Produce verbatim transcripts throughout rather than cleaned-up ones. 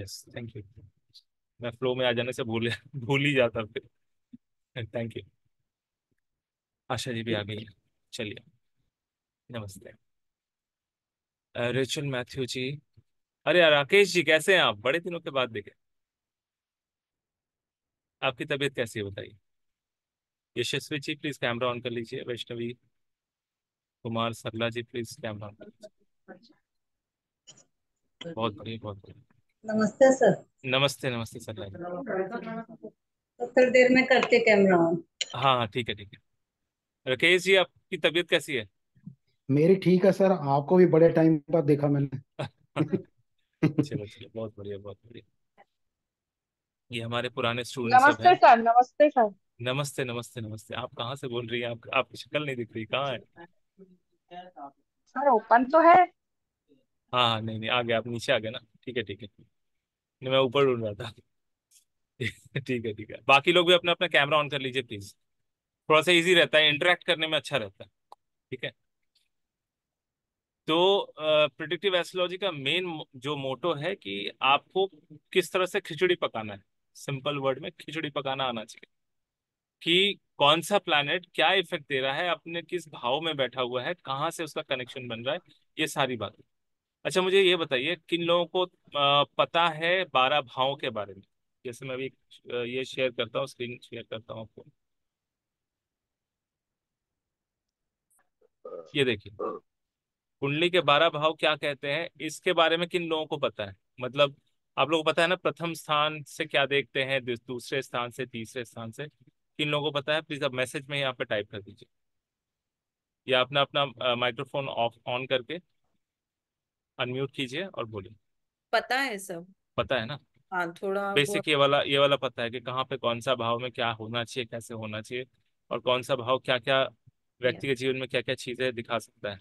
Yes, thank you. मैं flow में आ जाने से भूल भूल ही जाता फिर। Thank you. आशा जी भी आ गई है। चलिए। नमस्ते। अ, रेचल मैथ्यू जी। अरे यार, राकेश जी कैसे हैं आप? बड़े दिनों के बाद देखे। आपकी तबीयत कैसी है बताइए। Yashasvi ji please camera on कर लीजिए। Vaishnavi Kumar Sarla ji please camera on कर लीजिए। बहुत बढ़िया, बहुत बढ़िया। नमस्ते सर। नमस्ते नमस्ते सरला जी। तो थोड़ी देर में करते कैमरा ऑन। हाँ हाँ, ठीक है ठीक है। राकेश जी आपकी तबीयत कैसी है? मेरी ठीक है सर, आपको भी बड़े टाइम बाद देखा मैंने। चलो चलो, बहुत बढ़िया बहुत बढ़िया। ये हमारे पुराने स्टूडेंट सब नमस्ते हैं। सर। नमस्ते सर। नमस्ते नमस्ते नमस्ते। आप कहाँ से बोल रही हैं? आप आपकी शक्ल नहीं दिख रही, कहाँ है? सर ओपन तो है। हाँ हाँ, नहीं नहीं, आ गया, आप नीचे आ गए ना। ठीक है ठीक है। नहीं, मैं ऊपर ढूंढ रहा था। ठीक है ठीक है। बाकी लोग भी अपना अपना कैमरा ऑन कर लीजिए प्लीज। थोड़ा सा इजी रहता है, इंटरेक्ट करने में अच्छा रहता है। ठीक है। तो प्रिडिक्टिव एस्ट्रोलॉजी का मेन जो मोटो है कि आपको किस तरह से खिचड़ी पकाना है। सिंपल वर्ड में खिचड़ी पकाना आना चाहिए कि कौन सा प्लैनेट क्या इफेक्ट दे रहा है, अपने किस भाव में बैठा हुआ है, कहाँ से उसका कनेक्शन बन रहा है, ये सारी बातें। अच्छा, मुझे ये बताइए किन लोगों को अ, पता है बारह भावों के बारे में। जैसे मैं अभी अ, ये शेयर करता हूँ, स्क्रीन शेयर करता हूँ आपको। ये देखिए, कुंडली के बारह भाव क्या कहते हैं, इसके बारे में किन लोगों को पता है? मतलब आप लोगों को पता है ना, प्रथम स्थान से क्या देखते हैं, दूस- दूसरे स्थान से, तीसरे स्थान से, किन लोगों को पता है? प्लीज आप मैसेज में यहाँ पे टाइप कर दीजिए, या अपना अपना माइक्रोफोन ऑफ ऑन करके अनम्यूट कीजिए और बोलिए। पता है सब। पता है ना? हाँ, थोड़ा बहुत। बेसिक ये वाला ये वाला पता है कि कहाँ पे कौन सा भाव में क्या होना चाहिए, कैसे होना चाहिए, और कौन सा भाव क्या क्या या व्यक्ति के जीवन में क्या क्या चीजें दिखा सकता है।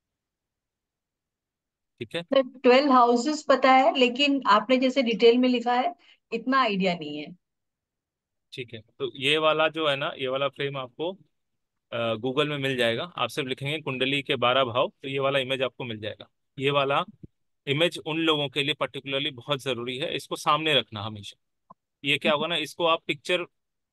ठीक है। सर ट्वेल्व हाउसेस पता है, लेकिन आपने जैसे डिटेल में लिखा है इतना आइडिया नहीं है। ठीक है, तो ये वाला जो है ना, ये वाला फ्रेम आपको गूगल में मिल जाएगा। आप सिर्फ लिखेंगे कुंडली के बारह भाव, तो ये वाला इमेज आपको मिल जाएगा। ये वाला इमेज उन लोगों के लिए पर्टिकुलरली बहुत जरूरी है, इसको सामने रखना हमेशा। ये क्या होगा ना, इसको आप पिक्चर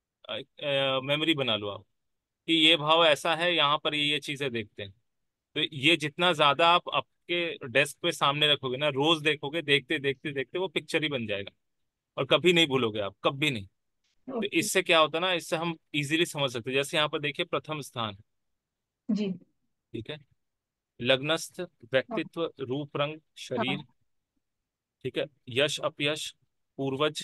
मेमोरी बना लो आप, कि ये भाव ऐसा है, यहाँ पर ये ये चीजें देखते हैं। तो ये जितना ज्यादा आप आपके डेस्क पे सामने रखोगे ना, रोज देखोगे, देखते देखते देखते वो पिक्चर ही बन जाएगा, और कभी नहीं भूलोगे आप, कभी नहीं। तो ओके। इससे क्या होता है ना, इससे हम इजीली समझ सकते हैं। जैसे यहाँ पर देखिए, प्रथम स्थान। जी। ठीक है। लग्नस्थ, हाँ। व्यक्तित्व, रूप रंग, हाँ। शरीर। ठीक है। यश अपयश, पूर्वज,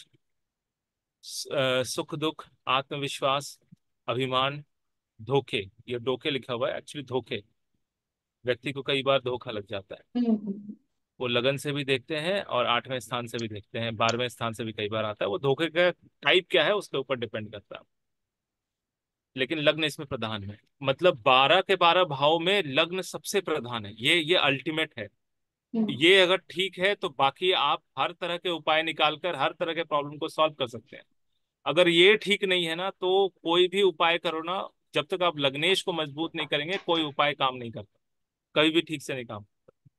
स- अ, सुख दुख, आत्मविश्वास, अभिमान, धोखे। ये धोखे लिखा हुआ है, एक्चुअली धोखे। व्यक्ति को कई बार धोखा लग जाता है। हम्म, हम्म। वो लगन से भी देखते हैं और आठवें स्थान से भी देखते हैं, बारहवें स्थान से भी कई बार आता है। वो धोखे का टाइप क्या है उसके ऊपर डिपेंड करता है। लेकिन लग्न इसमें प्रधान है, मतलब बारह के बारह भाव में लग्न सबसे प्रधान है। ये ये अल्टीमेट है। हम्म। ये अगर ठीक है तो बाकी आप हर तरह के उपाय निकालकर हर तरह के प्रॉब्लम को सॉल्व कर सकते हैं। अगर ये ठीक नहीं है ना, तो कोई भी उपाय करो ना, जब तक आप लग्नेश को मजबूत नहीं करेंगे, कोई उपाय काम नहीं करता, कभी भी ठीक से नहीं काम।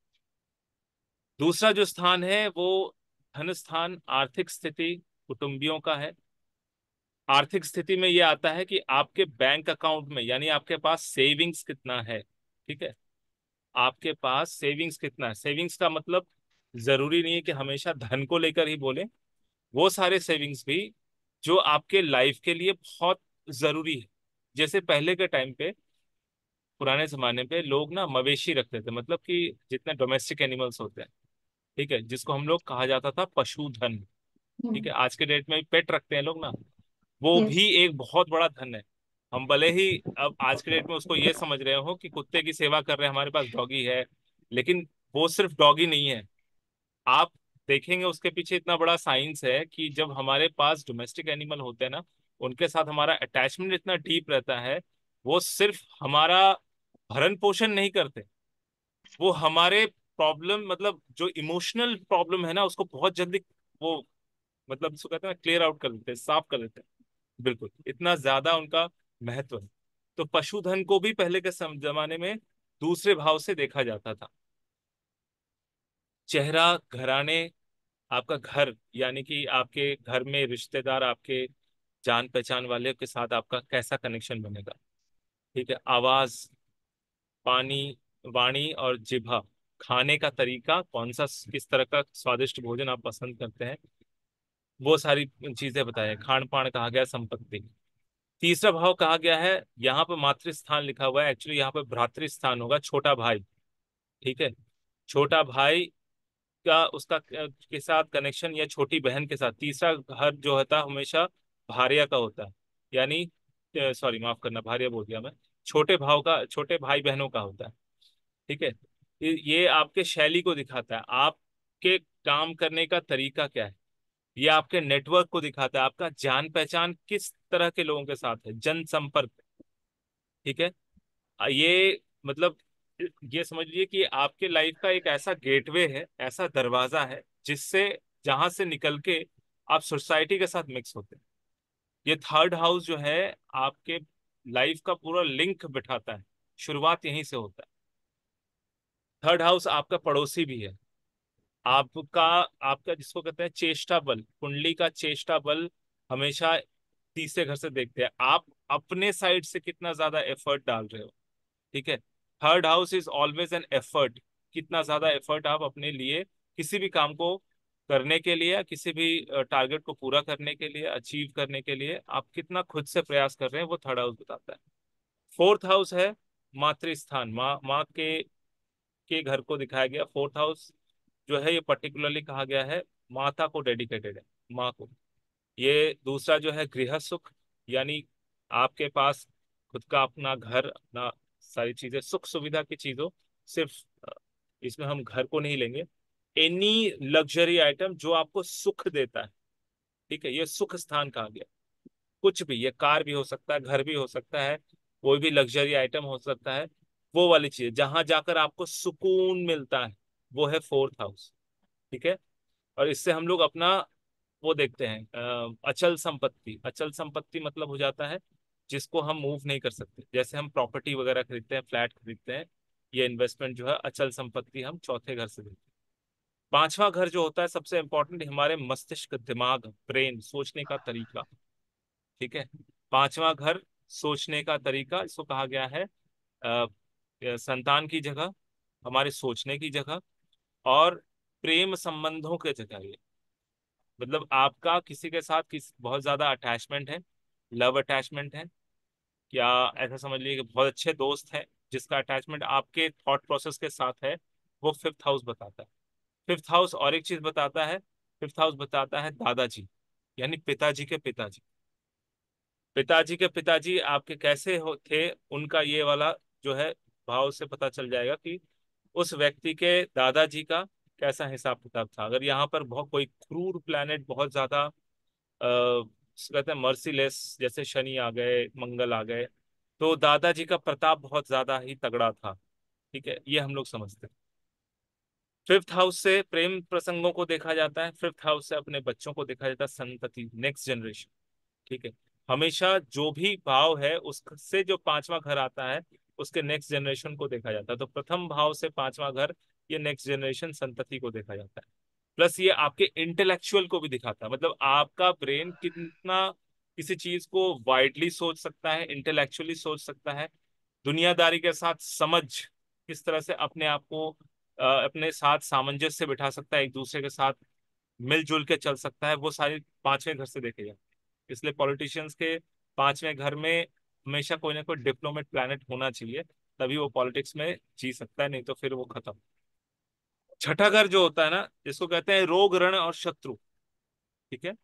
दूसरा जो स्थान है वो धन स्थान, आर्थिक स्थिति कुटुंबियों का है। आर्थिक स्थिति में ये आता है कि आपके बैंक अकाउंट में, यानी आपके पास सेविंग्स कितना है। ठीक है। आपके पास सेविंग्स कितना है, सेविंग्स का मतलब जरूरी नहीं है कि हमेशा धन को लेकर ही बोले। वो सारे सेविंग्स भी जो आपके लाइफ के लिए बहुत जरूरी है। जैसे पहले के टाइम पे, पुराने जमाने पे लोग ना मवेशी रखते थे, मतलब कि जितने डोमेस्टिक एनिमल्स होते हैं, ठीक है, जिसको हम लोग कहा जाता था पशुधन। ठीक है। आज के डेट में पेट रखते हैं लोग ना, वो यस। भी एक बहुत बड़ा धन है। हम भले ही अब आज के डेट में उसको ये समझ रहे हो कि कुत्ते की सेवा कर रहे हैं, हमारे पास डॉगी है, लेकिन वो सिर्फ डॉगी नहीं है। आप देखेंगे उसके पीछे इतना बड़ा साइंस है कि जब हमारे पास डोमेस्टिक एनिमल होते हैं ना, उनके साथ हमारा अटैचमेंट इतना डीप रहता है। वो सिर्फ हमारा भरण पोषण नहीं करते, वो हमारे प्रॉब्लम, मतलब जो इमोशनल प्रॉब्लम है ना, उसको बहुत जल्दी वो, मतलब उसको कहते हैं क्लियर आउट कर देते हैं, साफ कर देते हैं। बिल्कुल, इतना ज्यादा उनका महत्व है। तो पशुधन को भी पहले के सम- जमाने में दूसरे भाव से देखा जाता था। चेहरा, घराने, आपका घर यानी कि आपके घर में रिश्तेदार, आपके जान पहचान वाले के साथ आपका कैसा कनेक्शन बनेगा। ठीक है। आवाज, पानी, वाणी और जिभा, खाने का तरीका कौन सा, किस तरह का स्वादिष्ट भोजन आप पसंद करते हैं, वो सारी चीजें बताए। खान पान कहा गया, संपत्ति। तीसरा भाव कहा गया है, यहाँ पे मातृस्थान लिखा हुआ है, एक्चुअली यहाँ पे भ्रातृस्थान होगा, छोटा भाई। ठीक है। छोटा भाई का, उसका के साथ कनेक्शन, या छोटी बहन के साथ। तीसरा घर जो होता है हमेशा भार्या का होता है, यानी सॉरी माफ करना, भार्या बोल दिया मैं, छोटे भाव का, छोटे भाई बहनों का होता है। ठीक है। ये ये आपके शैली को दिखाता है, आपके काम करने का तरीका क्या है। ये आपके नेटवर्क को दिखाता है, आपका जान पहचान किस तरह के लोगों के साथ है, जनसंपर्क। ठीक है। ये मतलब ये समझ लीजिए कि आपके लाइफ का एक ऐसा गेटवे है, ऐसा दरवाजा है, जिससे, जहां से निकल के आप सोसाइटी के साथ मिक्स होते हैं। ये थर्ड हाउस जो है आपके लाइफ का पूरा लिंक बिठाता है, शुरुआत यहीं से होता है। थर्ड हाउस आपका पड़ोसी भी है, आपका आपका जिसको कहते हैं चेष्टा बल, कुंडली का चेष्टा बल हमेशा तीसरे घर से देखते हैं, आप अपने साइड से कितना ज्यादा एफर्ट डाल रहे हो। ठीक है। Third house is always an effort, कितना ज्यादा एफर्ट आप अपने लिए, किसी भी काम को करने के लिए, किसी भी टारगेट को पूरा करने के लिए, अचीव करने के लिए आप कितना खुद से प्रयास कर रहे हैं, वो थर्ड हाउस बताता है। फोर्थ हाउस है मातृ स्थान, माँ माँ के के घर को दिखाया गया। फोर्थ हाउस जो है ये पर्टिकुलरली कहा गया है, माता को डेडिकेटेड है, माँ को। ये दूसरा जो है गृह सुख, यानी आपके पास खुद का अपना घर, अपना सारी चीजें, सुख सुविधा की चीजों, सिर्फ अ, इसमें हम घर को नहीं लेंगे, एनी लग्जरी आइटम जो आपको सुख देता है। ठीक है। ये सुख स्थान कहा गया। कुछ भी, ये कार भी हो सकता है, घर भी हो सकता है, कोई भी लग्जरी आइटम हो सकता है, वो वाली चीज जहां जाकर आपको सुकून मिलता है, वो है फोर्थ हाउस। ठीक है। और इससे हम लोग अपना वो देखते हैं, अ, अचल संपत्ति। अचल संपत्ति मतलब हो जाता है जिसको हम मूव नहीं कर सकते, जैसे हम प्रॉपर्टी वगैरह खरीदते हैं, फ्लैट खरीदते हैं, ये इन्वेस्टमेंट जो है अचल संपत्ति हम चौथे घर से देखते हैं। पांचवा घर जो होता है सबसे इंपॉर्टेंट, हमारे मस्तिष्क, दिमाग, ब्रेन, सोचने का तरीका। ठीक है। पांचवा घर सोचने का तरीका, इसको कहा गया है अ, संतान की जगह, हमारे सोचने की जगह, और प्रेम संबंधों के जगह। ये मतलब आपका किसी के साथ किस बहुत ज्यादा अटैचमेंट है, लव अटैचमेंट है, या ऐसा समझ लीजिए कि बहुत अच्छे दोस्त हैं जिसका अटैचमेंट आपके थॉट प्रोसेस के साथ है, वो फिफ्थ हाउस बताता है। फिफ्थ हाउस और एक चीज बताता है, फिफ्थ हाउस बताता है दादाजी, यानी पिताजी के पिताजी। पिताजी के पिताजी आपके कैसे हो थे, उनका ये वाला जो है भाव से पता चल जाएगा कि उस व्यक्ति के दादाजी का कैसा हिसाब किताब था। अगर यहाँ पर बहुत कोई क्रूर प्लैनेट, बहुत ज्यादा अ, कहते हैं मर्सीलेस, जैसे शनि आ गए, मंगल आ गए, तो दादाजी का प्रताप बहुत ज्यादा ही तगड़ा था। ठीक है। ये हम लोग समझते हैं। फिफ्थ हाउस से प्रेम प्रसंगों को देखा जाता है, फिफ्थ हाउस से अपने बच्चों को देखा जाता है, संतति, नेक्स्ट जनरेशन। ठीक है। हमेशा जो भी भाव है उससे जो पांचवा घर आता है, उसके नेक्स्ट जनरेशन को देखा जाता है। तो प्रथम भाव से पांचवा घर, ये नेक्स्ट जनरेशन, संतति को देखा जाता है। प्लस ये आपके इंटेलेक्चुअल को भी दिखाता है, मतलब आपका ब्रेन कितना किसी चीज को वाइडली सोच सकता है, इंटेलेक्चुअली सोच सकता है, दुनियादारी के साथ समझ, किस तरह से अपने आप को अ, अपने साथ सामंजस्य बिठा सकता है, एक दूसरे के साथ मिलजुल के चल सकता है, वो सारी पांचवें घर से देखे जाते हैं। इसलिए पॉलिटिशियंस के पांचवें घर में हमेशा कोई ना कोई डिप्लोमेट प्लैनेट होना चाहिए, तभी वो पॉलिटिक्स में जी सकता है, नहीं तो फिर वो खत्म। छठा घर जो होता है ना, जिसको कहते हैं रोग, रण और शत्रु। ठीक है।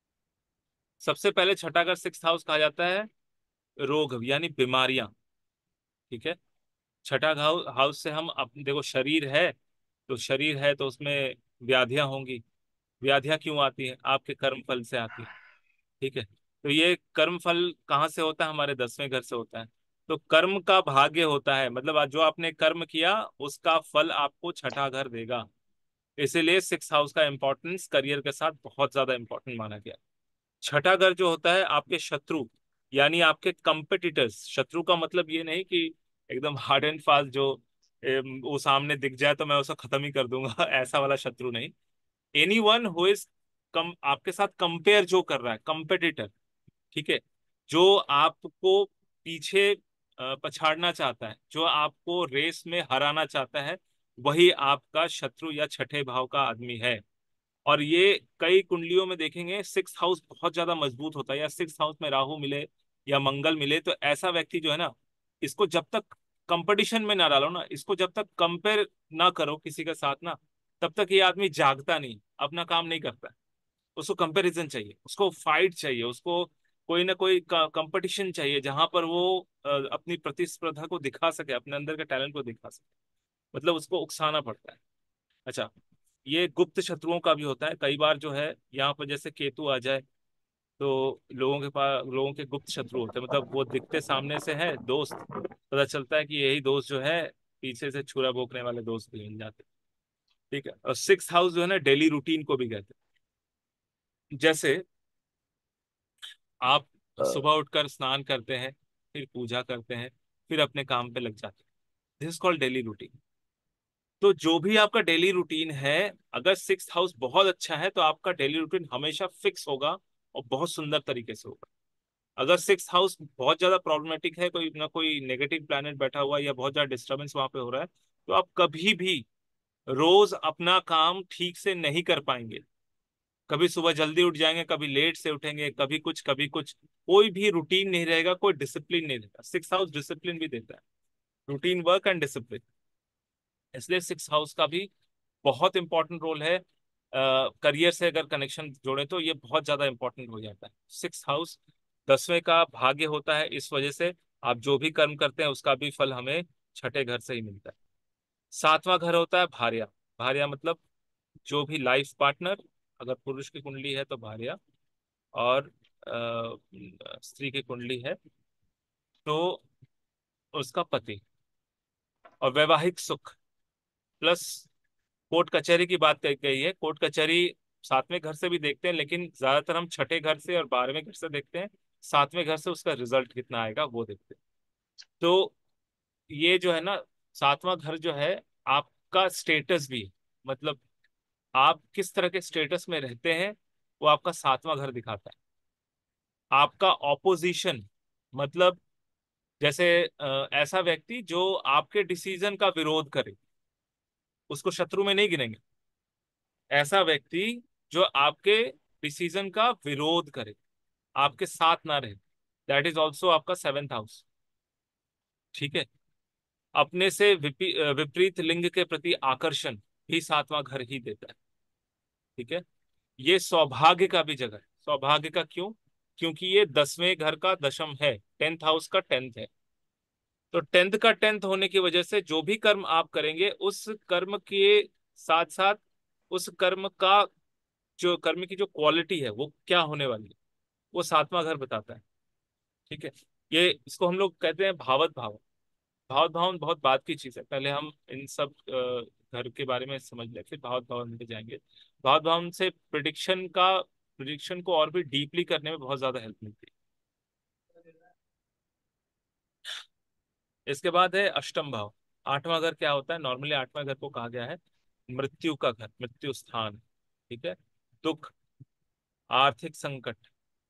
सबसे पहले छठा घर, सिक्स हाउस कहा जाता है रोग, यानी बीमारियां। ठीक है। छठा हाउस हाउस से हम अपने, देखो शरीर है, तो शरीर है तो उसमें व्याधियां होंगी। व्याधियां क्यों आती हैं? आपके कर्म फल से आती है। ठीक है। तो ये कर्म फल कहाँ से होता है? हमारे दसवें घर से होता है। तो कर्म का भाग्य होता है, मतलब आज जो आपने कर्म किया उसका फल आपको छठा घर देगा। इसीलिए सिक्स हाउस का इंपॉर्टेंस करियर के साथ बहुत ज्यादा इंपॉर्टेंट माना गया। छठा घर जो होता है आपके शत्रु, यानी आपके कंपिटिटर्स। शत्रु का मतलब ये नहीं कि एकदम हार्ड एंड फास्ट, जो एम, वो सामने दिख जाए तो मैं उसे खत्म ही कर दूंगा ऐसा वाला शत्रु नहीं। Any one who is come, आपके साथ कंपेयर जो कर रहा है, कंपेटिटर, ठीक है, जो आपको पीछे अ, पछाड़ना चाहता है, जो आपको रेस में हराना चाहता है, वही आपका शत्रु या छठे भाव का आदमी है। और ये कई कुंडलियों में देखेंगे, सिक्स हाउस बहुत ज्यादा मजबूत होता है, या सिक्स हाउस में राहु मिले या मंगल मिले, तो ऐसा व्यक्ति जो है ना, इसको जब तक कंपटीशन में ना डालो ना, इसको जब तक कंपेयर ना करो किसी के साथ ना, तब तक ये आदमी जागता नहीं, अपना काम नहीं करता। उसको कंपैरिजन चाहिए, उसको फाइट चाहिए, उसको कोई ना कोई कंपटीशन चाहिए, जहां पर वो अ, अपनी प्रतिस्पर्धा को दिखा सके, अपने अंदर के टैलेंट को दिखा सके, मतलब उसको उकसाना पड़ता है। अच्छा, ये गुप्त शत्रुओं का भी होता है कई बार, जो है यहाँ पर जैसे केतु आ जाए, तो लोगों के पास, लोगों के गुप्त शत्रु होते हैं, मतलब वो दिखते सामने से है दोस्त, पता चलता है कि यही दोस्त जो है पीछे से छुरा भोंकने वाले दोस्त भी मिल जाते हैं। ठीक है, और सिक्स हाउस जो है ना, डेली रूटीन को भी कहते हैं। जैसे आप सुबह उठकर स्नान करते हैं, फिर पूजा करते हैं, फिर अपने काम पे लग जाते हैं, दिस कॉल्ड डेली रूटीन। तो जो भी आपका डेली रूटीन है, अगर सिक्स हाउस बहुत अच्छा है तो आपका डेली रूटीन हमेशा फिक्स होगा और बहुत सुंदर तरीके से होगा। अगर सिक्स हाउस बहुत ज्यादा प्रॉब्लमेटिक है, कोई ना कोई नेगेटिव प्लैनेट बैठा हुआ है या बहुत ज्यादा डिस्टर्बेंस वहां पे हो रहा है, तो आप कभी भी रोज अपना काम ठीक से नहीं कर पाएंगे। कभी सुबह जल्दी उठ जाएंगे, कभी लेट से उठेंगे, कभी कुछ कभी कुछ, कोई भी रूटीन नहीं रहेगा, कोई डिसिप्लिन नहीं रहेगा। सिक्स हाउस डिसिप्लिन भी देता है, रूटीन, वर्क एंड डिसिप्लिन। इसलिए सिक्स हाउस का भी बहुत इंपॉर्टेंट रोल है। करियर से अगर कनेक्शन जोड़े तो ये बहुत ज्यादा इंपॉर्टेंट हो जाता है। सिक्स हाउस दसवें का भाग्य होता है, इस वजह से आप जो भी कर्म करते हैं उसका भी फल हमें छठे घर से ही मिलता है। सातवां घर होता है भार्या। भार्या मतलब जो भी लाइफ पार्टनर, अगर पुरुष की कुंडली है तो भार्या, और अ, स्त्री की कुंडली है तो उसका पति। और वैवाहिक सुख प्लस कोर्ट कचहरी की बात कही गई है। कोर्ट कचहरी सातवें घर से भी देखते हैं, लेकिन ज्यादातर हम छठे घर से और बारहवें घर से देखते हैं। सातवें घर से उसका रिजल्ट कितना आएगा वो देखते हैं। तो ये जो है ना, सातवां घर जो है, आपका स्टेटस भी, मतलब आप किस तरह के स्टेटस में रहते हैं, वो आपका सातवां घर दिखाता है। आपका ऑपोजिशन, मतलब जैसे अ, ऐसा व्यक्ति जो आपके डिसीजन का विरोध करे, उसको शत्रु में नहीं गिनेंगे। ऐसा व्यक्ति जो आपके डिसीजन का विरोध करे, आपके साथ ना रहे, दैट इज ऑल्सो आपका सेवेंथ हाउस। ठीक है, अपने से विपी- अ, विपरीत लिंग के प्रति आकर्षण भी सातवां घर ही देता है। ठीक है, ये सौभाग्य का भी जगह है। सौभाग्य का क्यों? क्योंकि ये दसवें घर का दशम है, टेंथ हाउस का टेंथ है। तो टेंथ का टेंथ होने की वजह से जो भी कर्म आप करेंगे, उस कर्म के साथ साथ उस कर्म का, जो कर्म की जो क्वालिटी है वो क्या होने वाली है, वो सातवां घर बताता है। ठीक है, ये इसको हम लोग कहते हैं भावत भाव। भावत भावन बहुत बात की चीज है, पहले हम इन सब अ, घर के बारे में समझ लें, फिर भावत भावन पे जाएंगे। भावत भावन से प्रिडिक्शन का प्रिडिक्शन को और भी डीपली करने में बहुत ज्यादा हेल्प मिलती है। इसके बाद है अष्टम भाव। आठवां घर क्या होता है? नॉर्मली आठवां घर को कहा गया है मृत्यु का घर, मृत्यु स्थान। ठीक है, दुख, आर्थिक संकट,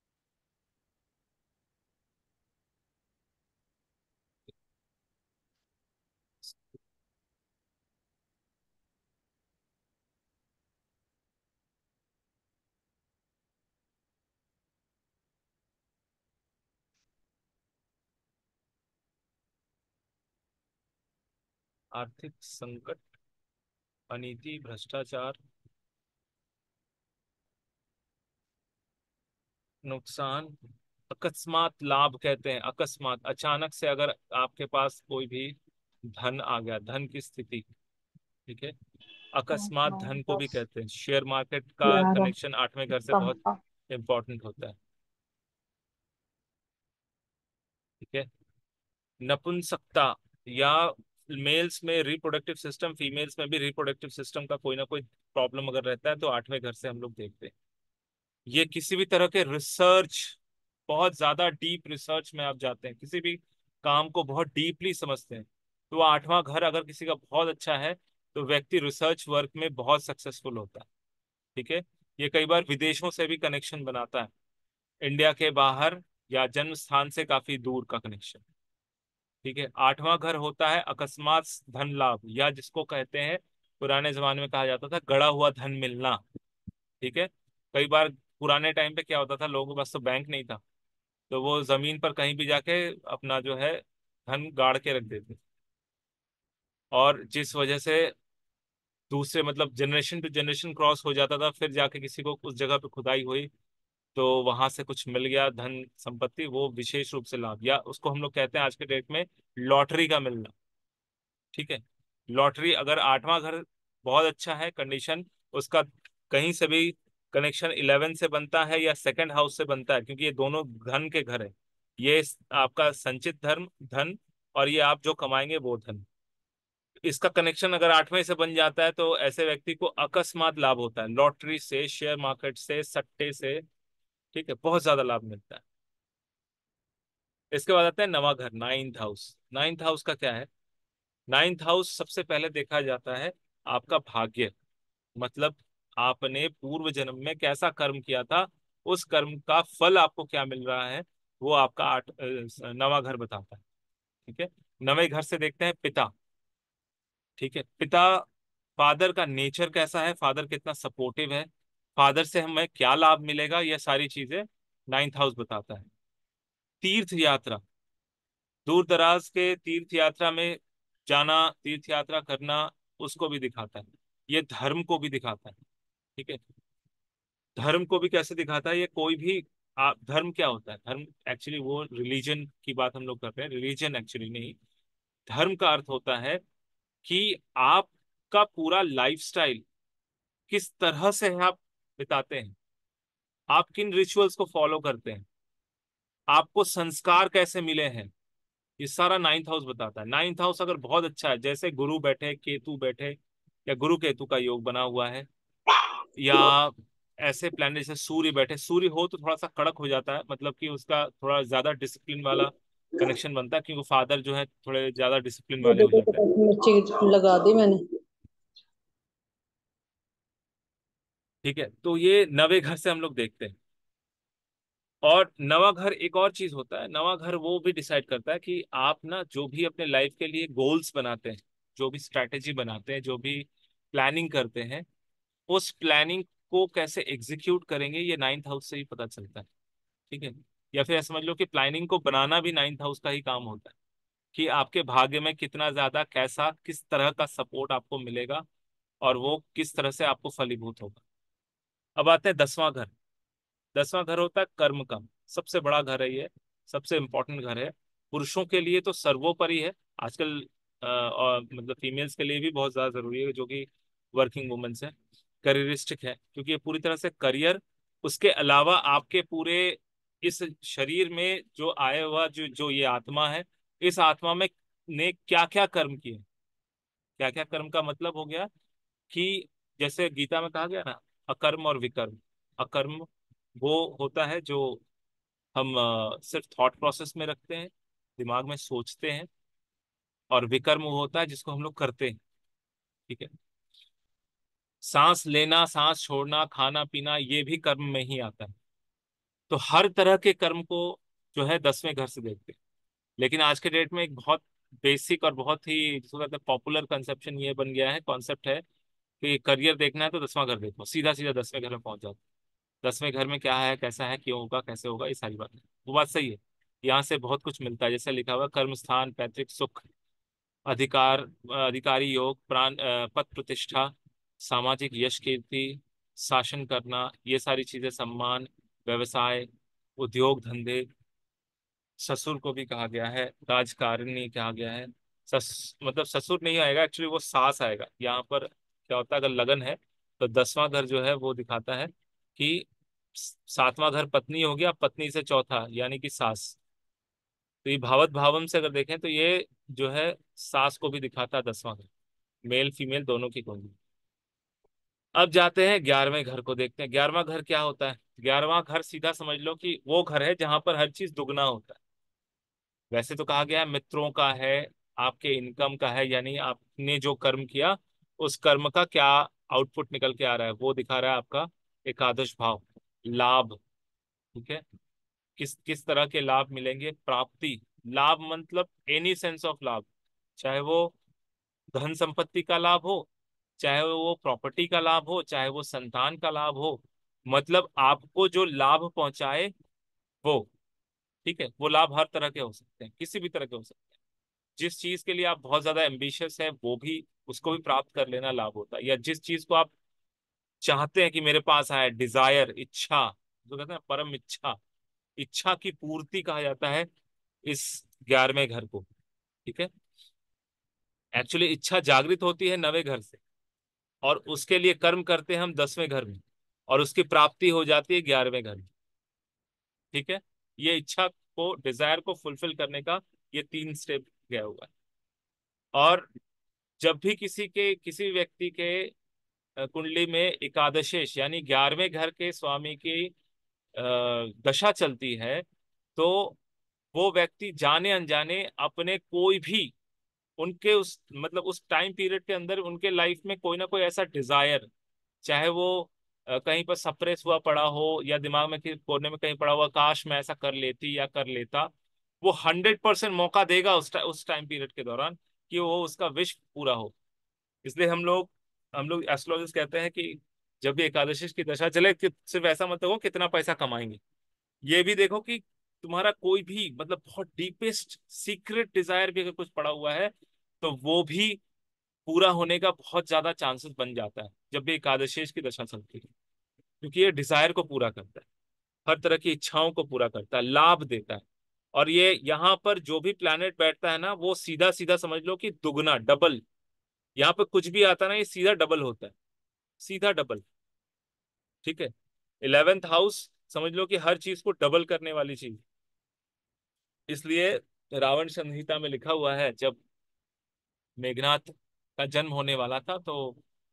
आर्थिक संकट, अनीति, भ्रष्टाचार, नुकसान, अकस्मात लाभ कहते हैं। अकस्मात, अचानक से अगर आपके पास कोई भी धन आ गया, धन की स्थिति। ठीक है, अकस्मात नौ, धन को भी दस, कहते हैं। शेयर मार्केट का ग्यारह, कनेक्शन आठवें घर से बहुत बारह। इंपॉर्टेंट होता है। ठीक है, नपुंसकता, या मेल्स में रिप्रोडक्टिव सिस्टम, फीमेल्स में भी रिप्रोडक्टिव सिस्टम का कोई ना कोई प्रॉब्लम अगर रहता है, तो आठवें घर से हम लोग देखते हैं। ये किसी भी तरह के रिसर्च, बहुत ज्यादा डीप रिसर्च में आप जाते हैं, किसी भी काम को बहुत डीपली समझते हैं, तो आठवां घर अगर किसी का बहुत अच्छा है, तो व्यक्ति रिसर्च वर्क में बहुत सक्सेसफुल होता है। ठीक है। ये कई बार विदेशों से भी कनेक्शन बनाता है, इंडिया के बाहर या जन्म स्थान से काफी दूर का कनेक्शन। ठीक है। आठवां घर होता है अकस्मात धन लाभ, या जिसको कहते हैं पुराने जमाने में कहा जाता था गड़ा हुआ धन मिलना। ठीक है। कई बार पुराने टाइम पे क्या होता था, लोगों के पास तो बैंक नहीं था, तो वो जमीन पर कहीं भी जाके अपना जो है धन गाड़ के रख देते, और जिस वजह से दूसरे मतलब जनरेशन टू जनरेशन क्रॉस हो जाता था, फिर जाके किसी को उस जगह पे खुदाई हुई तो वहां से कुछ मिल गया धन संपत्ति, वो विशेष रूप से लाभ, या उसको हम लोग कहते हैं आज के डेट में लॉटरी का मिलना। ठीक है। लॉटरी अगर आठवां घर बहुत अच्छा है कंडीशन उसका, कहीं से भी कनेक्शन इलेवन से बनता है या सेकंड हाउस से बनता है, क्योंकि ये दोनों धन के घर है। ये आपका संचित धर्म धन, और ये आप जो कमाएंगे वो धन। इसका कनेक्शन अगर आठवें से बन जाता है तो ऐसे व्यक्ति को अकस्मात लाभ होता है, लॉटरी से, शेयर मार्केट से, सट्टे से। ठीक है, बहुत ज्यादा लाभ मिलता है। इसके बाद आता है नवा घर, नाइन्थ हाउस। नाइन्थ हाउस का क्या है? नाइन्थ हाउस सबसे पहले देखा जाता है आपका भाग्य, मतलब आपने पूर्व जन्म में कैसा कर्म किया था, उस कर्म का फल आपको क्या मिल रहा है, वो आपका आठ अ, नवा घर बताता है। ठीक है। नवे घर से देखते हैं पिता। ठीक है। पिता, फादर का नेचर कैसा है, फादर कितना सपोर्टिव है, फादर से हमें क्या लाभ मिलेगा, ये सारी चीजें नाइन्थ हाउस बताता है। तीर्थ यात्रा, दूर दराज के तीर्थ यात्रा में जाना, तीर्थ यात्रा करना, उसको भी दिखाता है। ये धर्म को भी दिखाता है। ठीक है। धर्म को भी कैसे दिखाता है, ये कोई भी आप, धर्म क्या होता है, धर्म एक्चुअली वो रिलीजन की बात हम लोग कर रहे हैं, रिलीजन एक्चुअली नहीं। धर्म का अर्थ होता है कि आपका पूरा लाइफस्टाइल किस तरह से है, आप बिताते हैं, आप किन रिचुअल्स को फॉलो करते हैं, आपको संस्कार कैसे मिले हैं, ये सारा नाइन्थ हाउस बताता है। नाइन्थ हाउस अगर बहुत अच्छा है, जैसे गुरु बैठे, केतु बैठे, या गुरु केतु का योग बना हुआ है, या ऐसे प्लैनेट जैसे सूर्य बैठे, सूर्य हो तो थोड़ा सा कड़क हो जाता है, मतलब कि उसका थोड़ा ज्यादा डिसिप्लिन वाला कनेक्शन बनता है, क्योंकि फादर जो है थोड़े ज्यादा डिसिप्लिन ये वाले हो देखो जाते हैं। मिर्ची लगा दी मैंने। ठीक है। तो ये नवे घर से हम लोग देखते हैं। और नवा घर एक और चीज होता है, नवा घर वो भी डिसाइड करता है कि आप ना जो भी अपने लाइफ के लिए गोल्स बनाते हैं, जो भी स्ट्रैटेजी बनाते हैं, जो भी प्लानिंग करते हैं, उस प्लानिंग को कैसे एग्जीक्यूट करेंगे, ये नाइन्थ हाउस से ही पता चलता है। ठीक है। या फिर समझ लो कि प्लानिंग को बनाना भी नाइन्थ हाउस का ही काम होता है, कि आपके भाग्य में कितना ज्यादा, कैसा, किस तरह का सपोर्ट आपको मिलेगा, और वो किस तरह से आपको फलीभूत होगा। अब आते हैं दसवां घर। दसवां घर होता है कर्म का, सबसे बड़ा घर है ये, सबसे इंपॉर्टेंट घर है। पुरुषों के लिए तो सर्वोपरि है आजकल, अ, और मतलब फीमेल्स के लिए भी बहुत ज्यादा जरूरी है, जो कि वर्किंग वुमेन्स है, करियरिस्टिक है, क्योंकि ये पूरी तरह से करियर, उसके अलावा आपके पूरे इस शरीर में जो आया हुआ जो जो ये आत्मा है, इस आत्मा में ने क्या क्या कर्म किए, क्या क्या कर्म का मतलब हो गया कि जैसे गीता में कहा गया ना, अकर्म और विकर्म। अकर्म वो होता है जो हम अ, सिर्फ थॉट प्रोसेस में रखते हैं, दिमाग में सोचते हैं, और विकर्म वो होता है जिसको हम लोग करते हैं। ठीक है। सांस लेना, सांस छोड़ना, खाना पीना, ये भी कर्म में ही आता है। तो हर तरह के कर्म को जो है दसवें घर से देखते हैं। लेकिन आज के डेट में एक बहुत बेसिक और बहुत ही जिसको कहते हैं पॉपुलर कंसेप्शन ये बन गया है, कॉन्सेप्ट है कि करियर देखना है तो दसवां घर देखो, सीधा सीधा दसवें घर में पहुंच जाओ। दसवें घर में क्या है, कैसा है, क्यों होगा, कैसे होगा, ये सारी बातें, वो बात सही है। यहाँ से बहुत कुछ मिलता है, जैसे लिखा हुआ कर्म स्थान, पैतृक सुख, अधिकार, अधिकारी योग, प्राण, अ, पद प्रतिष्ठा, सामाजिक यश कीर्ति, शासन करना, ये सारी चीजें, सम्मान, व्यवसाय, उद्योग धंधे, ससुर को भी कहा गया है, राजकारणीय कहा गया है। सस मतलब ससुर नहीं आएगा एक्चुअली, वो सास आएगा यहाँ पर। क्या होता है, अगर लगन है तो दसवां घर जो है वो दिखाता है कि सातवां घर पत्नी हो गया, पत्नी से चौथा यानी कि सास। तो ये भावत भावम से अगर देखें तो ये जो है सास को भी दिखाता है दसवां घर, मेल फीमेल दोनों की कुंडली। अब जाते हैं ग्यारहवें घर को देखते हैं। ग्यारहवां घर क्या होता है? ग्यारहवां घर सीधा समझ लो कि वो घर है जहां पर हर चीज दुगना होता है। वैसे तो कहा गया है मित्रों का है, आपके इनकम का है, यानी आपने जो कर्म किया उस कर्म का क्या आउटपुट निकल के आ रहा है वो दिखा रहा है आपका एकादश भाव, लाभ। ठीक है, किस किस तरह के लाभ मिलेंगे, प्राप्ति। लाभ मतलब एनी सेंस ऑफ लाभ, चाहे वो धन संपत्ति का लाभ हो, चाहे वो प्रॉपर्टी का लाभ हो, चाहे वो संतान का लाभ हो, मतलब आपको जो लाभ पहुंचाए वो। ठीक है, वो लाभ हर तरह के हो सकते हैं, किसी भी तरह के हो सकते हैं। जिस चीज के लिए आप बहुत ज्यादा एम्बिशियस है वो भी, उसको भी प्राप्त कर लेना लाभ होता है। या जिस चीज को आप चाहते हैं कि मेरे पास आए, डिजायर, इच्छा, जो कहते हैं ना, परम इच्छा, इच्छा की पूर्ति कहा जाता है इस ग्यारहवें घर को। ठीक है, एक्चुअली इच्छा जागृत होती है नवे घर से, और उसके लिए कर्म करते हैं हम दसवें घर में, और उसकी प्राप्ति हो जाती है ग्यारहवें घर में। ठीक है, ये इच्छा को, डिजायर को फुलफिल करने का ये तीन स्टेप गया हुआ है। और जब भी किसी के, किसी व्यक्ति के अ, कुंडली में एकादशेश यानी ग्यारहवें घर के स्वामी की अ, दशा चलती है, तो वो व्यक्ति जाने अनजाने अपने कोई भी, उनके उस मतलब उस टाइम पीरियड के अंदर उनके लाइफ में कोई ना कोई ऐसा डिजायर, चाहे वो अ, कहीं पर सप्रेस हुआ पड़ा हो या दिमाग में किसी कोने में कहीं पड़ा हुआ, काश मैं ऐसा कर लेती या कर लेता, वो हंड्रेड परसेंट मौका देगा उस टा, उस टाइम पीरियड के दौरान कि वो उसका विश पूरा हो। इसलिए हम लोग हम लोग एस्ट्रोलॉजिस्ट कहते हैं कि जब भी एकादशी की दशा चले, कि सिर्फ ऐसा मत देखो कितना पैसा कमाएंगे, ये भी देखो कि तुम्हारा कोई भी मतलब बहुत डीपेस्ट सीक्रेट डिजायर भी अगर कुछ पड़ा हुआ है, तो वो भी पूरा होने का बहुत ज्यादा चांसेस बन जाता है जब भी एकादशेष की दशा चलती है। क्योंकि ये डिजायर को पूरा करता है, हर तरह की इच्छाओं को पूरा करता है, लाभ देता है। और ये यहाँ पर जो भी प्लैनेट बैठता है ना, वो सीधा सीधा समझ लो कि दुगना, डबल। यहाँ पे कुछ भी आता है ना, ये सीधा डबल होता है, सीधा डबल। ठीक है, इलेवेंथ हाउस समझ लो कि हर चीज को डबल करने वाली चीज। इसलिए रावण संहिता में लिखा हुआ है, जब मेघनाथ का जन्म होने वाला था, तो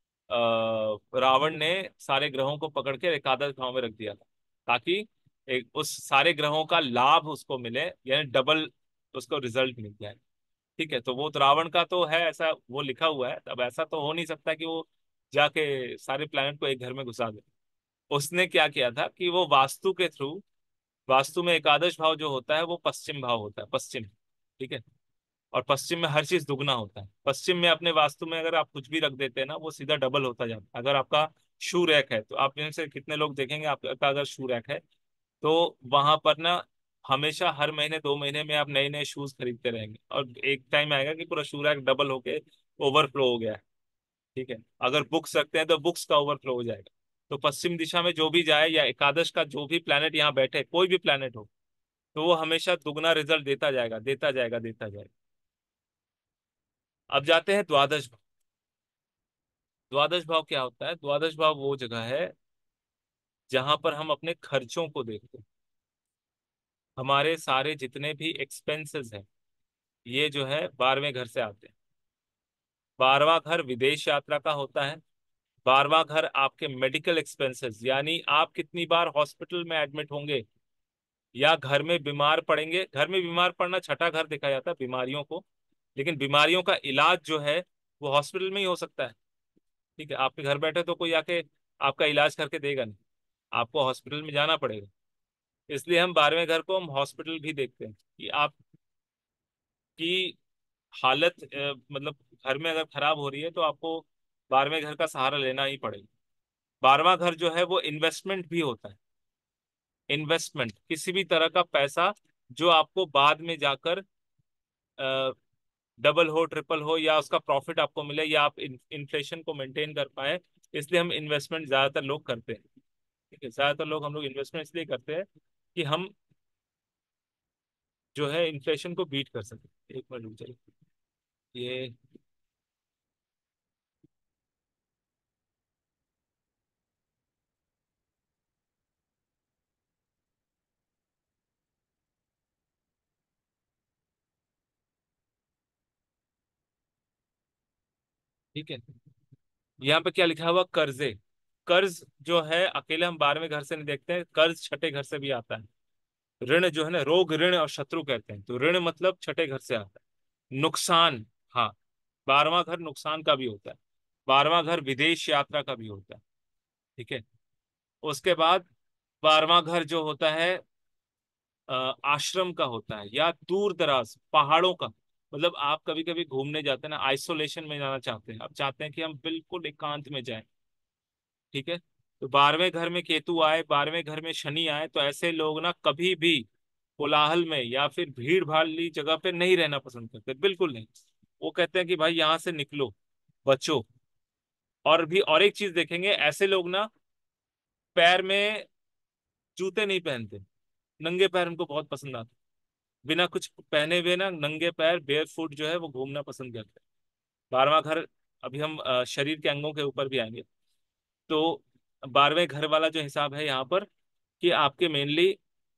अ, रावण ने सारे ग्रहों को पकड़ के एकादश भाव में रख दिया था, ताकि एक उस सारे ग्रहों का लाभ उसको मिले, यानी डबल उसको रिजल्ट मिल जाए। ठीक है, तो वो तो रावण का तो है, ऐसा वो लिखा हुआ है। अब ऐसा तो हो नहीं सकता कि वो जाके सारे प्लैनेट को एक घर में घुसा दे। उसने क्या किया था कि वो वास्तु के थ्रू, वास्तु में एकादश भाव जो होता है वो पश्चिम भाव होता है, पश्चिम। ठीक है, और पश्चिम में हर चीज दुगना होता है। पश्चिम में अपने वास्तु में अगर आप कुछ भी रख देते हैं ना, वो सीधा डबल होता जाता है। अगर आपका शू रैक है, तो आप इनसे कितने लोग देखेंगे, आपका अगर शू रैक है, तो वहां पर ना हमेशा हर महीने दो महीने में आप नए नए शूज खरीदते रहेंगे, और एक टाइम आएगा कि पूरा शू रैक डबल होके ओवरफ्लो हो गया है। ठीक है, अगर बुक्स रखते हैं तो बुक्स का ओवरफ्लो हो जाएगा। तो पश्चिम दिशा में जो भी जाए, या एकादश का जो भी प्लैनेट यहाँ बैठे, कोई भी प्लैनेट हो, तो वो हमेशा दुगना रिजल्ट देता जाएगा, देता जाएगा, देता जाएगा। अब जाते हैं द्वादश भाव। द्वादश भाव क्या होता है? द्वादश भाव वो जगह है जहां पर हम अपने खर्चों को देखते हैं। हमारे सारे जितने भी एक्सपेंसेस हैं, ये जो है बारहवें घर से आते हैं। बारहवां घर विदेश यात्रा का होता है। बारहवां घर आपके मेडिकल एक्सपेंसेस, यानी आप कितनी बार हॉस्पिटल में एडमिट होंगे या घर में बीमार पड़ेंगे। घर में बीमार पड़ना छठा घर देखा जाता है बीमारियों को, लेकिन बीमारियों का इलाज जो है वो हॉस्पिटल में ही हो सकता है। ठीक है, आपके घर बैठे तो कोई आके आपका इलाज करके देगा नहीं, आपको हॉस्पिटल में जाना पड़ेगा। इसलिए हम बारहवें घर को हम हॉस्पिटल भी देखते हैं कि आपकी हालत अ, मतलब घर में अगर खराब हो रही है, तो आपको बारहवें घर का सहारा लेना ही पड़ेगा। बारहवां घर जो है वो इन्वेस्टमेंट भी होता है। इन्वेस्टमेंट, किसी भी तरह का पैसा जो आपको बाद में जाकर डबल हो, ट्रिपल हो, या उसका प्रॉफिट आपको मिले, या आप इन्फ्लेशन को मेंटेन कर पाए। इसलिए हम इन्वेस्टमेंट ज्यादातर लोग करते हैं। ठीक है, ज्यादातर लोग हम लोग इन्वेस्टमेंट इसलिए करते हैं कि हम जो है इन्फ्लेशन को बीट कर सके। एक मिनट रुक जाइए, ये ठीक है। यहाँ पे क्या लिखा हुआ? कर्जे। कर्ज जो है अकेले हम बारहवें घर से नहीं देखते हैं, कर्ज छठे घर से भी आता है। ऋण जो है ना, रोग, ऋण और शत्रु कहते हैं, तो ऋण मतलब छठे घर से आता है। नुकसान, हाँ, बारहवां घर नुकसान का भी होता है। बारहवां घर विदेश यात्रा का भी होता है। ठीक है। उसके बाद बारहवां घर जो होता है अ, आश्रम का होता है, या दूर दराज पहाड़ों का। मतलब आप कभी कभी घूमने जाते हैं ना, आइसोलेशन में जाना चाहते हैं, आप चाहते हैं कि हम बिल्कुल एकांत में जाएं। ठीक है। तो बारहवें घर में केतु आए, बारहवें घर में शनि आए, तो ऐसे लोग ना कभी भी कोलाहल में या फिर भीड़ भाड़ली जगह पे नहीं रहना पसंद करते, बिल्कुल नहीं। वो कहते हैं कि भाई यहाँ से निकलो, बचो। और भी और एक चीज देखेंगे, ऐसे लोग ना पैर में जूते नहीं पहनते, नंगे पैर उनको बहुत पसंद आते। बिना कुछ पहने हुए ना नंगे पैर बेयर फुट जो है वो घूमना पसंद करते हैं। बारहवां घर, अभी हम अ, शरीर के अंगों के ऊपर भी आएंगे। तो बारहवें घर वाला जो हिसाब है यहाँ पर, कि आपके मेनली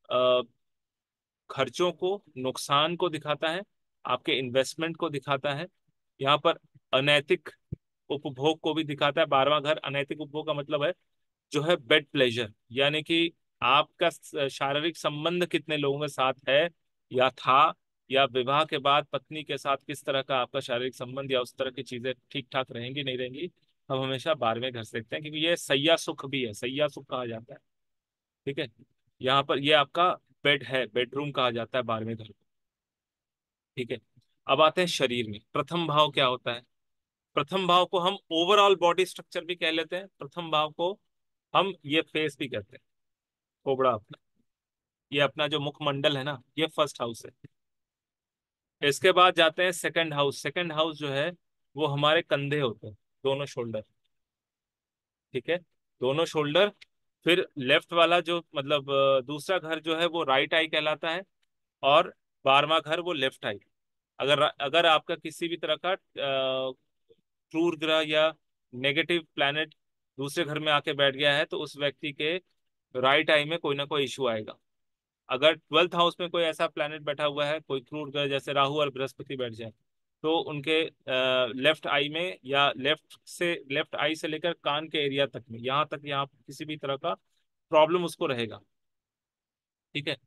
खर्चों को, नुकसान को दिखाता है, आपके इन्वेस्टमेंट को दिखाता है। यहाँ पर अनैतिक उपभोग को भी दिखाता है। बारहवां घर अनैतिक उपभोग का मतलब है जो है बेड प्लेजर, यानी कि आपका स- शारीरिक संबंध कितने लोगों के साथ है या था, या विवाह के बाद पत्नी के साथ किस तरह का आपका शारीरिक संबंध, या उस तरह की चीजें ठीक ठाक रहेंगी नहीं रहेंगी, हम हमेशा बारहवें घर से देखते हैं, क्योंकि ये सैया सुख भी है, सैया सुख कहा जाता है। ठीक है। यहाँ पर ये आपका बेड है, बेडरूम कहा जाता है बारहवें घर को। ठीक है। अब आते हैं शरीर में, प्रथम भाव क्या होता है। प्रथम भाव को हम ओवरऑल बॉडी स्ट्रक्चर भी कह लेते हैं, प्रथम भाव को हम ये फेस भी कहते हैं, कोबड़ा अपना, ये अपना जो मुखमंडल है ना, ये फर्स्ट हाउस है। इसके बाद जाते हैं सेकंड हाउस। सेकंड हाउस जो है वो हमारे कंधे होते हैं, दोनों शोल्डर। ठीक है। दोनों शोल्डर। फिर लेफ्ट वाला जो मतलब अ, दूसरा घर जो है वो राइट आई कहलाता है, और बारहवां घर वो लेफ्ट आई। अगर अगर आपका किसी भी तरह का अ, क्रूर ग्रह या नेगेटिव प्लैनेट दूसरे घर में आके बैठ गया है, तो उस व्यक्ति के राइट आई में कोई ना कोई इशू आएगा। अगर ट्वेल्थ हाउस में कोई ऐसा प्लैनेट बैठा हुआ है, कोई क्रूर ग्रह जैसे राहु और बृहस्पति बैठ जाए, तो उनके लेफ्ट आई में, या लेफ्ट से लेफ्ट आई से लेकर कान के एरिया तक में, यहाँ तक यहाँ किसी भी तरह का प्रॉब्लम उसको रहेगा। ठीक है।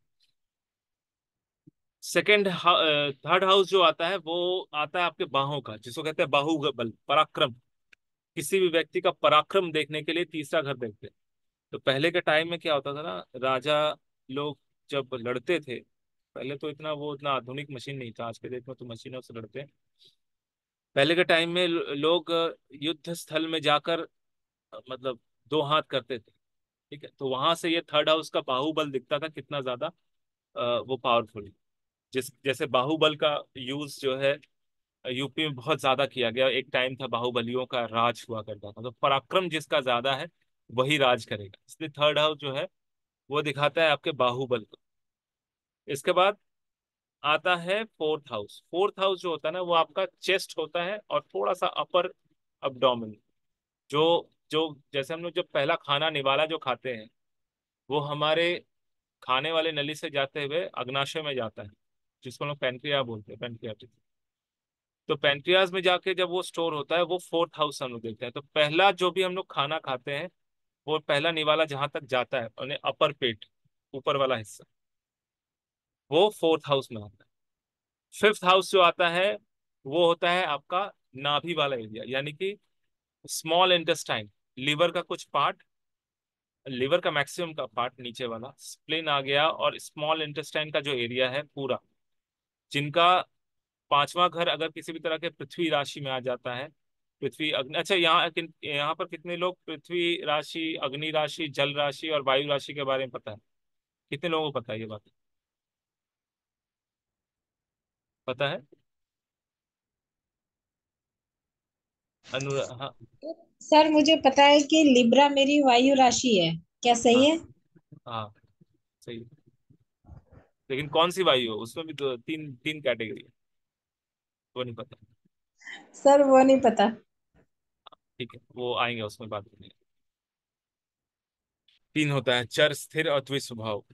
सेकंड थर्ड हाउस जो आता है वो आता है आपके बाहों का, जिसको कहते हैं बाहुबल, पराक्रम। किसी भी व्यक्ति का पराक्रम देखने के लिए तीसरा घर देखते हैं। तो पहले के टाइम में क्या होता था ना, राजा लोग जब लड़ते थे, पहले तो इतना वो इतना आधुनिक मशीन नहीं था, आज के डेट में तो मशीनों से लड़ते हैं। पहले के टाइम में लो- लोग युद्ध स्थल में जाकर अ, मतलब दो हाथ करते थे। ठीक है। तो वहां से ये थर्ड हाउस का बाहुबल दिखता था कितना ज्यादा अ, वो पावरफुल। जिस जैसे बाहुबल का यूज जो है यूपी में बहुत ज्यादा किया गया, एक टाइम था बाहुबलियों का राज हुआ करता था, तो पराक्रम जिसका ज्यादा है वही राज करेगा, इसलिए थर्ड हाउस जो है वो दिखाता है आपके बाहुबल को। इसके बाद आता है फोर्थ हाउस। फोर्थ हाउस जो होता है ना वो आपका चेस्ट होता है, और थोड़ा सा अपर अब्डोमेन। जो जो जैसे हम लोग जब पहला खाना निवाला जो खाते हैं, वो हमारे खाने वाले नली से जाते हुए अग्नाशय में जाता है, जिसको हम लोग पेनक्रिया बोलते हैं, पेनक्रियाटिस। तो पेनक्रियाज में जाके जब वो स्टोर होता है, वो फोर्थ हाउस हम लोग देखते हैं। तो पहला जो भी हम लोग खाना खाते हैं, वो पहला निवाला जहां तक जाता है, उन्हें अपर पेट, ऊपर वाला हिस्सा, वो फोर्थ हाउस में आता है। फिफ्थ हाउस जो आता है वो होता है आपका नाभि वाला एरिया, यानी कि स्मॉल इंटेस्टाइन, लिवर का कुछ पार्ट, लिवर का मैक्सिमम का पार्ट नीचे वाला स्प्लेन आ गया, और स्मॉल इंटेस्टाइन का जो एरिया है पूरा, जिनका पांचवा घर अगर किसी भी तरह के पृथ्वी राशि में आ जाता है, पृथ्वी अग्नि, अच्छा यहाँ किन- यहाँ पर कितने लोग पृथ्वी राशि, अग्नि राशि, जल राशि और वायु राशि के बारे में पता है? कितने लोगों को पता है ये बात? पता है? अनु हाँ। सर मुझे पता है कि लिब्रा मेरी वायु राशि है, क्या सही हाँ। है? हाँ सही है। लेकिन कौन सी वायु है, उसमें भी तो तीन तीन कैटेगरी है, वो नहीं पता? सर वो नहीं पता। ठीक है, वो आएंगे उसमें बात करने। तीन होता है, चर, स्थिर और द्वि स्वभाव।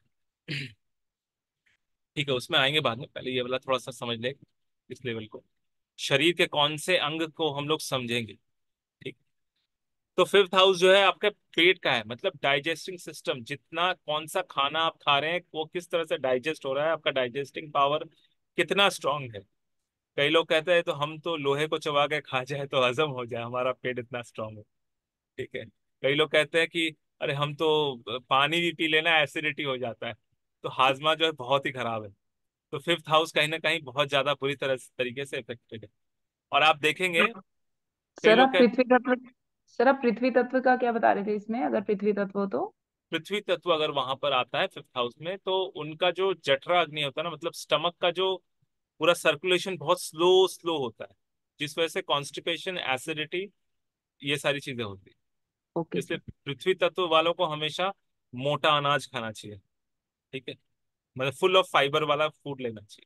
ठीक है, उसमें आएंगे बाद में, पहले ये वाला थोड़ा सा समझ ले इस लेवल को। शरीर के कौन से अंग को हम लोग समझेंगे। ठीक। तो फिफ्थ हाउस जो है आपके पेट का है, मतलब डाइजेस्टिंग सिस्टम, जितना कौन सा खाना आप खा रहे हैं वो किस तरह से डाइजेस्ट हो रहा है, आपका डाइजेस्टिंग पावर कितना स्ट्रांग है। कई लोग कहते हैं तो हम तो लोहे को चबा के खा जाए तो हजम हो जाए, हमारा पेट इतना स्ट्रांग है। ठीक है। कई लोग कहते हैं कि अरे हम तो पानी भी पी लेना एसिडिटी हो जाता है। तो हाजमा जो है बहुत ही खराब है। तो फिफ्थ हाउस कहीं ना कहीं बहुत ज्यादा बुरी तरह तरीके से इफेक्टेड है। और आप देखेंगे कई सर लोग आप कह पृथ्वी तत्व सर आप पृथ्वी तत्व का क्या बता रहे थे इसमें, अगर पृथ्वी तत्व हो तो? पृथ्वी तत्व अगर वहां पर आता है फिफ्थ हाउस में, तो उनका जो जठरा अग्नि होता है ना, मतलब स्टमक का जो पूरा सर्कुलेशन बहुत स्लो स्लो होता है, जिस वजह से कॉन्स्टिपेशन, एसिडिटी, ये सारी चीजें होती है। ओके इसलिए सर। पृथ्वी तत्व वालों को हमेशा मोटा अनाज खाना चाहिए। ठीक है। मतलब फुल ऑफ फाइबर वाला फूड लेना चाहिए।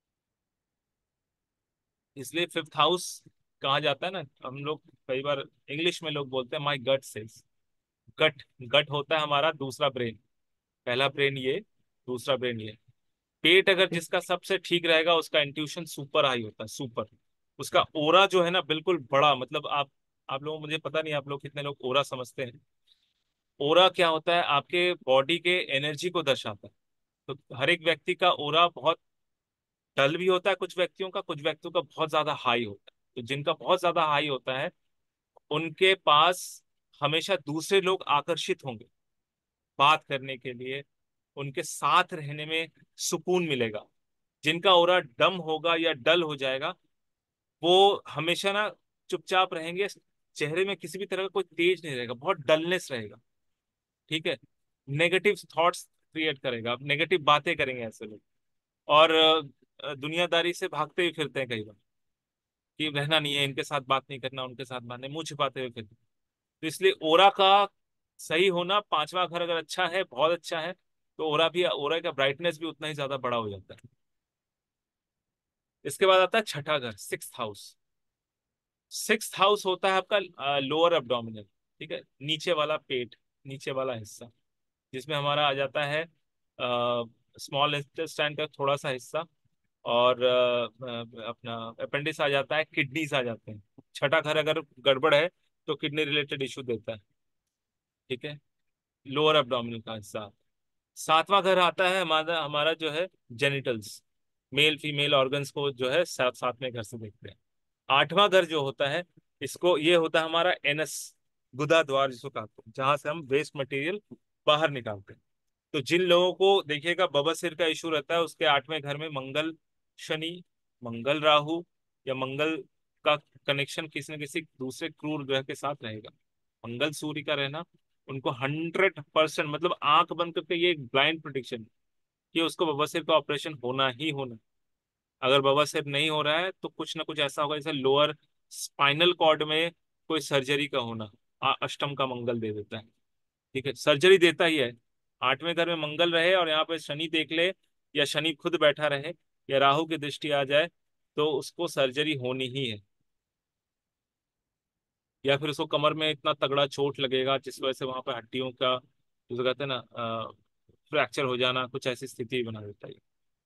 इसलिए फिफ्थ हाउस कहा जाता है ना, हम लोग कई बार इंग्लिश में लोग बोलते हैं माई गट सेल्स। गट गट होता है हमारा दूसरा ब्रेन। पहला ब्रेन ये, दूसरा ब्रेन ये। पेट अगर ओके जिसका सबसे ठीक रहेगा उसका इंट्यूशन सुपर हाई होता है, सुपर। उसका ओरा जो है ना बिल्कुल बड़ा, मतलब आप आप लोग, मुझे पता नहीं आप लोग कितने लोग ओरा समझते हैं। ओरा क्या होता है, आपके बॉडी के एनर्जी को दर्शाता है। तो हर एक व्यक्ति का ओरा बहुत डल भी होता है, कुछ व्यक्तियों का, कुछ व्यक्तियों का बहुत ज्यादा हाई होता है। तो जिनका बहुत ज्यादा हाई होता है उनके पास हमेशा दूसरे लोग आकर्षित होंगे बात करने के लिए, उनके साथ रहने में सुकून मिलेगा। जिनका ओरा डम होगा या डल हो जाएगा, वो हमेशा ना चुपचाप रहेंगे, चेहरे में किसी भी तरह का कोई तेज नहीं रहेगा, बहुत डलनेस रहेगा। ठीक है। नेगेटिव थॉट्स क्रिएट करेगा, नेगेटिव बातें करेंगे ऐसे लोग। और अ, दुनियादारी से भागते ही फिरते हैं कई बार, कि रहना नहीं है, इनके साथ बात नहीं करना, उनके साथ बात नहीं, मुंह छिपाते हुए फिरते हैं। तो इसलिए ओरा का सही होना, पांचवा घर अगर अच्छा है, बहुत अच्छा है, तो ओरा भी, ओरा का ब्राइटनेस भी उतना ही ज्यादा बड़ा हो जाता है। इसके बाद आता है छठा घर, सिक्स हाउस। सिक्स हाउस होता है आपका लोअर एब्डोमिनल। ठीक है, नीचे वाला पेट, नीचे वाला हिस्सा, जिसमें हमारा आ जाता है स्मॉल इंटेस्टाइन का थोड़ा सा हिस्सा, और अ, अ, अपना अपेंडिक्स आ जाता है, किडनीज आ जाते हैं। छठा घर अगर गड़बड़ है तो किडनी रिलेटेड इशू देता है। ठीक है। लोअर एब्डोमिनल का हिस्सा। सातवां घर आता है हमारा हमारा जो है जेनिटल्स, मेल फीमेल ऑर्गन्स को जो है साथ सातवें घर से देखते हैं। आठवां घर जो होता है, इसको, ये होता है हमारा एनस, गुदा द्वार जिसको कहते हैं, जहां से हम वेस्ट मटेरियल बाहर निकालते हैं। तो जिन लोगों को देखिएगा बवासीर का इशू रहता है, उसके आठवें घर में मंगल शनि, मंगल राहु, या मंगल का कनेक्शन किसी न किसी दूसरे क्रूर ग्रह के साथ रहेगा। मंगल सूर्य का रहना उनको हंड्रेड परसेंट, मतलब आंख बंद करके ये एक ब्लाइंड प्रोडिक्शन कि उसको बवासीर का ऑपरेशन होना ही होना। अगर बवासीर नहीं हो रहा है तो कुछ ना कुछ ऐसा होगा, जैसे लोअर स्पाइनल कॉर्ड में कोई सर्जरी का होना, आ- अष्टम का मंगल दे देता है। ठीक है, सर्जरी देता ही है। आठवें घर में मंगल रहे और यहाँ पे शनि देख ले, या शनि खुद बैठा रहे, या राहु की दृष्टि आ जाए, तो उसको सर्जरी होनी ही है। या फिर उसको कमर में इतना तगड़ा चोट लगेगा जिस वजह से वहां पर हड्डियों का, जिसे कहते हैं ना, फ्रैक्चर हो जाना, कुछ ऐसी स्थिति बना देता है।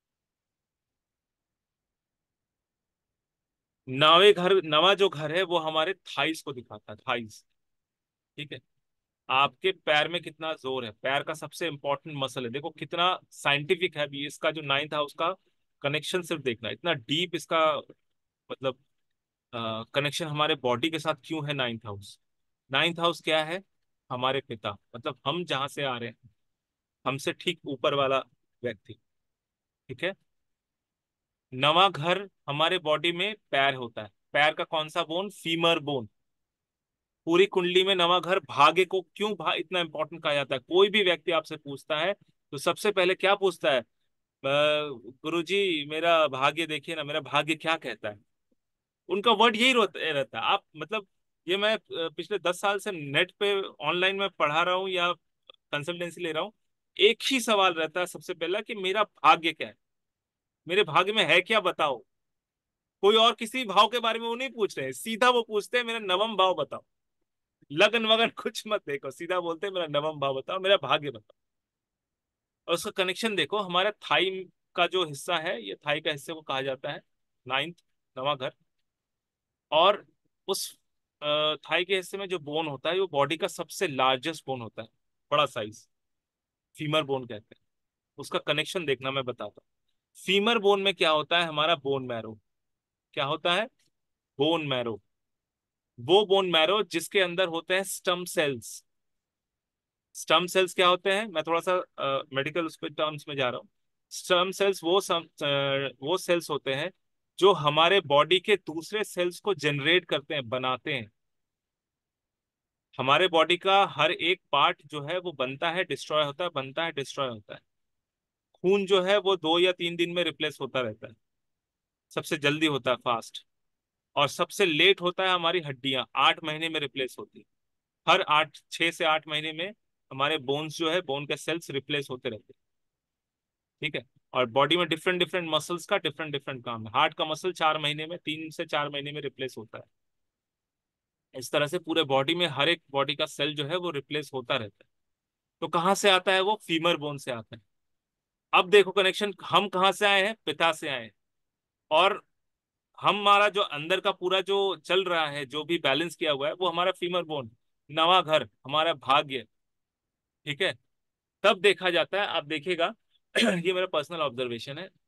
नवे घर, नवा जो घर है वो हमारे थाइस को दिखाता है, थाइस। ठीक है। आपके पैर में कितना जोर है, पैर का सबसे इंपॉर्टेंट मसल है, देखो कितना साइंटिफिक है भी इसका, जो नाइन्थ हाउस का कनेक्शन सिर्फ देखना, इतना डीप इसका मतलब कनेक्शन हमारे बॉडी के साथ क्यों है नाइन्थ हाउस। नाइन्थ हाउस क्या है, हमारे पिता, मतलब हम जहां से आ रहे हैं, हमसे ठीक ऊपर वाला व्यक्ति। ठीक है। नवा घर हमारे बॉडी में पैर होता है, पैर का कौन सा बोन, फीमर बोन। पूरी कुंडली में नवा घर भाग्य को क्यों भा, इतना इंपॉर्टेंट कहा जाता है। कोई भी व्यक्ति आपसे पूछता है तो सबसे पहले क्या पूछता है, गुरु जी मेरा भाग्य देखिए ना, मेरा भाग्य क्या कहता है। उनका वर्ड यही रहता रहता है। आप मतलब, ये मैं अ, पिछले दस साल से नेट पे ऑनलाइन में पढ़ा रहा हूँ या कंसल्टेंसी ले रहा हूँ, एक ही सवाल रहता है सबसे पहला, कि मेरा भाग्य क्या है, मेरे भाग्य में है क्या बताओ। कोई और किसी भाव के बारे में वो नहीं पूछ रहे हैं, सीधा वो पूछते हैं मेरा नवम भाव बताओ। लगन वगन कुछ मत देखो, सीधा बोलते हैं मेरा नवम भाव बताओ, मेरा भाग्य बताओ। और उसका कनेक्शन देखो, हमारा थाई का जो हिस्सा है, ये थाई का हिस्से को कहा जाता है नाइन्थ, नवा घर। और उस अ, थाई के हिस्से में जो बोन होता है वो बॉडी का सबसे लार्जेस्ट बोन होता है, बड़ा साइज, फीमर बोन कहते हैं। उसका कनेक्शन देखना मैं बताता हूँ। फीमर बोन में क्या होता है, हमारा बोन मैरो। क्या होता है? Bone marrow. वो बोन मैरो जिसके अंदर होते हैं स्टम सेल्स। स्टम सेल्स क्या होते हैं? मैं थोड़ा सा मेडिकल उस पे टर्म्स में जा रहा हूँ। स्टम सेल्स वो सम, अ, वो सेल्स होते हैं जो हमारे बॉडी के दूसरे सेल्स को जनरेट करते हैं, बनाते हैं। हमारे बॉडी का हर एक पार्ट जो है वो बनता है, डिस्ट्रॉय होता है, बनता है, डिस्ट्रॉय होता है। खून जो है वो दो या तीन दिन में रिप्लेस होता रहता है, सबसे जल्दी होता है, फास्ट। और सबसे लेट होता है हमारी हड्डियां, आठ महीने में रिप्लेस होती है। हर आठ छह से आठ महीने में हमारे बोन्स जो है, बोन के सेल्स रिप्लेस होते रहते हैं। ठीक है। और बॉडी में डिफरेंट डिफरेंट मसल्स का डिफरेंट डिफरेंट काम है। हार्ट का मसल चार महीने में, तीन से चार महीने में रिप्लेस होता है। इस तरह से पूरे बॉडी में हर एक बॉडी का सेल जो है वो रिप्लेस होता रहता है। तो कहाँ से आता है? वो फीमर बोन से आता है। अब देखो कनेक्शन, हम कहाँ से आए हैं? पिता से आए हैं। और हमारा जो अंदर का पूरा जो चल रहा है, जो भी बैलेंस किया हुआ है, वो हमारा फीमर बोन, नवा घर, हमारा भाग्य। ठीक है। तब देखा जाता है, आप देखिएगा ये मेरा पर्सनल ऑब्जर्वेशन है,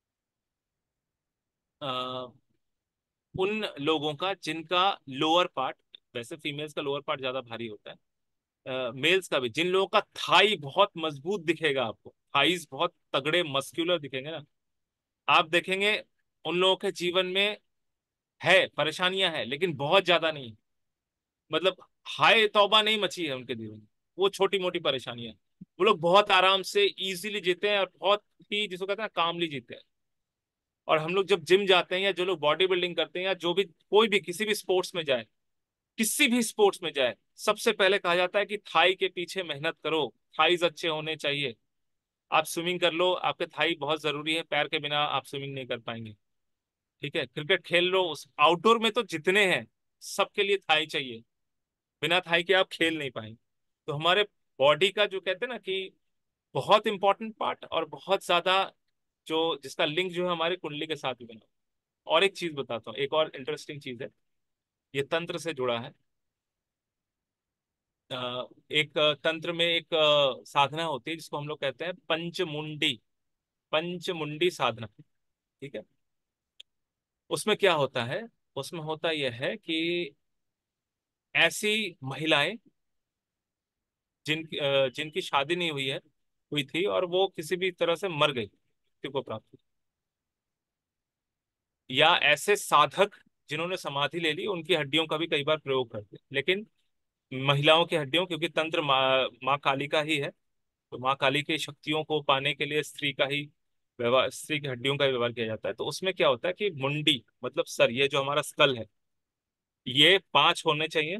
अ, उन लोगों का जिनका लोअर पार्ट, वैसे फीमेल्स का लोअर पार्ट ज्यादा भारी होता है, मेल्स का भी, जिन लोगों का थाई बहुत मजबूत दिखेगा आपको, थाइज बहुत तगड़े मस्क्यूलर दिखेंगे ना, आप देखेंगे उन लोगों के जीवन में है परेशानियां है, लेकिन बहुत ज्यादा नहीं। मतलब हाय तौबा नहीं मची है उनके जीवन में, वो छोटी मोटी परेशानियां, वो लोग बहुत आराम से इजीली जीते हैं, और बहुत ही, जिसको कहते हैं, कामली जीते हैं। और हम लोग जब जिम जाते हैं, या जो लोग बॉडी बिल्डिंग करते हैं, या जो भी, कोई भी किसी भी स्पोर्ट्स में जाए, किसी भी स्पोर्ट्स में जाए, सबसे पहले कहा जाता है कि थाई के पीछे मेहनत करो, थाईज अच्छे होने चाहिए। आप स्विमिंग कर लो, आपके थाई बहुत जरूरी है, पैर के बिना आप स्विमिंग नहीं कर पाएंगे। ठीक है। क्रिकेट खेल लो, उस आउटडोर में तो जितने हैं सबके लिए थाई चाहिए, बिना थाई के आप खेल नहीं पाएंगे। तो हमारे बॉडी का जो कहते हैं ना कि बहुत इंपॉर्टेंट पार्ट, और बहुत ज्यादा जो जिसका लिंक जो है हमारी कुंडली के साथ भी बना। और एक चीज बताता हूँ, एक और इंटरेस्टिंग चीज है, ये तंत्र से जुड़ा है। अ, एक तंत्र में एक अ, साधना होती है जिसको हम लोग कहते हैं पंचमुंडी, पंचमुंडी साधना। ठीक है। उसमें क्या होता है? उसमें होता यह है कि ऐसी महिलाएं जिन अ, जिनकी शादी नहीं हुई है, हुई थी, और वो किसी भी तरह से मर गई, मृत्यु को प्राप्त हुई, या ऐसे साधक जिन्होंने समाधि ले ली, उनकी हड्डियों का भी कई बार प्रयोग करते हैं, लेकिन महिलाओं की हड्डियों, क्योंकि तंत्र माँ माँ काली का ही है, तो माँ काली की शक्तियों को पाने के लिए स्त्री का ही व्यवहार, स्त्री की हड्डियों का ही व्यवहार किया जाता है। तो उसमें क्या होता है कि मुंडी मतलब सर, ये जो हमारा स्कल है, ये पांच होने चाहिए।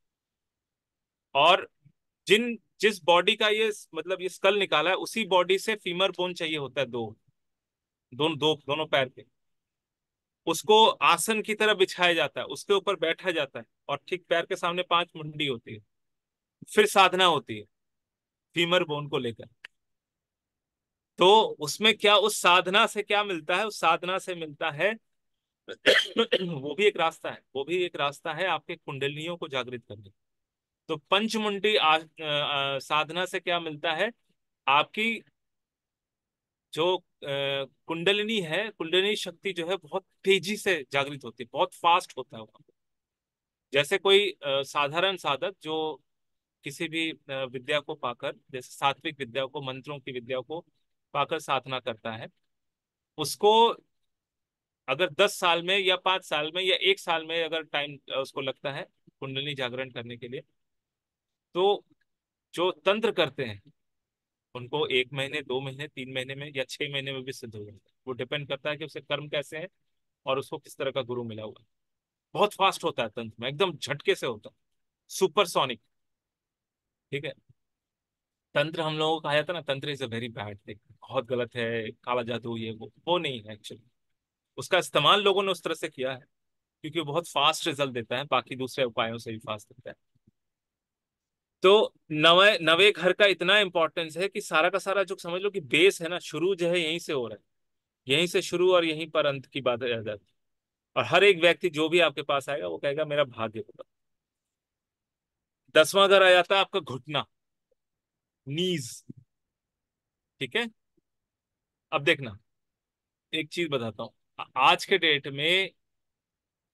और जिन जिस बॉडी का ये मतलब ये स्कल निकाला है, उसी बॉडी से फीमर बोन चाहिए होता है, दो, दोनों दो दोनों पैर पे। उसको आसन की तरह बिछाया जाता है, उसके ऊपर बैठा जाता है, और ठीक पैर के सामने पांच मुंडी होती है। फिर साधना होती है फीमर बोन को लेकर। तो उसमें क्या, उस साधना से क्या मिलता है? उस साधना से मिलता है वो भी एक रास्ता है, वो भी एक रास्ता है आपके कुंडलिनियों को जागृत करने। तो पंचमुंडी आ, आ, साधना से क्या मिलता है? आपकी जो अ, कुंडलिनी है, कुंडलिनी शक्ति जो है बहुत तेजी से जागृत होती है, बहुत फास्ट होता है वो। जैसे कोई अ, साधारण साधक जो किसी भी अ, विद्या को पाकर, जैसे सात्विक विद्या को, मंत्रों की विद्या को पाकर साधना करता है, उसको अगर दस साल में या पांच साल में या एक साल में अगर टाइम उसको लगता है कुंडलिनी जागरण करने के लिए, तो जो तंत्र करते हैं उनको एक महीने, दो महीने, तीन महीने में, या छह महीने में भी सिद्ध हो जाता है। वो डिपेंड करता है कि उसे कर्म कैसे है, और उसको किस तरह का गुरु मिला हुआ है। बहुत फास्ट होता है तंत्र में, एकदम झटके से होता है, सुपरसोनिक। ठीक है। तंत्र हम लोगों को कहा जाता है ना, tantra is a very bad thing, बहुत गलत है, काला जादू, ये वो वो नहीं है एक्चुअली। उसका इस्तेमाल लोगों ने उस तरह से किया है क्योंकि वो बहुत फास्ट रिजल्ट देता है, बाकी दूसरे उपायों से भी फास्ट देता है। तो नवे नवे घर का इतना इंपॉर्टेंस है कि सारा का सारा जो समझ लो कि बेस है ना, शुरू जो है यहीं से हो रहा है, यहीं से शुरू और यहीं पर अंत की बात आ जाती है। और हर एक व्यक्ति जो भी आपके पास आएगा वो कहेगा मेरा भाग्य होगा। दसवां घर आ जाता है आपका घुटना, नीज। ठीक है। अब देखना, एक चीज बताता हूँ, आज के डेट में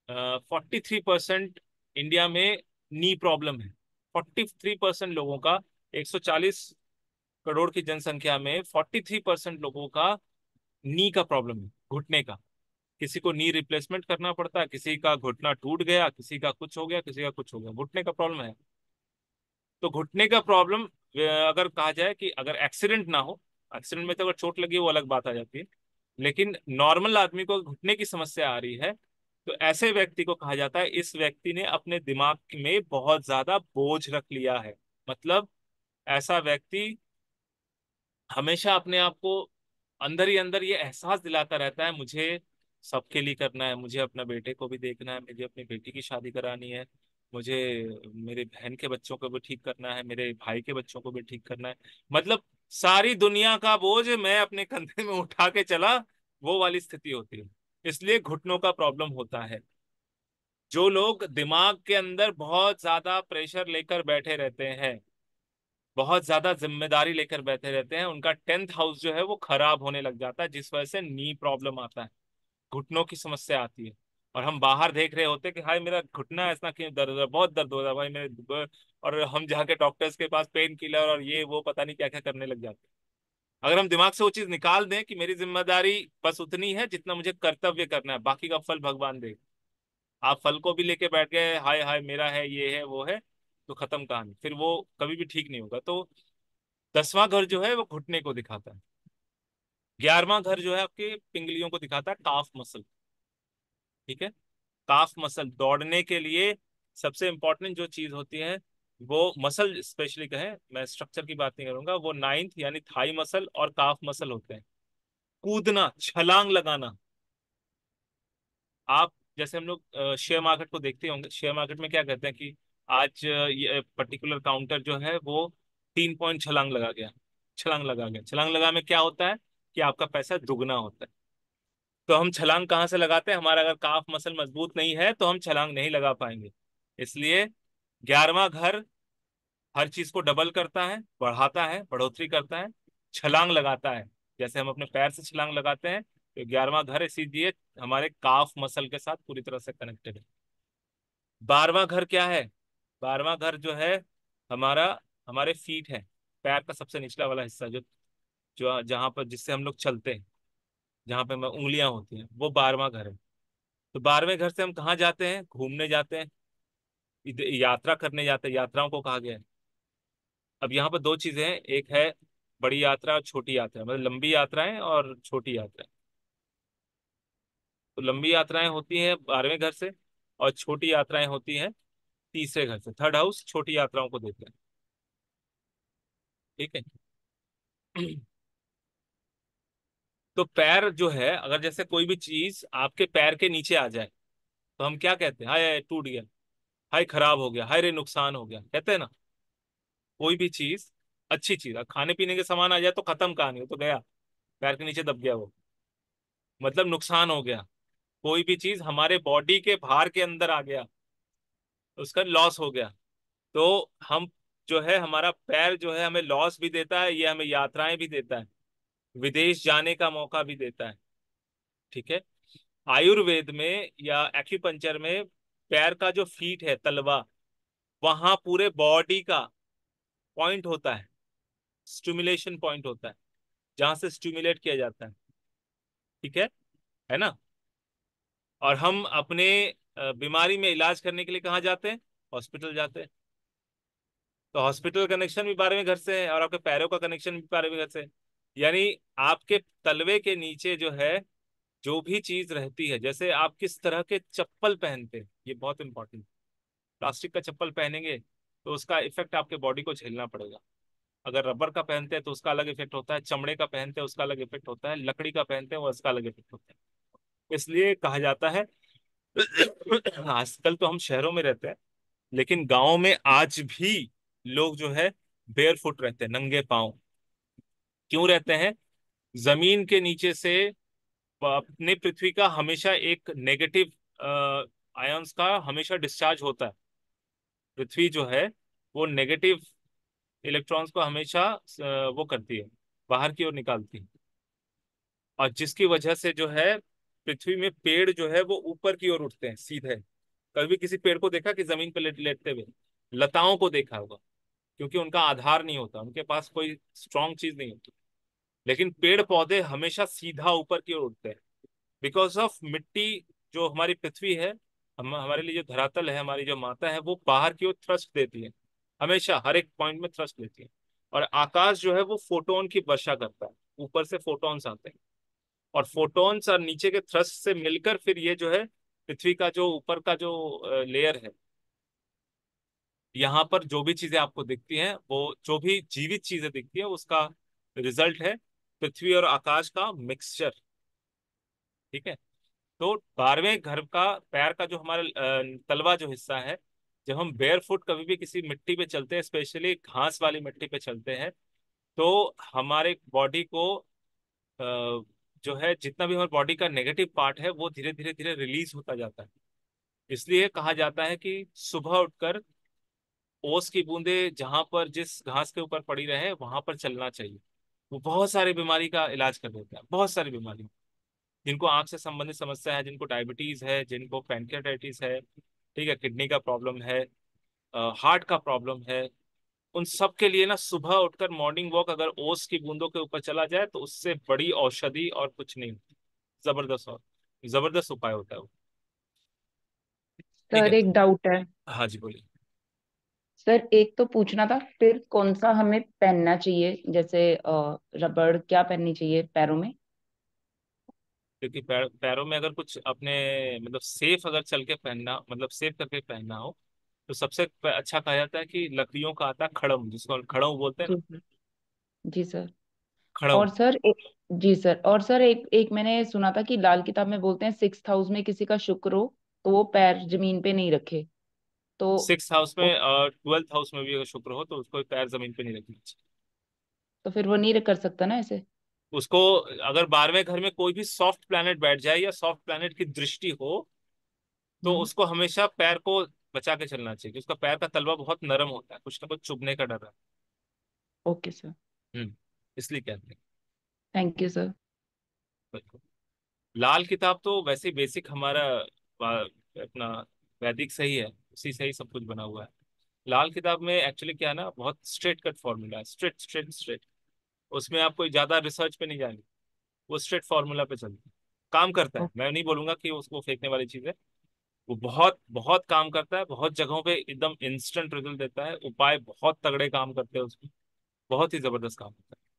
फोर्टी थ्री परसेंट इंडिया में नी प्रॉब्लम है। फोर्टी थ्री परसेंट लोगों का, एक सौ चालीस करोड़ की जनसंख्या में फोर्टी थ्री परसेंट लोगों का नी का प्रॉब्लम है, घुटने का। किसी को नी रिप्लेसमेंट करना पड़ता है, किसी का घुटना टूट गया, किसी का कुछ हो गया, किसी का कुछ हो गया, घुटने का प्रॉब्लम है। तो घुटने का प्रॉब्लम अगर कहा जाए कि अगर एक्सीडेंट ना हो, एक्सीडेंट में तो अगर चोट लगी है वो अलग बात आ जाती है, लेकिन नॉर्मल आदमी को घुटने की समस्या आ रही है तो ऐसे व्यक्ति को कहा जाता है इस व्यक्ति ने अपने दिमाग में बहुत ज्यादा बोझ रख लिया है। मतलब ऐसा व्यक्ति हमेशा अपने आप को अंदर ही अंदर ये एहसास दिलाता रहता है मुझे सबके लिए करना है, मुझे अपने बेटे को भी देखना है, मुझे अपनी बेटी की शादी करानी है, मुझे मेरे बहन के बच्चों को भी ठीक करना है, मेरे भाई के बच्चों को भी ठीक करना है। मतलब सारी दुनिया का बोझ मैं अपने कंधे में उठा के चला, वो वाली स्थिति होती है। इसलिए घुटनों का प्रॉब्लम होता है। जो लोग दिमाग के अंदर बहुत ज्यादा प्रेशर लेकर बैठे रहते हैं, बहुत ज्यादा जिम्मेदारी लेकर बैठे रहते हैं, उनका टेंथ हाउस जो है वो खराब होने लग जाता है, जिस वजह से नी प्रॉब्लम आता है, घुटनों की समस्या आती है। और हम बाहर देख रहे होते हैं कि हाय मेरा घुटना ऐसा क्यों दर्द हो रहा है, बहुत दर्द हो रहा है भाई मेरे, और हम जाके डॉक्टर्स के पास पेन किलर और ये वो पता नहीं क्या क्या करने लग जाते हैं। अगर हम दिमाग से वो चीज निकाल दें कि मेरी जिम्मेदारी बस उतनी है जितना मुझे कर्तव्य करना है, बाकी का फल भगवान दे। आप फल को भी लेके बैठ गए हाय हाय मेरा है ये है वो है, तो खत्म कहानी, फिर वो कभी भी ठीक नहीं होगा। तो दसवां घर जो है वो घुटने को दिखाता है। ग्यारहवां घर जो है आपके पिंगलियों को दिखाता है, काफ मसल। ठीक है, काफ मसल दौड़ने के लिए सबसे इंपॉर्टेंट जो चीज होती है वो मसल, स्पेशली कहें, मैं स्ट्रक्चर की बात नहीं करूंगा, वो नाइन्थ यानी थाई मसल और काफ मसल होते हैं। कूदना, छलांग लगाना। आप जैसे हम लोग शेयर मार्केट को देखते होंगे, शेयर मार्केट में क्या कहते हैं कि आज अ, ये पर्टिकुलर काउंटर जो है वो तीन पॉइंट छलांग लगा गया, छलांग लगा गया। छलांग लगा में क्या होता है कि आपका पैसा दुगना होता है। तो हम छलांग कहाँ से लगाते हैं, हमारा अगर काफ मसल मजबूत नहीं है तो हम छलांग नहीं लगा पाएंगे। इसलिए ग्यारहवां घर हर चीज को डबल करता है, बढ़ाता है, बढ़ोतरी करता है, छलांग लगाता है। जैसे हम अपने पैर से छलांग लगाते हैं, तो ग्यारहवां घर इसीलिए हमारे काफ मसल के साथ पूरी तरह से कनेक्टेड है। बारहवां घर क्या है, बारहवां घर जो है हमारा, हमारे फीट है, पैर का सबसे निचला वाला हिस्सा, जो जो जहाँ पर जिससे हम लोग चलते हैं, जहाँ पे उंगलियां होती हैं, वो बारहवां घर है। तो बारहवें घर से हम कहाँ जाते हैं, घूमने जाते हैं, इध- यात्रा करने जाते हैं, यात्राओं को कहा गया है। अब यहाँ पर दो चीजें हैं, एक है बड़ी यात्रा और छोटी यात्रा, मतलब लंबी यात्राएं और छोटी यात्राएं। तो लंबी यात्राएं होती हैं बारहवें घर से, और छोटी यात्राएं होती हैं तीसरे घर से। थर्ड हाउस छोटी यात्राओं को देते हैं। ठीक है। तो पैर जो है, अगर जैसे कोई भी चीज आपके पैर के नीचे आ जाए तो हम क्या कहते हैं, हाय हाय, टूट गया, हाय खराब हो गया, हाय रे नुकसान हो गया, कहते हैं ना। कोई भी चीज, अच्छी चीज, अब खाने पीने के सामान आ जाए तो खत्म कहानी, हो तो गया, पैर के नीचे दब गया वो, मतलब नुकसान हो गया। कोई भी चीज हमारे बॉडी के भार के अंदर आ गया, उसका लॉस हो गया। तो हम जो है, हमारा पैर जो है हमें लॉस भी देता है, ये हमें यात्राएं भी देता है, विदेश जाने का मौका भी देता है। ठीक है। आयुर्वेद में या एक्यूपंचर में पैर का जो फीट है, तलवा, वहां पूरे बॉडी का पॉइंट होता है, स्टिमुलेशन पॉइंट होता है, जहां से स्टिमुलेट किया जाता है। ठीक है है ना। और हम अपने अ, बीमारी में इलाज करने के लिए कहाँ जाते हैं, हॉस्पिटल जाते हैं। तो हॉस्पिटल कनेक्शन भी बारहवें घर से है, और आपके पैरों का कनेक्शन भी बारहवें घर से है। यानी आपके तलवे के नीचे जो है, जो भी चीज रहती है, जैसे आप किस तरह के चप्पल पहनते हैं, ये बहुत इंपॉर्टेंट। प्लास्टिक का चप्पल पहनेंगे तो उसका इफेक्ट आपके बॉडी को झेलना पड़ेगा। अगर रबर का पहनते हैं तो उसका अलग इफेक्ट होता है, चमड़े का पहनते हैं उसका अलग इफेक्ट होता है, लकड़ी का पहनते हैं वो उसका अलग इफेक्ट होता है। इसलिए कहा जाता है आजकल तो हम शहरों में रहते हैं, लेकिन गाँव में आज भी लोग जो है बेयर फुट रहते हैं, नंगे पाँव। क्यों रहते हैं, जमीन के नीचे से अपने पृथ्वी का हमेशा एक नेगेटिव आयंस का हमेशा डिस्चार्ज होता है। पृथ्वी जो है वो नेगेटिव इलेक्ट्रॉन्स को हमेशा अ, वो करती है, बाहर की ओर निकालती है। और जिसकी वजह से जो है पृथ्वी में पेड़ जो है वो ऊपर की ओर उठते हैं सीधे। कभी भी किसी पेड़ को देखा कि जमीन पे लेट लेटते हुए? लताओं को देखा होगा, क्योंकि उनका आधार नहीं होता, उनके पास कोई स्ट्रांग चीज नहीं होती। लेकिन पेड़ पौधे हमेशा सीधा ऊपर की ओर उठते हैं, बिकॉज ऑफ मिट्टी। जो हमारी पृथ्वी है, हम हमारे लिए जो धरातल है, हमारी जो माता है, वो बाहर की ओर थ्रस्ट देती है, हमेशा हर एक पॉइंट में थ्रस्ट देती है। और आकाश जो है वो फोटोन की वर्षा करता है, ऊपर से फोटॉन्स आते हैं, और फोटॉन्स और नीचे के थ्रस्ट से मिलकर फिर ये जो है पृथ्वी का जो ऊपर का जो लेयर है, यहाँ पर जो भी चीजें आपको दिखती हैं, वो जो भी जीवित चीजें दिखती है, उसका रिजल्ट है पृथ्वी और आकाश का मिक्सचर। ठीक है। तो बारहवें घर का पैर का जो हमारा अ, तलवा जो हिस्सा है, जब हम बेयर फुट कभी भी किसी मिट्टी पे चलते हैं, स्पेशली घास वाली मिट्टी पे चलते हैं, तो हमारे बॉडी को अ, जो है जितना भी हमारे बॉडी का नेगेटिव पार्ट है, वो धीरे धीरे धीरे रिलीज होता जाता है। इसलिए कहा जाता है कि सुबह उठकर ओस की बूंदे जहां पर जिस घास के ऊपर पड़ी रहे वहां पर चलना चाहिए। वो बहुत सारी बीमारी का इलाज कर देता है, बहुत सारी बीमारी। जिनको आंख से संबंधित समस्या है, जिनको डायबिटीज है, जिनको पैंक्रियाटाइटिस है, ठीक है, किडनी का प्रॉब्लम है, हार्ट का प्रॉब्लम है, उन सब के लिए ना सुबह उठकर मॉर्निंग वॉक अगर ओस की बूंदों के ऊपर चला जाए तो उससे बड़ी औषधि और कुछ नहीं होती। जबरदस्त और जबरदस्त उपाय होता है वो। ठीक है। सर एक डाउट है। हाँ जी, बोलिए। सर एक तो पूछना था, फिर कौन सा हमें पहनना चाहिए, जैसे अ, रबड़ क्या पहननी चाहिए पैरों में? क्योंकि पैर, पैरों में अगर कुछ अपने मतलब सेफ अगर चल के पहनना, मतलब सेफ करके पहनना हो, तो सबसे प- अच्छा कहा जाता है कि लकड़ियों का आता है खड़म, जिसको खड़म बोलते हैं ना। जी सर। जी सर। खड़म। और सर एक जी सर, और सर एक एक मैंने सुना था कि लाल किताब में बोलते हैं सिक्स हाउस में किसी का शुक्र हो तो वो पैर जमीन पे नहीं रखे। तो सिक्स हाउस उस, में और ट्वेल्थ हाउस में भी अगर शुक्र हो तो उसको पैर जमीन पे नहीं रखना चाहिए। तो फिर वो नहीं कर सकता ना ऐसे? उसको, अगर बारहवें घर में कोई भी सॉफ्ट प्लैनेट बैठ जाए या सॉफ्ट प्लैनेट की दृष्टि हो, तो हम्म। उसको हमेशा पैर को बचा के चलना चाहिए, क्योंकि उसका पैर का तलवा बहुत नरम होता है, कुछ ना कुछ चुभने का डर है। Okay sir. हम्म। इसलिए कहते थैंक यू सर। हैं। लाल किताब तो वैसे बेसिक हमारा वा- अपना वैदिक सही है, उसी से ही सब कुछ बना हुआ है। लाल किताब में एक्चुअली क्या है ना, बहुत स्ट्रेट कट फॉर्मूला है, स्ट्रेट स्ट्रेट स्ट्रेट। उसमें आप कोई ज्यादा रिसर्च पे नहीं जाएंगे, वो स्ट्रेट फॉर्मूला पे चलता है, काम करता है। ओ- मैं नहीं बोलूंगा कि उसको फेंकने वाली चीज है, वो बहुत बहुत काम करता है, बहुत जगहों पे एकदम इंस्टेंट रिजल्ट देता है, उपाय बहुत तगड़े काम करते हैं उसमें, बहुत ही जबरदस्त काम करता है।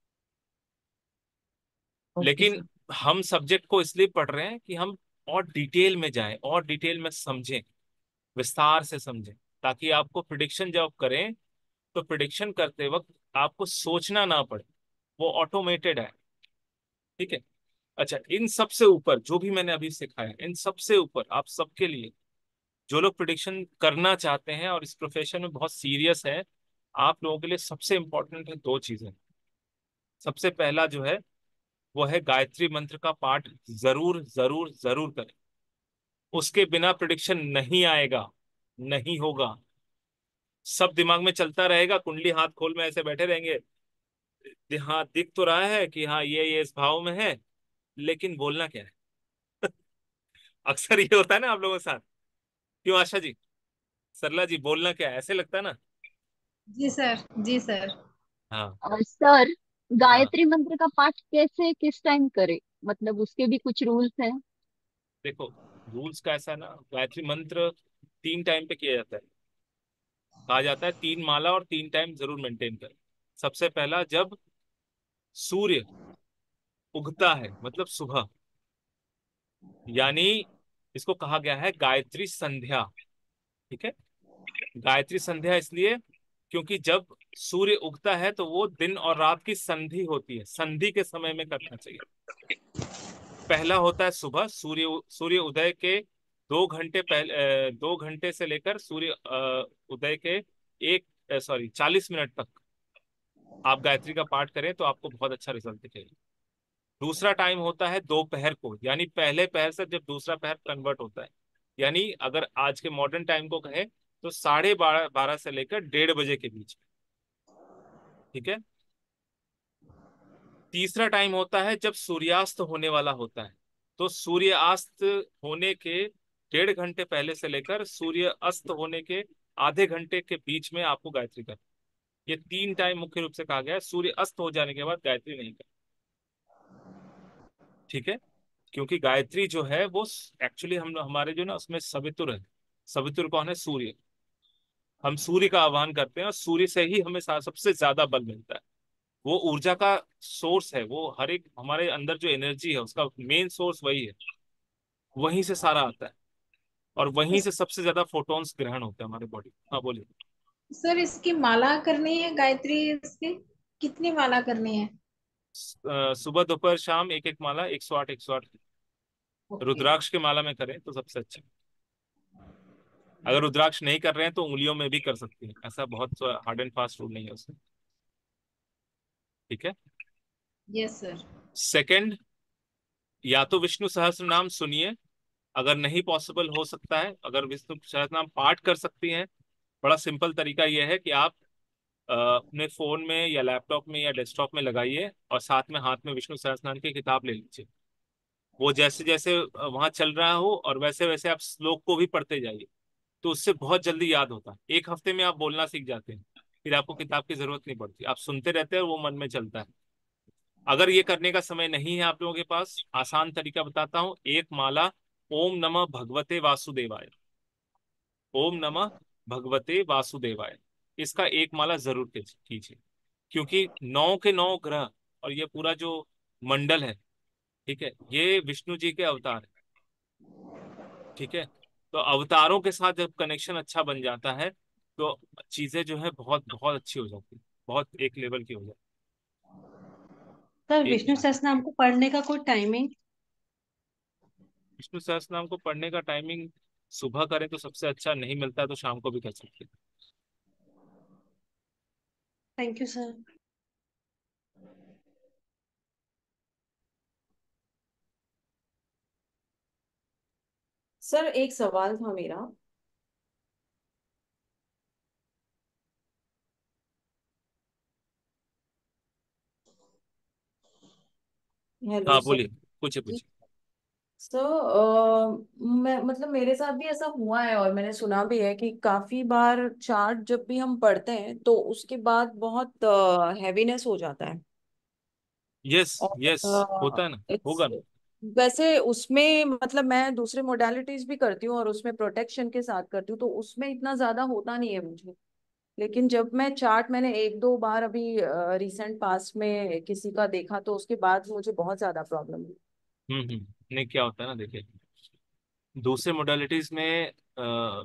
ओके लेकिन सर। हम सब्जेक्ट को इसलिए पढ़ रहे हैं कि हम और डिटेल में जाएं और डिटेल में समझें, विस्तार से समझें, ताकि आपको प्रिडिक्शन जब करें तो प्रिडिक्शन करते वक्त आपको सोचना ना पड़े, वो ऑटोमेटेड है। ठीक है। अच्छा, इन सबसे ऊपर जो भी मैंने अभी सिखाया, इन सबसे ऊपर आप सबके लिए, जो लोग प्रिडिक्शन करना चाहते हैं और इस प्रोफेशन में बहुत सीरियस है, आप लोगों के लिए सबसे इंपॉर्टेंट है दो चीजें। सबसे पहला जो है वो है गायत्री मंत्र का पाठ जरूर जरूर जरूर करें। उसके बिना प्रिडिक्शन नहीं आएगा, नहीं होगा। सब दिमाग में चलता रहेगा, कुंडली हाथ खोल में ऐसे बैठे रहेंगे, दि- हाँ दिख तो रहा है कि हाँ ये ये इस भाव में है, लेकिन बोलना क्या है? अक्सर ये होता है ना आप लोगों के साथ। क्यों आशा जी, सरला जी, बोलना क्या है, ऐसे लगता है ना। जी सर। जी सर। हाँ। और सर, हाँ, गायत्री मंत्र का पाठ कैसे किस टाइम करे? मतलब उसके भी कुछ रूल्स हैं? देखो, रूल्स का ऐसा है ना, गायत्री मंत्र तीन टाइम पे किया जाता है। कहा जाता है तीन माला और तीन टाइम जरूर मेंटेन करें। सबसे पहला, जब सूर्य उगता है, मतलब सुबह, यानी इसको कहा गया है गायत्री संध्या। ठीक है। गायत्री संध्या इसलिए क्योंकि जब सूर्य उगता है तो वो दिन और रात की संधि होती है, संधि के समय में करना चाहिए। पहला होता है सुबह, सूर्य सूर्य उदय के दो घंटे पहले, अ, दो घंटे से लेकर सूर्य अ, उदय के एक सॉरी चालीस मिनट तक आप गायत्री का पाठ करें तो आपको बहुत अच्छा रिजल्ट दिखेगा। दूसरा टाइम होता है दोपहर को, यानी पहले पहर से जब दूसरा पहर कन्वर्ट होता है, यानी अगर आज के मॉडर्न टाइम को कहें तो साढ़े बारह बारह से लेकर डेढ़ बजे के बीच में। ठीक है। तीसरा टाइम होता है जब सूर्यास्त होने वाला होता है, तो सूर्यास्त होने के डेढ़ घंटे पहले से लेकर सूर्य अस्त होने के आधे घंटे के बीच में आपको गायत्री करनी। ये तीन टाइम मुख्य रूप से कहा गया है। सूर्य अस्त हो जाने के बाद गायत्री नहीं करनी, ठीक है। क्योंकि गायत्री जो है वो एक्चुअली हम हमारे जो ना उसमें सवितुर है। सवितुर कौन है? सूर्य। हम सूर्य का आह्वान करते हैं और सूर्य से ही हमें सा- सबसे ज्यादा बल मिलता है। वो ऊर्जा का सोर्स है। वो हर एक हमारे अंदर जो एनर्जी है उसका मेन सोर्स वही है। वहीं से सारा आता है और वहीं से सबसे ज्यादा फोटॉन्स ग्रहण होते हैं हमारे बॉडी। हाँ बोलिए। सर इसकी माला करनी है गायत्री इसकी, कितनी माला करनी है? अ, सुबह दोपहर शाम एक एक माला, एक सौ आठ एक सौ आठ। ओके। रुद्राक्ष के माला में करें तो सबसे अच्छा। अगर रुद्राक्ष नहीं कर रहे हैं तो उंगलियों में भी कर सकती हैं। ऐसा बहुत हार्ड एंड फास्ट रूल नहीं है उसमें, ठीक है। Yes sir. सेकंड, या तो विष्णु सहस्त्र नाम सुनिए। अगर नहीं पॉसिबल हो सकता है, अगर विष्णु सहस्त्र नाम पाठ कर सकती हैं, बड़ा सिंपल तरीका यह है कि आप अ, अपने फोन में या लैपटॉप में या डेस्कटॉप में लगाइए और साथ में हाथ में विष्णु सहस्त्रनाम की किताब ले लीजिए। वो जैसे जैसे वहां चल रहा हो और वैसे वैसे आप श्लोक को भी पढ़ते जाइए, तो उससे बहुत जल्दी याद होता है। एक हफ्ते में आप बोलना सीख जाते हैं, फिर आपको किताब की जरूरत नहीं पड़ती। आप सुनते रहते हैं और वो मन में चलता है। अगर ये करने का समय नहीं है आप लोगों के पास, आसान तरीका बताता हूँ। एक माला ओम नमः भगवते वासुदेवाय, ओम नमः भगवते वासुदेवाय, इसका एक माला जरूर कीज- कीजिए। क्योंकि नौ के नौ ग्रह और ये पूरा जो मंडल है, ठीक है, ये विष्णु जी के अवतार है, ठीक है। तो अवतारों के साथ जब कनेक्शन अच्छा बन जाता है तो चीजें जो है बहुत बहुत अच्छी हो जाती है, बहुत एक लेवल की हो जाती सर है। एक विष्णु सहस्त्रनाम को पढ़ने का कोई टाइमिंग? विष्णु सहस्त्रनाम को पढ़ने का टाइमिंग सुबह करें तो सबसे अच्छा, नहीं मिलता है तो शाम को भी कर सकते हैं। Thank you sir. सर एक सवाल था मेरा। हेलो हाँ सर। बोलिए, पूछिए जी। पूछिए। सर मैं मतलब मेरे साथ भी ऐसा हुआ है और मैंने सुना भी है कि काफी बार चार्ट जब भी हम पढ़ते हैं तो उसके बाद बहुत हैवीनेस हो जाता है। यस यस, और होता है ना, इट्स होगा ना। वैसे उसमें मतलब मैं दूसरे मोडालिटीज भी करती हूँ और उसमें प्रोटेक्शन के साथ करती हूँ तो उसमें इतना ज्यादा होता नहीं है मुझे। लेकिन जब मैं चार्ट मैंने एक दो बार अभी रिसेंट पास्ट में किसी का देखा तो उसके बाद मुझे बहुत ज्यादा प्रॉब्लम हुई। हम्म हम्म। नहीं, क्या होता है ना, देखिए, दूसरे मोडालिटीज में अ,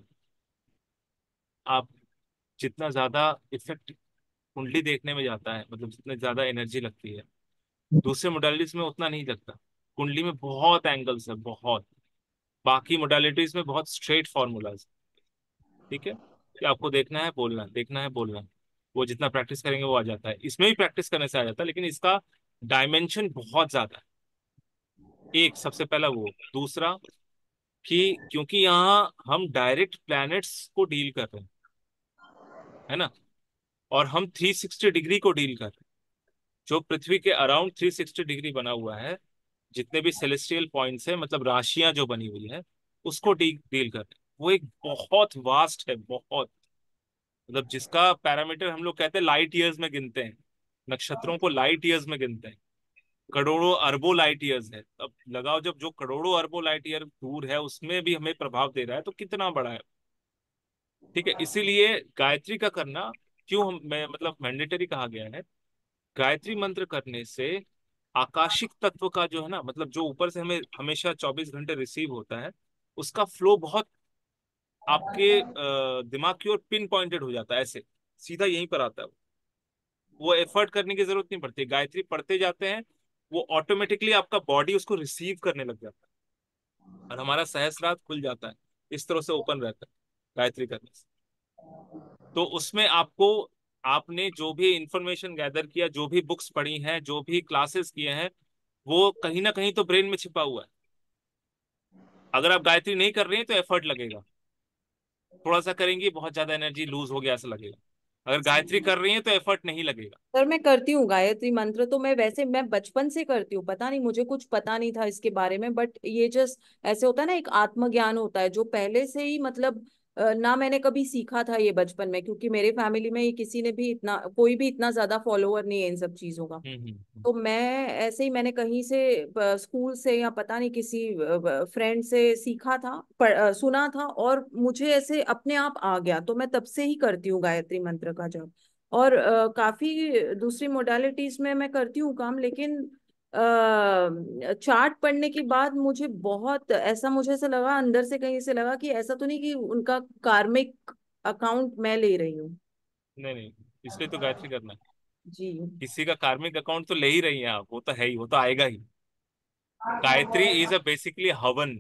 आप जितना ज्यादा इफेक्ट कुंडली देखने में जाता है, मतलब जितने ज्यादा एनर्जी लगती है, दूसरे मोडालिटीज में उतना नहीं लगता। कुंडली में बहुत एंगल्स है, बहुत। बाकी मोडालिटीज में बहुत स्ट्रेट फॉर्मूलाज, ठीक है, कि आपको देखना है बोलना है, देखना है बोलना है। वो जितना प्रैक्टिस करेंगे वो आ जाता है। इसमें भी प्रैक्टिस करने से आ जाता है, लेकिन इसका डायमेंशन बहुत ज्यादा है। एक सबसे पहला वो। दूसरा कि क्योंकि यहाँ हम डायरेक्ट प्लैनेट्स को डील कर रहे हैं, है ना, और हम थ्री सिक्सटी डिग्री को डील कर रहे हैं। जो पृथ्वी के अराउंड थ्री सिक्सटी डिग्री बना हुआ है, जितने भी सेलेस्टियल पॉइंट्स हैं, मतलब राशियां जो बनी हुई है, उसको डील डील कर रहे हैं। वो एक बहुत वास्ट है, बहुत, मतलब जिसका पैरामीटर हम लोग कहते हैं लाइट ईयर्स में गिनते हैं। नक्षत्रों को लाइट ईयर्स में गिनते हैं। करोड़ों अरबों लाइट ईयर्स है। अब लगाओ, जब जो करोड़ों अरबों लाइट ईयर दूर है उसमें भी हमें प्रभाव दे रहा है तो कितना बड़ा है, ठीक है। इसीलिए गायत्री का करना क्यों हम मैं मतलब मैंडेटरी कहा गया है। गायत्री मंत्र करने से आकाशिक तत्व का जो है ना, मतलब जो ऊपर से हमें हमेशा चौबीस घंटे रिसीव होता है, उसका फ्लो बहुत आपके अ, दिमाग की ओर पिन पॉइंटेड हो जाता है, ऐसे सीधा यहीं पर आता है। वो एफर्ट करने की जरूरत नहीं पड़ती। गायत्री पढ़ते जाते हैं, वो ऑटोमेटिकली आपका बॉडी उसको रिसीव करने लग जाता है और हमारा सहस्रार खुल जाता है, इस तरह से ओपन रहता है गायत्री करने से। तो उसमें आपको, आपने जो भी इंफॉर्मेशन गैदर किया, जो भी बुक्स पढ़ी हैं, जो भी क्लासेस किए हैं, वो कहीं ना कहीं तो ब्रेन में छिपा हुआ है। अगर आप गायत्री नहीं कर रहे हैं तो एफर्ट लगेगा, थोड़ा सा करेंगे बहुत ज्यादा एनर्जी लूज हो गया ऐसा लगेगा। अगर गायत्री कर रही है तो एफर्ट नहीं लगेगा। सर मैं करती हूँ गायत्री मंत्र, तो मैं वैसे मैं बचपन से करती हूँ, पता नहीं मुझे कुछ पता नहीं था इसके बारे में, बट ये जस्ट ऐसे होता है ना, एक आत्मज्ञान होता है जो पहले से ही मतलब अ, ना मैंने कभी सीखा था ये बचपन में, क्योंकि मेरे फैमिली में ये किसी ने भी इतना, कोई भी इतना ज्यादा फॉलोअर नहीं है इन सब चीजों का। हम्म हम्म हम्म। तो मैं ऐसे ही मैंने कहीं से प- स्कूल से या पता नहीं किसी फ्रेंड से सीखा था, पढ़- अ, सुना था, और मुझे ऐसे अपने आप आ गया, तो मैं तब से ही करती हूँ गायत्री मंत्र का जप। और अ, काफी दूसरी मोडालिटीज में मैं करती हूँ काम, लेकिन चार्ट पढ़ने के बाद मुझे बहुत ऐसा, मुझे ऐसा लगा अंदर से, कहीं से लगा कि ऐसा तो नहीं कि उनका कार्मिक अकाउंट मैं ले रही हूँ। नहीं नहीं, इसलिए तो गायत्री करना है। जी। किसी का कार्मिक अकाउंट तो ले ही रही हैं आप, वो तो है ही, वो तो आएगा ही। Gayatri is a basically havan.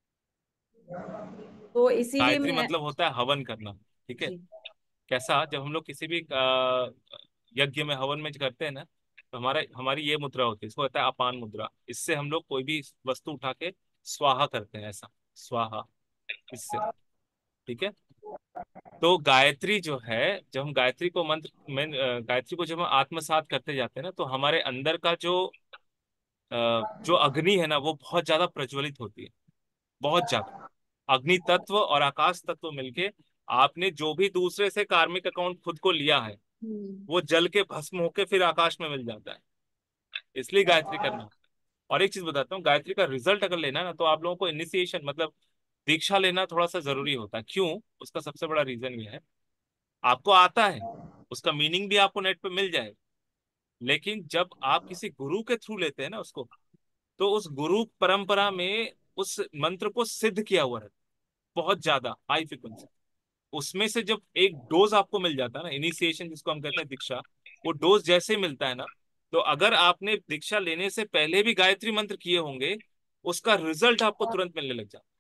तो इसीलिए गायत्री मैं। मतलब होता है हवन करना। ठीक है। जी। कैसा, जब हम लोग किसी भी अ, यज्ञ में, हवन में करते हैं ना, तो हमारा हमारी ये मुद्रा होती है, इसको कहता है अपान मुद्रा। इससे हम लोग कोई भी वस्तु उठा के स्वाहा करते हैं, ऐसा स्वाहा, इससे। ठीक है। तो गायत्री जो है, जब हम गायत्री को मंत्र में अ, गायत्री को जब हम आत्मसात करते जाते हैं ना, तो हमारे अंदर का जो अ, जो अग्नि है ना, वो बहुत ज्यादा प्रज्वलित होती है, बहुत ज्यादा। अग्नि तत्व और आकाश तत्व मिलके, आपने जो भी दूसरे से कार्मिक अकाउंट खुद को लिया है, हम्म। वो जल के भस्म होके फिर आकाश में मिल जाता है। इसलिए गायत्री करना होता है। और एक चीज बताता हूँ, गायत्री का रिजल्ट अगर लेना है ना, तो आप लोगों को इनिशिएशन मतलब दीक्षा लेना थोड़ा सा जरूरी होता है। क्यों? उसका सबसे बड़ा रीजन ये है, आपको आता है, उसका मीनिंग भी आपको नेट पे मिल जाएगा, लेकिन जब आप किसी गुरु के थ्रू लेते हैं ना उसको, तो उस गुरु परंपरा में उस मंत्र को सिद्ध किया हुआ है, बहुत ज्यादा हाई फ्रिक्वेंसी। उसमें से जब एक डोज आपको मिल जाता है ना, इनिशिएशन जिसको हम कहते हैं दीक्षा, वो डोज जैसे ही मिलता है ना, तो अगर आपने दीक्षा लेने से पहले भी गायत्री मंत्र किए होंगे, उसका रिजल्ट आपको तुरंत मिलने लग जाता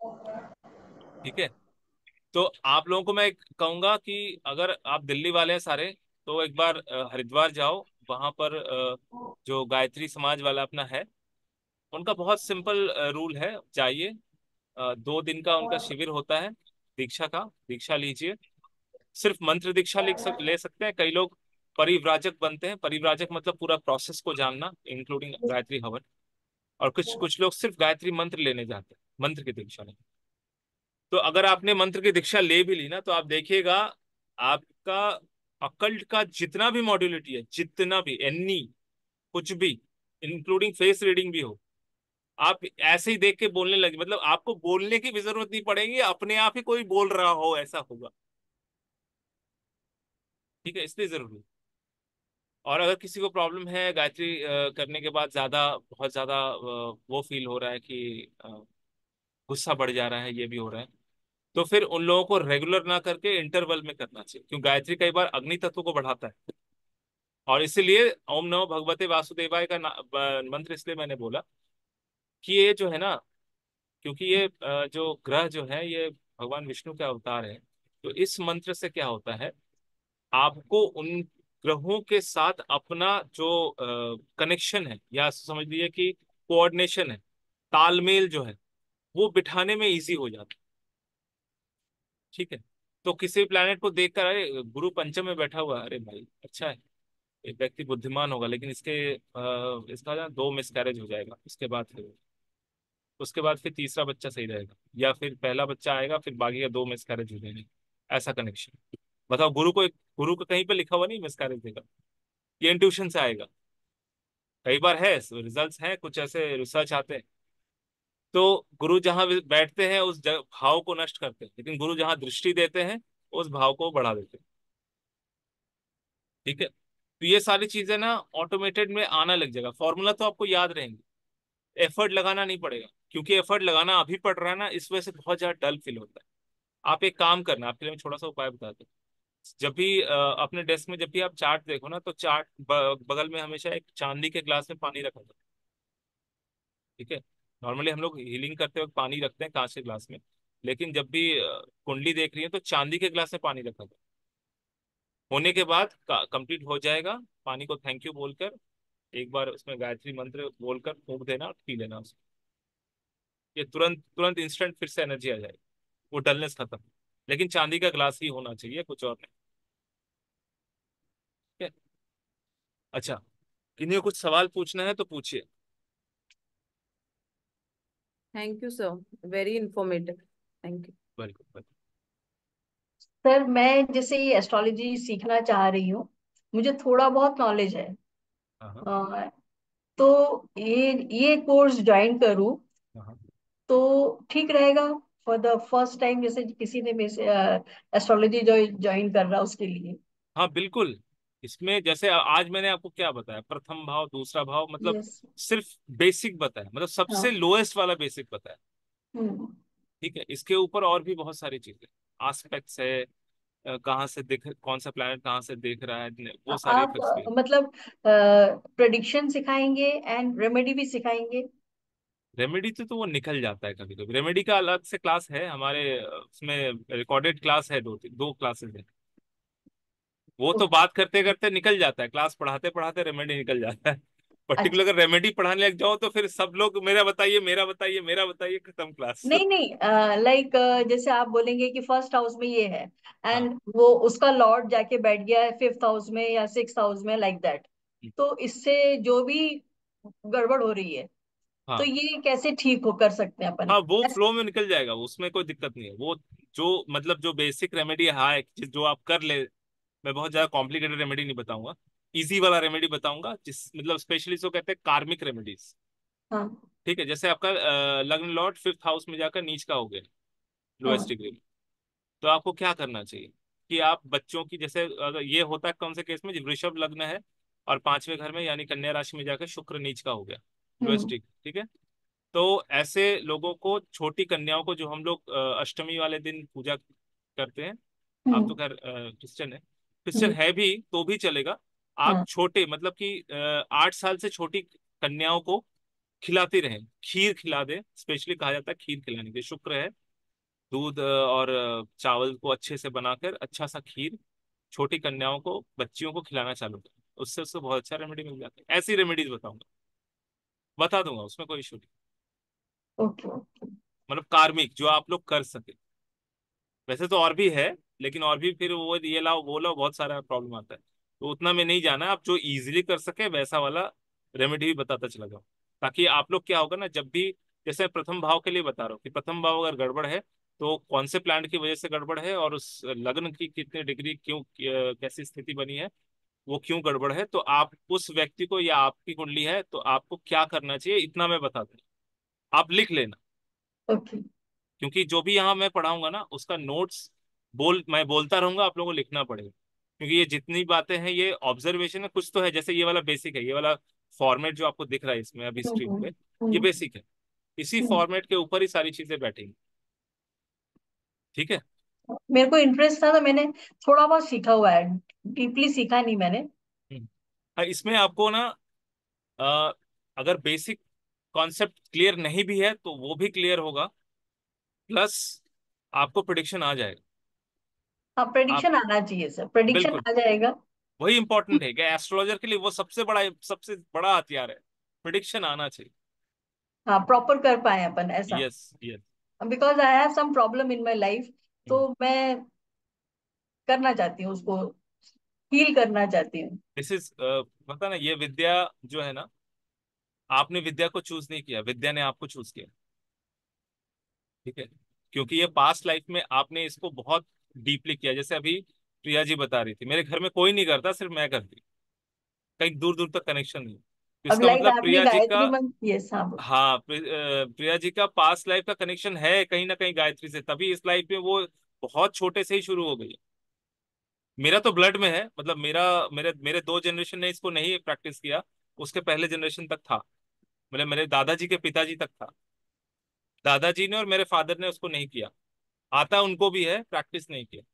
है। ठीक है। तो आप लोगों को मैं कहूंगा कि अगर आप दिल्ली वाले हैं सारे, तो एक बार अ, हरिद्वार जाओ। वहां पर अ, जो गायत्री समाज वाला अपना है, उनका बहुत सिंपल रूल है, जाइए। अ, दो दिन का उनका शिविर होता है दीक्षा का, दीक्षा लीजिए। सिर्फ मंत्र दीक्षा ले सक, ले सकते हैं। कई लोग परिव्राजक बनते हैं। परिव्राजक मतलब पूरा प्रोसेस को जानना, इंक्लूडिंग गायत्री हवन। और कुछ कुछ लोग सिर्फ गायत्री मंत्र लेने जाते हैं, मंत्र की दीक्षा लेने। तो अगर आपने मंत्र की दीक्षा ले भी ली ना, तो आप देखिएगा, आपका अकल्ट का जितना भी मॉड्यूलिटी है, जितना भी एनी, कुछ भी, इंक्लूडिंग फेस रीडिंग भी हो, आप ऐसे ही देख के बोलने लगे, मतलब आपको बोलने की भी जरूरत नहीं पड़ेगी, अपने आप ही कोई बोल रहा हो ऐसा होगा। ठीक है, इसलिए जरूरी है। और अगर किसी को प्रॉब्लम है गायत्री अ, करने के बाद ज्यादा, बहुत ज्यादा अ, वो फील हो रहा है कि अ, गुस्सा बढ़ जा रहा है, ये भी हो रहा है, तो फिर उन लोगों को रेगुलर ना करके इंटरवल में करना चाहिए, क्योंकि गायत्री कई बार अग्नि तत्व को बढ़ाता है। और इसीलिए ओम नमो भगवते वासुदेवाय का ना- ब- मंत्र इसलिए मैंने बोला कि ये जो है ना, क्योंकि ये अ, जो ग्रह जो है, ये भगवान विष्णु के अवतार है। तो इस मंत्र से क्या होता है, आपको उन ग्रहों के साथ अपना जो कनेक्शन है, या समझ लीजिए कि कोऑर्डिनेशन है, तालमेल जो है, वो बिठाने में इजी हो जाता है। ठीक है। तो किसी प्लैनेट को देखकर, अरे गुरु पंचम में बैठा हुआ है, अरे भाई अच्छा है, ये व्यक्ति बुद्धिमान होगा, लेकिन इसके आ, इसका ना दो मिसकैरेज हो जाएगा, उसके बाद फिर उसके बाद फिर तीसरा बच्चा सही रहेगा, या फिर पहला बच्चा आएगा, फिर बाकी का दो मिसकैरेज हो जाएंगे। ऐसा कनेक्शन। बताओ, गुरु को गुरु को कहीं पे लिखा हुआ नहीं मिसकैरेज देगा, ये इंट्यूशन से आएगा। कई बार है, रिजल्ट्स हैं, कुछ ऐसे रिसर्च आते हैं। तो गुरु जहां भी बैठते हैं उस जग- भाव को नष्ट करते हैं, लेकिन गुरु जहां दृष्टि देते हैं उस भाव को बढ़ा देते हैं। ठीक है। तो ये सारी चीजें ना ऑटोमेटेड में आना लग जाएगा, फॉर्मूला तो आपको याद रहेंगे, एफर्ट लगाना नहीं पड़ेगा। क्योंकि एफर्ट लगाना अभी पड़ रहा है ना, इस वजह से बहुत ज्यादा डल फील होता है। आप एक काम करना, आपके लिए मैं छोटा सा उपाय बताता हूँ। जब भी अ, अपने डेस्क में जब भी आप चार्ट देखो ना, तो चार्ट ब, बगल में हमेशा एक चांदी के ग्लास में पानी रखा था। ठीक है। नॉर्मली हम लोग हीलिंग करते वक्त पानी रखते हैं कांच के ग्लास में, लेकिन जब भी अ, कुंडली देख रही है तो चांदी के ग्लास में पानी रखा था। होने के बाद कंप्लीट हो जाएगा, पानी को थैंक यू बोलकर एक बार उसमें गायत्री मंत्र बोलकर फूंक देना और पी लेना उसको। ये तुरंत तुरंत इंस्टेंट फिर से एनर्जी आ जाएगी, वो डलनेस खत्म। लेकिन चांदी का ग्लास ही होना चाहिए, कुछ और नहीं। अच्छा, किन्हीं को कुछ सवाल पूछना है तो पूछिए। Thank you sir, very informative, thank you. बिल्कुल बिल्कुल। सर मैं जैसे ये एस्ट्रोलॉजी सीखना चाह रही हूँ, मुझे थोड़ा बहुत नॉलेज है। हाँ हाँ अ, तो ये ये कोर्स ज्वाइन करूँ हाँ हाँ। तो ठीक रहेगा? फॉर द फर्स्ट टाइम जैसे किसी ने मेरे से एस्ट्रोलॉजी जो ज्वाइन कर रहा उसके लिए। हाँ बिल्कुल। इसमें जैसे आज मैंने आपको क्या बताया, प्रथम भाव दूसरा भाव, मतलब यस। सिर्फ बेसिक बताया, मतलब सबसे हाँ। लोएस्ट वाला बेसिक बताया। हम्म। ठीक है, इसके ऊपर और भी बहुत सारी चीजें, आस्पेक्ट्स है, अ, कहाँ से दिख, कौन सा प्लैनेट कहाँ से देख रहा है, वो सारे आप इफेक्ट्स भी अ, है। मतलब प्रेडिक्शन सिखाएंगे एंड रेमेडी भी सिखाएंगे? रेमेडी तो, तो वो निकल जाता है कभी कभी, रेमेडी का अलग से क्लास है हमारे, अ, उसमें रिकॉर्डेड क्लास है, दो दो क्लासेस है। वो तो ओके। बात करते करते निकल जाता है, क्लास पढ़ाते पढ़ाते रेमेडी निकल जाता है। अच्छा। पर्टिकुलर अगर रेमेडी पढ़ाने लग जाओ तो फिर सब लोग मेरा बताइए मेरा बताइए मेरा बताइए, खत्म क्लास। नहीं नहीं, लाइक जैसे आप बोलेंगे कि फर्स्ट हाउस में ये है हाँ एंड वो उसका लॉर्ड जाके बैठ गया है फिफ्थ हाउस में या सिक्स हाउस में, लाइक दैट, तो इससे जो भी गड़बड़ हो रही है तो हाँ ये कैसे ठीक हो कर सकते हैं अपन? हाँ, वो कैसे? फ्लो में निकल जाएगा, उसमें कोई दिक्कत नहीं है। वो जो मतलब जो बेसिक रेमेडी है जिस- जो आप कर ले, मैं बहुत ज्यादा कॉम्प्लिकेटेड रेमेडी नहीं बताऊंगा, इजी वाला रेमेडी बताऊंगा, जिस मतलब स्पेशली इसको कहते हैं कार्मिक रेमेडीज। हाँ। ठीक है, जैसे आपका अ, लग्न लॉर्ड फिफ्थ हाउस में जाकर नीच का हो गया, लोएस्ट हाँ। डिग्री में, तो आपको क्या करना चाहिए कि आप बच्चों की, जैसे अगर ये होता है कौन से केस में, जब वृषभ लग्न है और पांचवें घर में यानी कन्या राशि में जाकर शुक्र नीच का हो गया, लोएस्ट हम्म। डिग्री, ठीक है। तो ऐसे लोगों को, छोटी कन्याओं को, जो हम लोग अ, अष्टमी वाले दिन पूजा करते हैं, आप तो हम्म। खैर क्रिश्चियन है, क्रिश्चियन हम्म। है भी तो भी चलेगा। आप हाँ। छोटे मतलब कि अ, आठ साल से छोटी कन्याओं को खिलाती रहें, खीर खिला दें, स्पेशली कहा जाता है खीर खिलाने के, शुक्र है, दूध अ, और अ, चावल को अच्छे से बनाकर अच्छा सा खीर छोटी कन्याओं को, बच्चियों को खिलाना चालू करें, उससे उससे बहुत अच्छा रेमेडी मिल जाता है। ऐसी रेमेडीज बताऊंगा, बता दूंगा, उसमें कोई इशू नहीं। Okay okay. मतलब कार्मिक जो आप लोग कर सके, वैसे तो और भी है, लेकिन और भी फिर वो ये लाओ वो लाओ बहुत सारा प्रॉब्लम आता है, तो उतना में नहीं जाना, आप जो इजीली कर सके वैसा वाला रेमेडी भी बताता चला जाऊँ, ताकि आप लोग क्या होगा ना, जब भी, जैसे प्रथम भाव के लिए बता रहा हूँ कि प्रथम भाव अगर गड़बड़ है तो कौन से प्लांट की वजह से गड़बड़ है, और उस लग्न की कितनी डिग्री क्यों, कैसी स्थिति बनी है, वो क्यों गड़बड़ है, तो आप उस व्यक्ति को, या आपकी कुंडली है तो आपको क्या करना चाहिए, इतना मैं बता दूं, आप लिख लेना। ओके। क्योंकि जो भी यहाँ मैं पढ़ाऊंगा ना उसका नोट्स, बोल मैं बोलता रहूंगा, आप लोगों को लिखना पड़ेगा, क्योंकि ये जितनी बातें हैं ये ऑब्जर्वेशन है, कुछ तो है, जैसे ये वाला बेसिक है, ये वाला फॉर्मेट जो आपको दिख रहा है इसमें अभी हम्म। स्क्रीन पे, ये हम्म। बेसिक है, इसी हम्म। फॉर्मेट के ऊपर ही सारी चीजें बैठेंगी। ठीक है। मेरे को इंटरेस्ट था तो मैंने थोड़ा बहुत सीखा हुआ है, डीपली सीखा नहीं मैंने। हम्म। हाँ, इसमें आपको ना, अ, अगर बेसिक कॉन्सेप्ट क्लियर नहीं भी है तो वो भी क्लियर होगा, प्लस आपको प्रिडिक्शन आ जाएगा। हाँ, आप प्रेडिक्शन आना चाहिए सर, प्रेडिक्शन बिल्कुल, आ जाएगा। वही इंपॉर्टेंट है कि एस्ट्रोलॉजर के लिए वो सबसे बड़ा सबसे बड़ा हथियार है, प्रिडिक्शन आना चाहिए। हाँ, प्रॉपर कर पाए अपन ऐसा। Yes yes. Because I have some problem in my life, तो मैं करना चाहती हूँ उसको, हील करना चाहती हूँ। दिस इज, पता ना, ये विद्या जो है ना, आपने विद्या को चूज नहीं किया, विद्या ने आपको चूज किया। ठीक है, क्योंकि ये पास्ट लाइफ में आपने इसको बहुत डीपली किया, जैसे अभी प्रिया जी बता रही थी, मेरे घर में कोई नहीं करता, सिर्फ मैं करती, कहीं दूर दूर तक कनेक्शन नहीं, तो अब इसका लाइक मतलब आपने प्रिया जी का, गायत्री मंत्र, यस हाँ बोलो। हाँ प्रि- अ, प्रिया जी का पास्ट लाइफ का कनेक्शन है कहीं ना कहीं गायत्री से, तभी इस लाइफ में वो बहुत छोटे से ही शुरू हो गई। मेरा तो ब्लड में है, मतलब मेरा, मेरे मेरे दो जनरेशन ने इसको नहीं प्रैक्टिस किया, उसके पहले जनरेशन तक था, मतलब मेरे दादाजी के पिताजी तक था, दादाजी ने और मेरे फादर ने उसको नहीं किया, आता उनको भी है, प्रैक्टिस नहीं किया,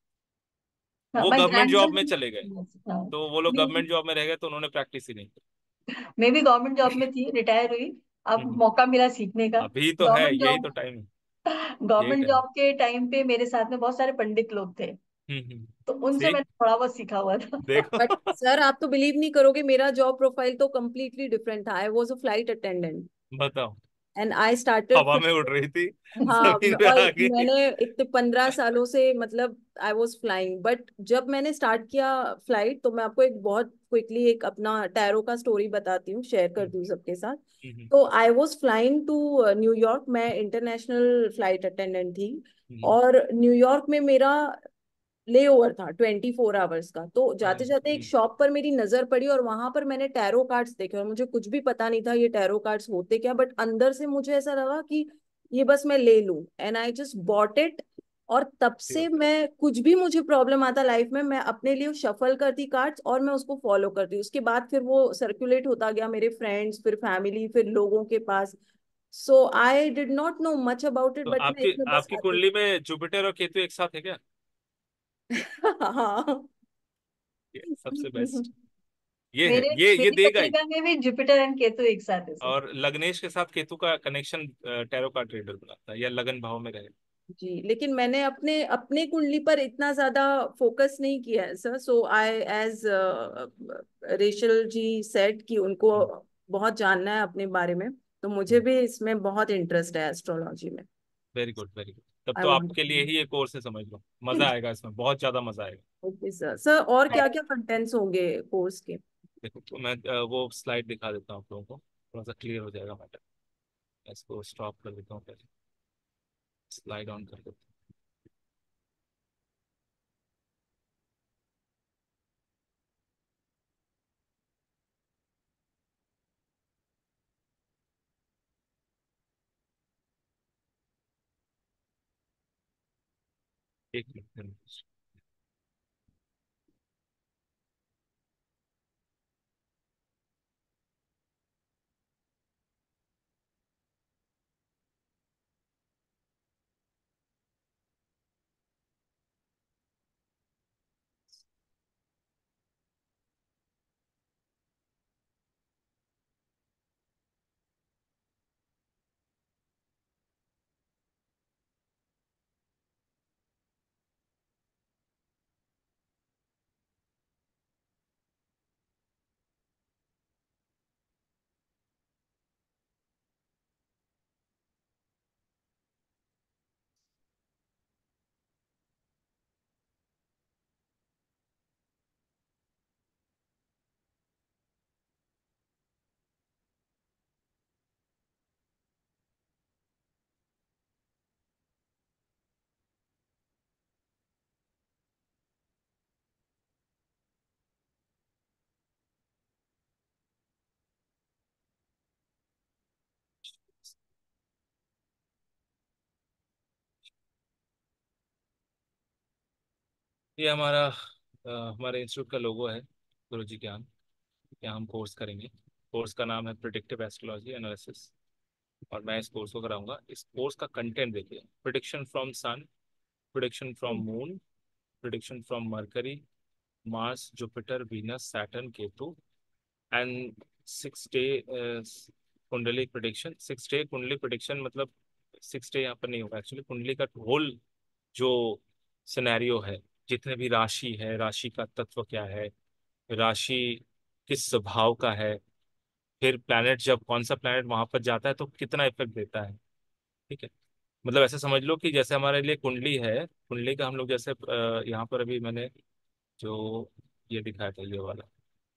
हाँ, वो माय गवर्नमेंट जॉब में ग्रैंडमदर। चले गए, यस हाँ। तो वो लोग मैं गवर्नमेंट जॉब में रह गए तो उन्होंने प्रैक्टिस ही नहीं की। मैं भी गवर्नमेंट जॉब में थी, रिटायर हुई। अब हम्म, मौका मिला सीखने का। अभी तो है, गवर्नमेंट यही जॉब तो टाइम है, यही गवर्नमेंट टाइम। जॉब के टाइम पे मेरे साथ में बहुत सारे पंडित लोग थे, हम्म हम्म। तो उनसे सी, मैंने थोड़ा बहुत सीखा हुआ था। देखो। बट सर आप तो बिलीव नहीं करोगे, मेरा जॉब प्रोफाइल तो कम्प्लीटली डिफरेंट था, I was a flight attendant. बताओ। एंड आई स्टार्टेड हवा फिर। में उड़ रही थी, हाँ, जमीन पे और आ गई। मैंने इतने पंद्रह सालों से मतलब आई वॉज फ्लाइंग, बट जब मैंने स्टार्ट किया फ्लाइट, तो मैं आपको एक बहुत क्विकली एक अपना टैरो का स्टोरी बताती हूँ, शेयर करती हूँ सबके साथ। हम्म, तो I was flying to New York, मैं इंटरनेशनल फ्लाइट अटेंडेंट थी। हम्म, और न्यूयॉर्क में मेरा ले ओवर था ट्वेंटी फोर आवर्स का। तो जाते जाते एक हम्म, शॉप पर मेरी नजर पड़ी और वहां पर मैंने टैरो कार्ड्स देखे, और मुझे कुछ भी पता नहीं था ये टैरो कार्ड्स होते क्या, बट अंदर से मुझे ऐसा लगा कि ये बस मैं ले लूं, and I just bought it. और तब से मैं कुछ भी मुझे प्रॉब्लम आता लाइफ में, मैं अपने लिए शफल करती कार्ड्स और मैं उसको फॉलो करती। उसके बाद फिर वो सर्कुलेट होता गया मेरे फ्रेंड्स, फिर फैमिली, फिर लोगों के पास। So I did not know much about it, तो बट मैं आपकी इसमें बस आपकी आती। कुंडली में जुपिटर और केतु एक साथ है क्या? हाँ। ये सबसे बेस्ट। ये है, मेरे ये ये मेरी देगा ही। पत्रिका में भी जुपिटर एंड केतु एक साथ है सर। और लग्नेश के साथ केतु का कनेक्शन टैरो कार्ड रीडर बनाता है, या लगन भाव में रहे। जी, लेकिन मैंने अपने अपने कुंडली पर इतना ज्यादा फोकस नहीं किया है sir. So I as Reshal ji said कि उनको बहुत जानना है अपने बारे में, तो मुझे भी इसमें बहुत इंटरेस्ट है एस्ट्रोलॉजी में। Very good, very good. तब आई तो वांट। आपके लिए ही ये कोर्स है, समझ लो। मजा आएगा इसमें, बहुत ज्यादा मजा आएगा। Okay sir. सर और क्या क्या कंटेंट्स होंगे कोर्स के? देखो, तो मैं अ, वो स्लाइड दिखा देता हूँ आप लोगों को, थोड़ा सा क्लियर हो जाएगा मैटर। इसको स्टॉप कर देता हूँ पहले, स्लाइड ऑन कर देता हूँ। एक मिनट। ये हमारा अ, हमारे इंस्टीट्यूट का लोगो है, गुरुजी ज्ञान। यहाँ हम कोर्स करेंगे। कोर्स का नाम है प्रिडिक्टिव एस्ट्रोलॉजी एनालिसिस, और मैं इस कोर्स को कराऊंगा। इस कोर्स का कंटेंट देखिए: prediction from sun, prediction from moon, prediction from Mercury, Mars, Jupiter, Venus, Saturn, Ketu, and six day kundli prediction. Six day kundli prediction मतलब सिक्स डे यहाँ पर नहीं होगा एक्चुअली। कुंडली का होल जो सिनेरियो है, जितने भी राशि है, राशि का तत्व क्या है, राशि किस भाव का है, फिर प्लैनेट जब कौन सा प्लैनेट वहां पर जाता है तो कितना इफेक्ट देता है। ठीक है, मतलब ऐसे समझ लो कि जैसे हमारे लिए कुंडली है, कुंडली का हम लोग जैसे अ, यहाँ पर अभी मैंने जो ये दिखाया था, ये वाला,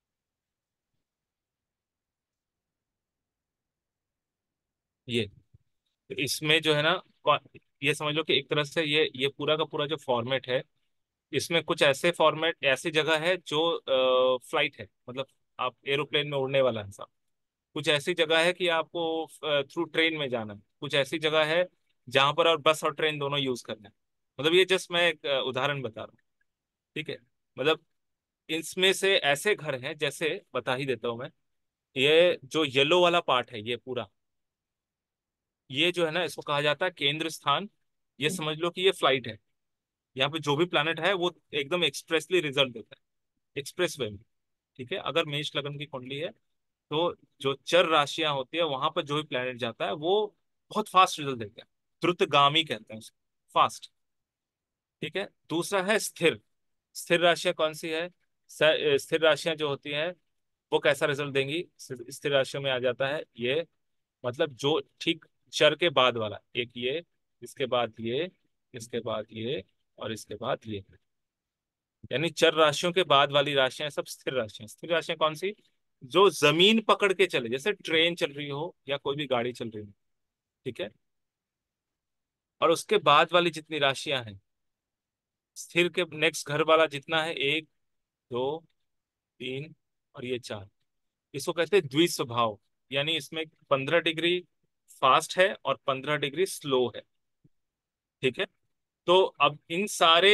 ये इसमें जो है ना, कौ- ये समझ लो कि एक तरह से ये ये पूरा का पूरा जो फॉर्मेट है, इसमें कुछ ऐसे फॉर्मेट, ऐसी जगह है जो फ्लाइट है, मतलब आप एरोप्लेन में उड़ने वाला इंसान। कुछ ऐसी जगह है कि आपको थ्रू ट्रेन में जाना है। कुछ ऐसी जगह है जहां पर और बस और ट्रेन दोनों यूज करना है। मतलब ये जस्ट मैं एक अ, उदाहरण बता रहा हूँ। ठीक है, मतलब इसमें से ऐसे घर हैं, जैसे बता ही देता हूँ मैं। ये जो येलो वाला पार्ट है, ये पूरा, ये जो है ना, इसको कहा जाता है केंद्र स्थान। ये समझ लो कि ये फ्लाइट है। यहाँ पे जो भी प्लैनेट है वो एकदम एक्सप्रेसली रिजल्ट देता है, एक्सप्रेस वे में। ठीक है, अगर मेष लगन की कुंडली है, तो जो चर राशियां होती है वहां पर जो भी प्लैनेट जाता है वो बहुत फास्ट रिजल्ट देते हैं। द्रुतगामी कहते हैं उसको, फास्ट। ठीक है, दूसरा है स्थिर। स्थिर राशियां कौन सी है? स- स्थिर राशियां जो होती हैं वो कैसा रिजल्ट देंगी? स्थिर स्थिर राशियों में आ जाता है ये, मतलब जो ठीक चर के बाद वाला, एक ये, इसके बाद ये, इसके बाद ये, और इसके बाद ये। यानी चर राशियों के बाद वाली राशियां सब स्थिर राशियां। स्थिर राशियां कौन सी? जो जमीन पकड़ के चले, जैसे ट्रेन चल रही हो या कोई भी गाड़ी चल रही हो, ठीक है। और उसके बाद वाली जितनी राशियां हैं, स्थिर के नेक्स्ट घर वाला जितना है, एक, दो, तीन, और ये चार, इसको कहते हैं द्विस्वभाव। यानी इसमें पंद्रह डिग्री फास्ट है और पंद्रह डिग्री स्लो है, ठीक है। तो अब इन सारे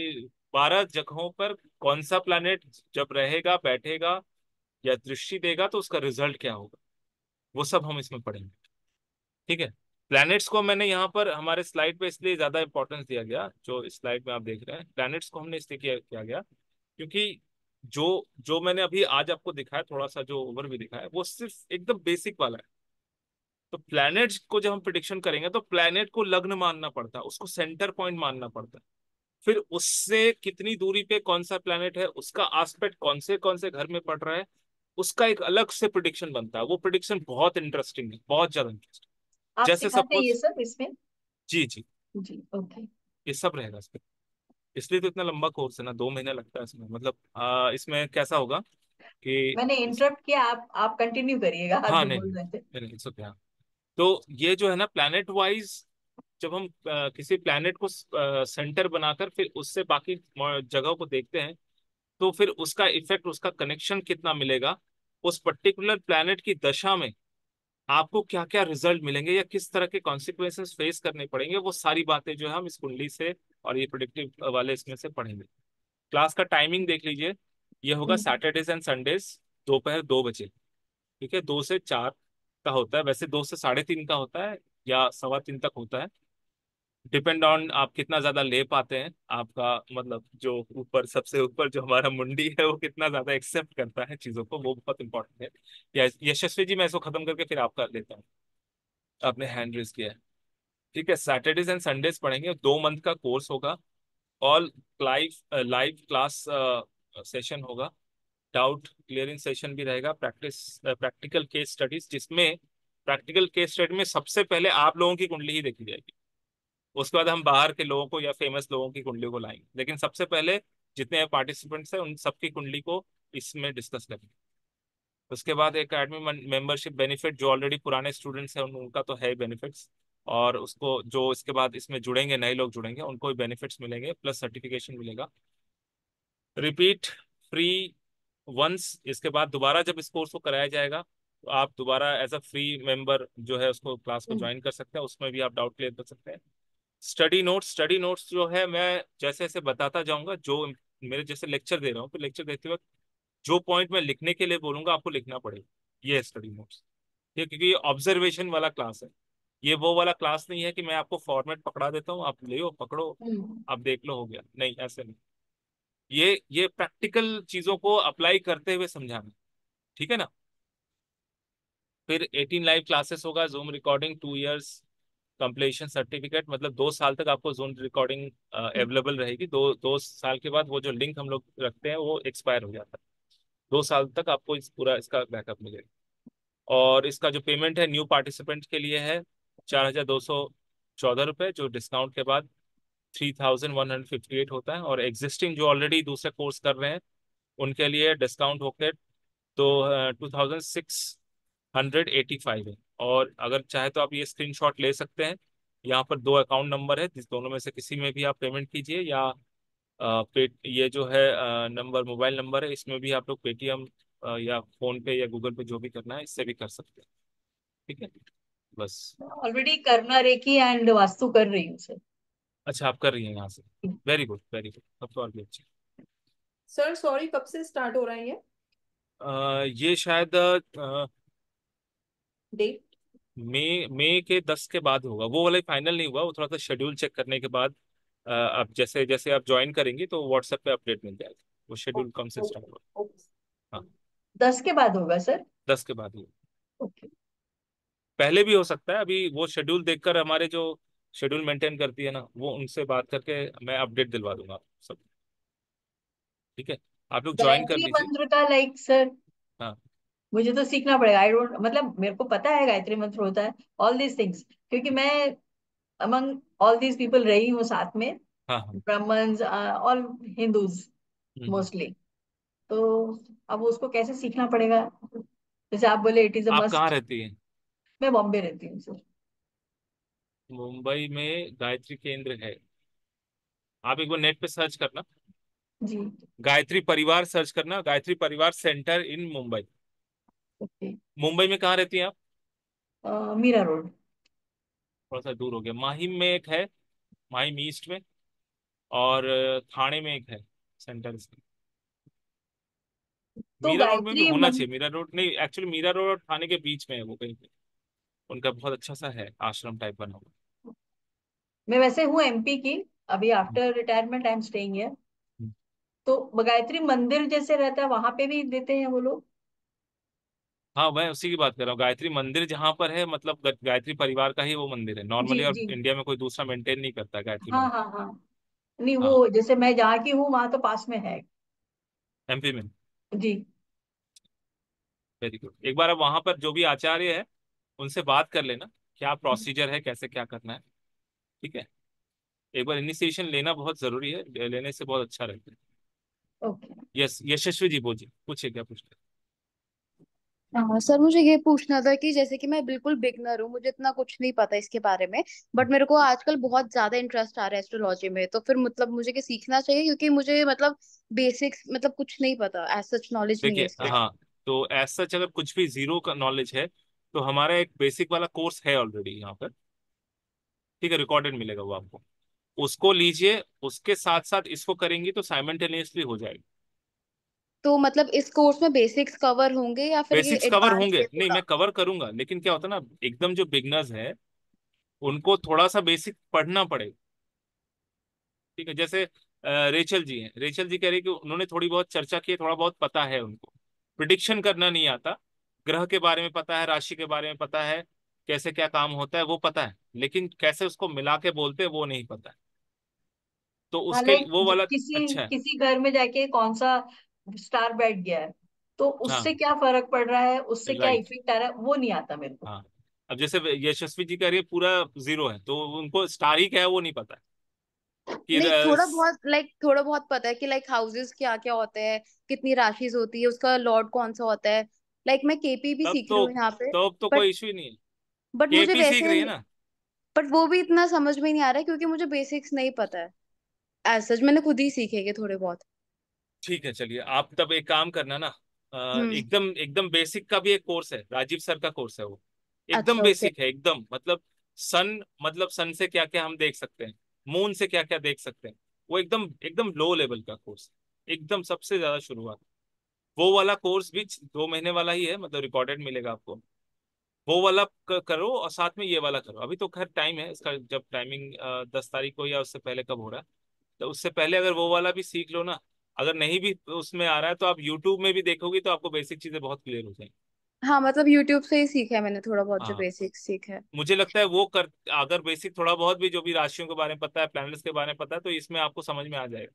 बारह जगहों पर कौन सा प्लैनेट जब रहेगा, बैठेगा या दृष्टि देगा, तो उसका रिजल्ट क्या होगा, वो सब हम इसमें पढ़ेंगे, ठीक है। प्लैनेट्स को मैंने यहाँ पर हमारे स्लाइड पे इसलिए ज्यादा इंपॉर्टेंस दिया गया, जो इस स्लाइड में आप देख रहे हैं, प्लैनेट्स को हमने इसलिए किया, किया गया क्योंकि जो जो मैंने अभी आज आपको दिखाया, थोड़ा सा जो ओवरव्यू दिखाया, वो सिर्फ एकदम बेसिक वाला है। तो प्लैनेट्स को जब हम प्रिडिक्शन करेंगे, तो प्लैनेट को लग्न मानना पड़ता है, उसको सेंटर पॉइंट मानना पड़ता है। फिर उससे कितनी दूरी पे कौन सा प्लैनेट है, उसका एस्पेक्ट कौन से कौन से घर में पड़ रहा है, उसका एक अलग से प्रिडिक्शन बनता है। वो प्रिडिक्शन बहुत इंटरेस्टिंग है, बहुत ज्यादा इंटरेस्टिंग। आप जैसे सिखाते हैं ये सपोज, सब इसमें? जी जी, जी, ओके। ये सब रहेगा इसमें। इसलिए तो इतना लंबा कोर्स है ना, दो महीने लगता है इसमें। मतलब आ, इसमें कैसा होगा कि मैंने इस, इंटरप्ट किया, आप आप कंटिन्यू करिएगा, आप हाँ जो नहीं बोल रहे थे। नहीं नहीं, इट्स ओके। तो ये जो है ना, प्लैनेट वाइज जब हम अ, किसी प्लैनेट को सेंटर बनाकर फिर उससे बाकी जगहों को देखते हैं, तो फिर उसका इफेक्ट, उसका कनेक्शन कितना मिलेगा, उस पर्टिकुलर प्लैनेट की दशा में आपको क्या क्या रिजल्ट मिलेंगे या किस तरह के कॉन्सिक्वेंसेस फेस करने पड़ेंगे, वो सारी बातें जो है हम इस कुंडली से और ये प्रोडिक्टिव वाले इसमें से पढ़ेंगे। क्लास का टाइमिंग देख लीजिए, ये होगा हम्म। सैटरडेज एंड संडेज, दोपहर दो बजे, ठीक है। दो से चार का होता है, वैसे दो से साढ़े तीन का होता है या सवा तीन तक होता है, डिपेंड ऑन आप कितना ज्यादा ले पाते हैं। आपका मतलब जो ऊपर, सबसे ऊपर जो हमारा मुंडी है, वो कितना ज्यादा एक्सेप्ट करता है चीजों को, वो बहुत इंपॉर्टेंट है। या यशस्वी जी, मैं इसको खत्म करके फिर आपका लेता हूँ। आपने हैंड रेज किया है, ठीक है। सैटरडेज एंड संडेज पढ़ेंगे, दो मंथ का कोर्स होगा। All live live class session होगा, डाउट क्लियरिंग सेशन भी रहेगा, प्रैक्टिस प्रैक्टिकल केस स्टडीज, जिसमें प्रैक्टिकल केस स्टडी में सबसे पहले आप लोगों की कुंडली ही देखी जाएगी। उसके बाद हम बाहर के लोगों को या फेमस लोगों की कुंडली को लाएंगे, लेकिन सबसे पहले जितने पार्टिसिपेंट्स हैं उन सबकी कुंडली को इसमें डिस्कस करेंगे। उसके बाद एकेडमी मेंबरशिप बेनिफिट, जो ऑलरेडी पुराने स्टूडेंट्स हैं उन, उनका तो है बेनिफिट्स, और उसको जो इसके बाद इसमें जुड़ेंगे, नए लोग जुड़ेंगे, उनको भी बेनिफिट्स मिलेंगे, प्लस सर्टिफिकेशन मिलेगा। रिपीट फ्री वंस, इसके बाद दोबारा जब इस कोर्स को कराया जाएगा, तो आप दोबारा एज अ फ्री मेंबर जो है उसको क्लास को हम्म। ज्वाइन कर सकते हैं, उसमें भी आप डाउट क्लियर कर सकते हैं। स्टडी नोट्स, स्टडी नोट्स जो है मैं जैसे जैसे बताता जाऊंगा, जो मेरे जैसे लेक्चर दे रहा हूँ, तो लेक्चर देते वक्त जो पॉइंट मैं लिखने के लिए बोलूंगा, आपको लिखना पड़ेगा। ये है स्टडी नोट्स, ठीक है, क्योंकि ये ऑब्जर्वेशन वाला क्लास है। ये वो वाला क्लास नहीं है कि मैं आपको फॉर्मेट पकड़ा देता हूँ, आप ले पकड़ो, हम्म। आप देख लो, हो गया, नहीं, ऐसे नहीं। ये ये प्रैक्टिकल चीजों को अप्लाई करते हुए समझाना, ठीक है ना। फिर एटीन लाइव क्लासेस होगा, zoom recording, two years, completion certificate, मतलब दो साल तक आपको जूम रिकॉर्डिंग अवेलेबल रहेगी। दो दो साल के बाद वो जो लिंक हम लोग रखते हैं वो एक्सपायर हो जाता है। दो साल तक आपको इस पूरा इसका बैकअप मिलेगा। और इसका जो पेमेंट है न्यू पार्टिसिपेंट के लिए है चार हजार दो सौ चौदह रुपये, जो डिस्काउंट के बाद three thousand one hundred fifty eight होता है। और एग्जिस्टिंग जो ऑलरेडी दूसरे कोर्स कर रहे हैं, उनके लिए डिस्काउंट होकर तो two thousand six hundred eighty five है। और अगर चाहे तो आप ये स्क्रीनशॉट ले सकते हैं, यहाँ पर दो अकाउंट नंबर है, जिस दोनों में से किसी में भी आप पेमेंट कीजिए, या अ, पे ये जो है नंबर, मोबाइल नंबर है, इसमें भी आप लोग पेटीएम या फोन पे या गूगल पे, जो भी करना है इससे भी कर सकते हैं, ठीक है। बस। ऑलरेडी करना रेकी एंड वास्तु कर रही हूँ सर। अच्छा, आप कर रही हैं यहाँ से, वेरी गुड वेरी गुड, अब तो और भी अच्छी। सर सॉरी, कब से स्टार्ट हो रहा है ये अ, ये शायद अ, डेट? मई मई के दस के बाद होगा, वो वाला फाइनल नहीं हुआ, वो थोड़ा सा शेड्यूल चेक करने के बाद अ, अब जैसे जैसे आप ज्वाइन करेंगे तो व्हाट्सएप पे अपडेट मिल जाएगा, वो शेड्यूल कम से स्टार्ट होगा। हाँ, दस के बाद होगा सर? दस के बाद ही। ओके। पहले भी हो सकता है, अभी वो शेड्यूल देखकर हमारे जो शेड्यूल मेंटेन करती है ना, वो उनसे बात करके मैं अपडेट दिलवा दूंगा आप सब, ठीक है। आप लोग ज्वाइन कर गायत्री लीजिए। मंत्र का लाइक सर, हाँ, मुझे तो सीखना पड़ेगा। आई डोंट, मतलब मेरे को पता है गायत्री मंत्र होता है, ऑल दीज थिंग्स, क्योंकि मैं अमंग ऑल दीज पीपल रही हूँ साथ में, हाँ हाँ। Brahmins, all Hindus hmm. Mostly. तो अब उसको कैसे सीखना पड़ेगा, जैसे आप बोले इट इज अ आप कहाँ मस्ट। रहती हैं? मैं बॉम्बे रहती हूँ सर। मुंबई में गायत्री केंद्र है। आप एक बार नेट पे सर्च करना, जी। गायत्री परिवार सर्च करना, Gayatri Parivar centre in Mumbai. Okay. Mumbai में कहाँ रहती हैं आप? मीरा रोड। थोड़ा सा दूर हो गया। माहिम में एक है, माहिम ईस्ट में, और अ, थाने में एक है सेंटर इसका। तो मीरा रोड में भी गायत्री होना मन चाहिए। मीरा रोड नहीं, एक्चुअली मीरा रोड और थाने के बीच में है वो कहीं पे। उनका बहुत अच्छा सा है, आश्रम टाइप बना हुआ। मैं वैसे हूँ एमपी की, अभी after retirement I am staying here. Hmm. तो गायत्री मंदिर जैसे रहता है वहां पे भी देते हैं वो लोग? हाँ, मैं उसी की बात कर रहा हूँ। गायत्री मंदिर जहाँ पर है, मतलब गा- गायत्री परिवार का ही वो मंदिर है जी नॉर्मली, और जी। इंडिया में कोई दूसरा मेंटेन नहीं करता गायत्री हाँ मंदिर। हाँ हाँ। नहीं, हाँ, वो जैसे मैं जहाँ की हूँ वहां तो पास में है। एमपी में। जी। Very good. एक बार अब वहां पर जो भी आचार्य है उनसे बात कर लेना, क्या प्रोसीजर है, कैसे क्या करना है। ठीक है। एक बार इनिशिएशन लेना बहुत जरूरी है, लेने से बहुत अच्छा रहता है। ओके। यस, यशस्वी जी बोलिए, पूछिए क्या पूछते हाँ सर, मुझे ये पूछना था कि जैसे कि मैं बिल्कुल बिगनर हूँ, मुझे इतना कुछ नहीं पता इसके बारे में, हैं। बट मेरे को आजकल बहुत ज्यादा इंटरेस्ट आ रहा है एस्ट्रोलॉजी में, तो फिर मतलब मुझे क्या सीखना चाहिए, क्योंकि मुझे मतलब बेसिक्स मतलब कुछ नहीं पता, एज सच नॉलेज नहीं है देखिए, इसके। हाँ, तो एज सच अगर कुछ भी जीरो का नॉलेज है तो हमारा एक बेसिक वाला कोर्स है ऑलरेडी यहाँ पर। ठीक है, रिकॉर्डेड मिलेगा वो आपको, उसको लीजिए। उसके साथ साथ इसको करेंगी तो साइमल्टेनियसली हो जाएगा। तो मतलब इस कोर्स में बेसिक्स कवर होंगे या फिर ये बेसिक्स कवर एडवांस होंगे, है नहीं थोड़ा? मैं कवर करूंगा, लेकिन क्या होता है ना, एकदम जो बिगनर्स है उनको थोड़ा सा बेसिक पढ़ना पड़ेगा। ठीक है, जैसे अ, रेचल जी हैं, रेचल जी कह रही कि उन्होंने थोड़ी बहुत चर्चा की है, थोड़ा बहुत पता है उनको। प्रिडिक्शन करना नहीं आता, ग्रह के बारे में पता है, राशि के बारे में पता है, कैसे क्या काम होता है वो पता है, लेकिन कैसे उसको मिला के बोलते हैं वो नहीं पता है। तो हाँ, उसके लाइक लिए वो वाला किसी अच्छा है। किसी घर में जाके कौन सा स्टार बैठ गया है, तो उससे हाँ, क्या फर्क पड़ रहा है, उससे क्या राइट। इफेक्ट आ रहा है, वो नहीं आता मेरे को। हाँ, अब जैसे यशस्वी जी कह रही है पूरा जीरो है, तो उनको स्टार ही क्या है वो नहीं पता है कि नहीं, थोड़ा र- बहुत लाइक थोड़ा बहुत पता है कि लाइक हाउसेस क्या क्या होते हैं, कितनी राशिज होती है, उसका लॉर्ड कौन सा होता है। लाइक मैं केपी भी तब सीख रही तो हूँ यहाँ पे, तब तो बट कोई इश्यू ही नहीं है। बट मुझे केपी सीख वैसे, रही है ना। बट वो भी इतना समझ में नहीं आ रहा है, क्योंकि मुझे बेसिक्स नहीं पता है, एज सच मैंने खुद ही सीखेंगे थोड़े बहुत। ठीक है, चलिए आप तब एक काम करना ना, अ, हम्म। एकदम एकदम बेसिक का भी एक कोर्स है, राजीव सर का कोर्स है वो। एकदम अच्छा, ओके। बेसिक है, एकदम मतलब सन, मतलब सन से क्या क्या हम देख सकते हैं, मून से क्या क्या देख सकते हैं, वो एकदम एकदम लो लेवल का कोर्स है, एकदम सबसे ज्यादा शुरुआत। वो वाला कोर्स भी दो महीने वाला ही है, मतलब रिकॉर्डेड मिलेगा आपको। वो वाला क- करो और साथ में ये वाला करो। अभी तो खैर टाइम है इसका, जब टाइमिंग दस तारीख को या उससे पहले कब हो रहा है, तो उससे पहले अगर वो वाला भी सीख लो ना। अगर नहीं भी उसमें आ रहा है तो आप यूट्यूब में भी देखोगे तो आपको बेसिक चीजें बहुत क्लियर हो जाएंगी। हाँ, मतलब यूट्यूब से ही सीखा है मैंने थोड़ा बहुत, जो हाँ, बेसिक्स सीखा है। मुझे लगता है वो कर, अगर बेसिक थोड़ा बहुत भी जो भी राशियों के बारे में पता है, प्लैनेट्स के बारे में पता है, तो इसमें आपको समझ में आ जाएगा।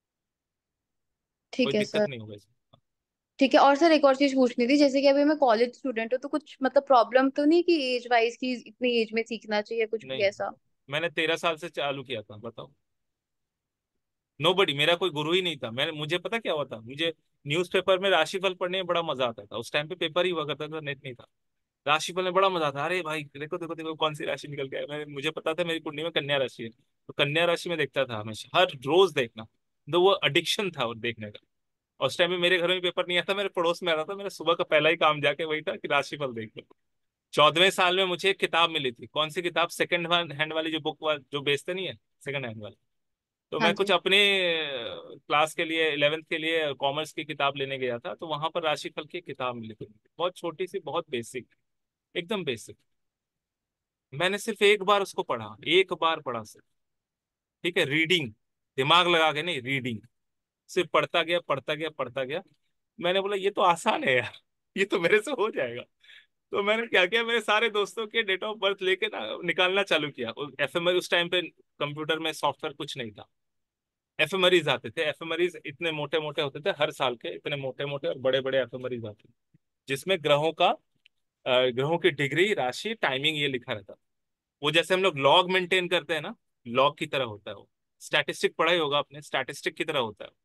कोई ठीक है दिक्कत सर। नहीं होगा इसमें। ठीक है, और सर एक और चीज पूछनी थी, जैसे कि अभी मैं कॉलेज स्टूडेंट हूँ, तो कुछ मतलब प्रॉब्लम तो नहीं कि एज वाइज की इतनी एज में सीखना चाहिए कुछ भी नहीं, ऐसा? मैंने तेरह साल से चालू किया था, बताओ। नोबडी, मेरा कोई गुरु ही नहीं था। मैंने, मुझे पता क्या हुआ था, मुझे न्यूज़पेपर में राशिफल पढ़ने में बड़ा मजा आता था। उस टाइम पे पेपर ही हुआ करता था, नेट नहीं था। राशिफल में बड़ा मजा आता, अरे भाई देखो देखो देखो कौन सी राशि निकल के आया। मैं, मुझे पता था मेरी कुंडली में कन्या राशि है, तो कन्या राशि में देखता था हमेशा, हर रोज देखना। तो वो एडिक्शन था वो देखने का। और उस टाइम में मेरे घर में पेपर नहीं आता, मेरे पड़ोस में आता था, मेरा सुबह का पहला ही काम जाके वही था कि राशिफल देख लो। चौदहवें साल में मुझे एक किताब मिली थी, कौन सी किताब, सेकंड हैंड वाली जो बुक जो बेचते नहीं है, सेकंड हैंड वाली। तो हाँ मैं कुछ जी। अपने क्लास के लिए, इलेवेंथ के लिए कॉमर्स की किताब लेने गया था, तो वहां पर राशिफल की किताब मिली थी, बहुत छोटी सी, बहुत बेसिक, एकदम बेसिक। मैंने सिर्फ एक बार उसको पढ़ा, एक बार पढ़ा सिर्फ। ठीक है, रीडिंग, दिमाग लगा के नहीं, रीडिंग। सिर्फ पढ़ता गया पढ़ता गया पढ़ता गया। मैंने बोला ये तो आसान है यार, ये तो मेरे से हो जाएगा। तो मैंने क्या किया, मेरे सारे दोस्तों के डेट ऑफ बर्थ लेके ना निकालना चालू किया। एफएमआर उस टाइम पे कंप्यूटर में सॉफ्टवेयर कुछ नहीं था, एफएमआरीज आते थे। एफएमआरीज इतने मोटे मोटे होते थे, हर साल के इतने मोटे मोटे और बड़े बड़े एफएमआरीज आते थे। जिसमें ग्रहों का अ, ग्रहों की डिग्री, राशि, टाइमिंग ये लिखा रहता। वो जैसे हम लोग लॉग मेंटेन करते हैं ना, लॉग की तरह होता है वो। स्टैटिस्टिक पढ़ा ही होगा आपने, स्टैटिस्टिक की तरह होता है।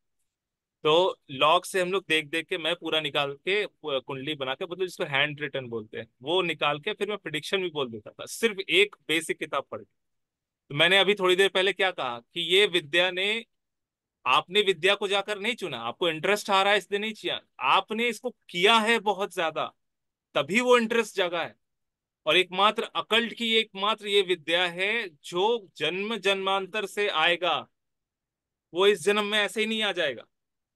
तो लॉग से हम लोग देख देख के, मैं पूरा निकाल के पू- कुंडली बना के, मतलब जिसको हैंड रिटन बोलते हैं, वो निकाल के फिर मैं प्रिडिक्शन भी बोल देता था, सिर्फ एक बेसिक किताब पढ़ के। तो मैंने अभी थोड़ी देर पहले क्या कहा कि ये विद्या ने, आपने विद्या को जाकर नहीं चुना, आपको इंटरेस्ट आ रहा है इसलिए नहीं किया, आपने इसको किया है बहुत ज्यादा, तभी वो इंटरेस्ट जगा है। और एकमात्र अकल्ट की एकमात्र ये विद्या है जो जन्म जन्मांतर से आएगा, वो इस जन्म में ऐसे ही नहीं आ जाएगा।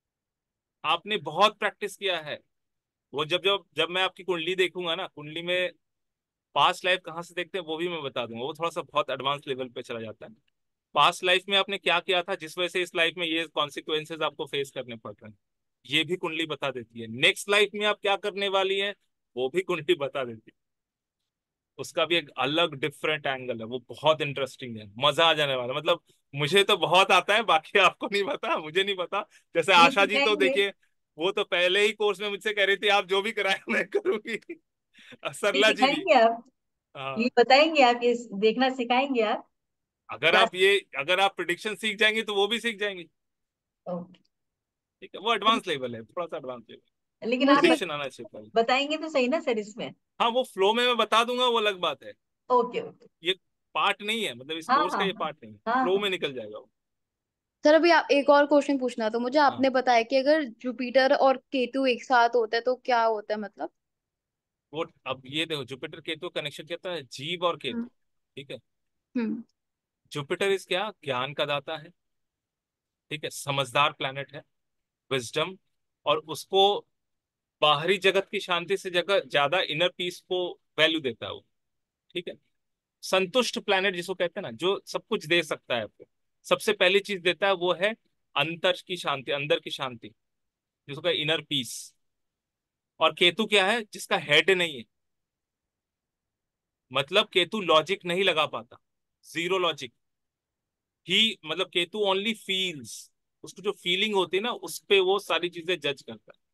आपने बहुत प्रैक्टिस किया है। वो जब जब जब मैं आपकी कुंडली देखूंगा ना, कुंडली में पास्ट लाइफ कहाँ से देखते हैं वो भी मैं बता दूंगा, वो थोड़ा सा बहुत एडवांस लेवल पे चला जाता है। पास्ट लाइफ में आपने क्या किया था जिस वजह से इस लाइफ में ये कॉन्सिक्वेंसेज आपको फेस करने पड़ रहे हैं, ये भी कुंडली बता देती है। नेक्स्ट लाइफ में आप क्या करने वाली हैं, वो भी कुंडली बता देती है। उसका भी एक अलग डिफरेंट एंगल है, वो बहुत इंटरेस्टिंग है, मजा आ जाने वाला। मतलब मुझे तो बहुत आता है, बाकी आपको नहीं पता, मुझे नहीं पता। जैसे ये आशा जी तो सिखाएंगे। देखिए, वो तो पहले ही कोर्स में मुझसे कह रही थी आप जो भी कराए मैं करूंगी। ये सरला जी भी। सिखाएंगे आप, हाँ, ये बताएंगे आप, ये देखना सिखाएंगे आप अगर क्लास। आप ये अगर आप प्रिडिक्शन सीख जाएंगे तो वो भी सीख जाएंगे। ओके। ठीक है, वो एडवांस लेवल है, थोड़ा सा एडवांस लेवल। लेकिन आप मुझे प्रिडिक्शन बत, आना चाहिए पहले। बताएंगे तो सही ना सर इसमें। हाँ, वो फ्लो में मैं बता दूंगा, वो अलग बात है। Okay okay. ये पार्ट नहीं है, मतलब इस हाँ कोर्स हाँ का ये हाँ पार्ट नहीं है, हाँ फ्लो हाँ। में निकल जाएगा वो। सर अभी आप एक और क्वेश्चन पूछना था मुझे। हाँ, आपने बताया कि अगर जुपिटर और केतु एक साथ होता है तो क्या होता है मतलब? वो अब ये देखो, जुपिटर केतु कनेक्शन कहता है जीव और हम्म। केतु। ठीक है। हम्म। जुपिटर इस क्या, ज्ञान का दाता है। ठीक है, समझदार प्लैनेट है, विजडम, और उसको बाहरी जगत की शांति से जगह ज्यादा इनर पीस को वैल्यू देता है वो। ठीक है। संतुष्ट प्लैनेट जिसको कहते हैं ना, जो सब कुछ दे सकता है आपको, सबसे पहली चीज देता है वो है अंतर की शांति, अंदर की शांति, जिसको कहते इनर पीस। और केतु क्या है, जिसका हेड नहीं है, मतलब केतु लॉजिक नहीं लगा पाता, जीरो लॉजिक ही, मतलब केतु ओनली फील्स, उसको जो फीलिंग होती है ना उस पे वो सारी चीजें जज करता है।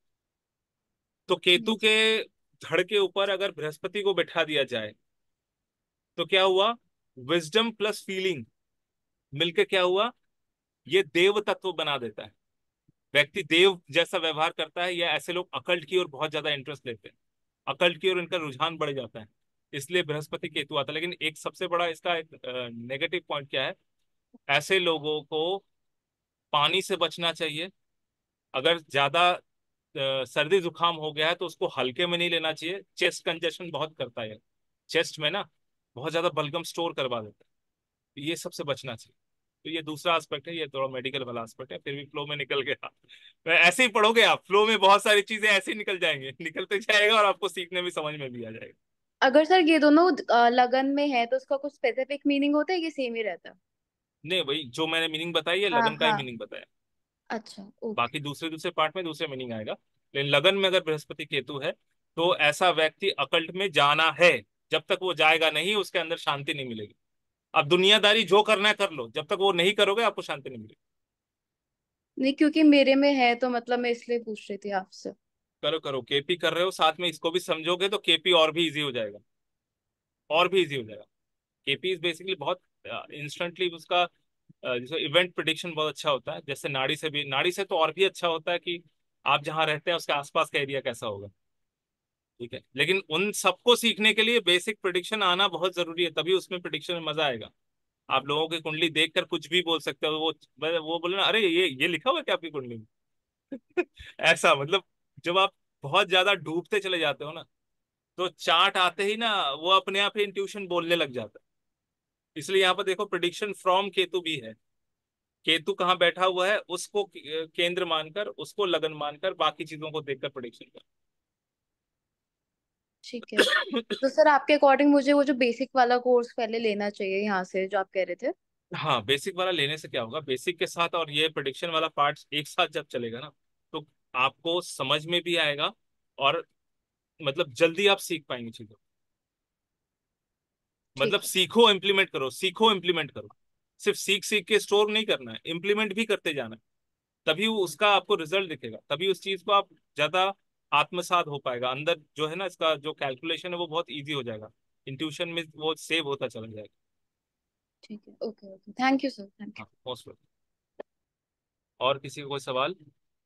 तो केतु के धड़ के ऊपर अगर बृहस्पति को बैठा दिया जाए तो क्या हुआ, विजडम प्लस फीलिंग मिलके क्या हुआ, ये देव तत्व बना देता है। व्यक्ति देव जैसा व्यवहार करता है, या ऐसे लोग अकल्ट की ओर बहुत ज्यादा इंटरेस्ट लेते हैं, अकल्ट की ओर इनका रुझान बढ़ जाता है, इसलिए बृहस्पति केतु आता है। लेकिन एक सबसे बड़ा इसका एक नेगेटिव पॉइंट क्या है, ऐसे लोगों को पानी से बचना चाहिए। अगर ज्यादा अ, सर्दी जुकाम हो गया है तो उसको हल्के में नहीं लेना चाहिए, चेस्ट कंजेशन बहुत करता है, चेस्ट में ना बहुत ज्यादा बलगम स्टोर करवा देता है, तो ये सबसे बचना चाहिए। तो ये दूसरा एस्पेक्ट है, ये थोड़ा मेडिकल वाला एस्पेक्ट है, फिर भी फ्लो में निकल गया। तो ऐसे ही पढ़ोगे आप, फ्लो में बहुत सारी चीजें ऐसे ही निकल जाएंगे, निकलते जाएगा और आपको सीखने में समझ में भी आ जाएगा। अगर सर ये दोनों अ, लगन में है तो उसका कुछ स्पेसिफिक मीनिंग होता है कि सेम ही रहता है? नहीं भाई, जो मैंने मीनिंग बताई है हाँ लगन का ही हाँ। मीनिंग बताया, अच्छा ओके। बाकी दूसरे दूसरे पार्ट में दूसरे मीनिंग आएगा। लेकिन लगन में अगर बृहस्पति केतु है तो ऐसा व्यक्ति अकल्ट में जाना है, जब तक वो जाएगा नहीं उसके अंदर शांति नहीं मिलेगी। अब दुनियादारी जो करना है कर लो, जब तक वो नहीं करोगे आपको शांति नहीं मिलेगी। नहीं क्योंकि मेरे में है तो मतलब मैं इसलिए पूछ रही थी आपसे। करो करो, केपी कर रहे हो साथ में इसको भी समझोगे तो केपी और भी इजी हो जाएगा, और भी इजी हो जाएगा। केपी इज बेसिकली बहुत इंस्टेंटली उसका अ, जैसे इवेंट प्रिडिक्शन बहुत अच्छा होता है, जैसे नाड़ी से भी, नाड़ी से तो और भी अच्छा होता है कि आप जहाँ रहते हैं उसके आसपास का एरिया कैसा होगा। ठीक है, लेकिन उन सबको सीखने के लिए बेसिक प्रिडिक्शन आना बहुत जरूरी है, तभी उसमें प्रिडिक्शन में मजा आएगा। आप लोगों की कुंडली देखकर कुछ भी बोल सकते हो, वो वो बोले ना, अरे ये ये लिखा हुआ है क्या आपकी कुंडली में? ऐसा मतलब, जब आप बहुत ज्यादा डूबते चले जाते हो ना, तो चार्ट आते ही ना वो अपने आप ही इंट्यूशन बोलने लग जाता है। इसलिए यहाँ पर देखो, प्रिडिक्शन फ्रॉम केतु भी है। केतु कहाँ बैठा हुआ है उसको के- केंद्र मानकर, उसको लगन मानकर, बाकी चीजों को देखकर प्रिडिक्शन ठीक है। कर। तो सर आपके अकॉर्डिंग मुझे वो जो बेसिक वाला कोर्स पहले लेना चाहिए यहाँ से जो आप कह रहे थे? हाँ, बेसिक वाला लेने से क्या होगा, बेसिक के साथ और ये प्रिडिक्शन वाला पार्ट एक साथ जब चलेगा ना, तो आपको समझ में भी आएगा, और मतलब जल्दी आप सीख पाएंगे चीजों। मतलब ठीक है। सीखो इम्प्लीमेंट करो, सीखो इम्प्लीमेंट करो। सिर्फ सीख सीख के स्टोर नहीं करना है, इम्प्लीमेंट भी करते जाना है, तभी वो उसका आपको रिजल्ट दिखेगा, तभी उस चीज को आप ज्यादा आत्मसात हो पाएगा अंदर, जो है ना इसका जो कैलकुलेशन है वो बहुत इजी हो जाएगा, इंट्यूशन में वो सेव होता चला जाएगा। ठीक है, okay okay, thank you sir, thank हाँ मोस्ट वेलकम। और किसी को कोई सवाल?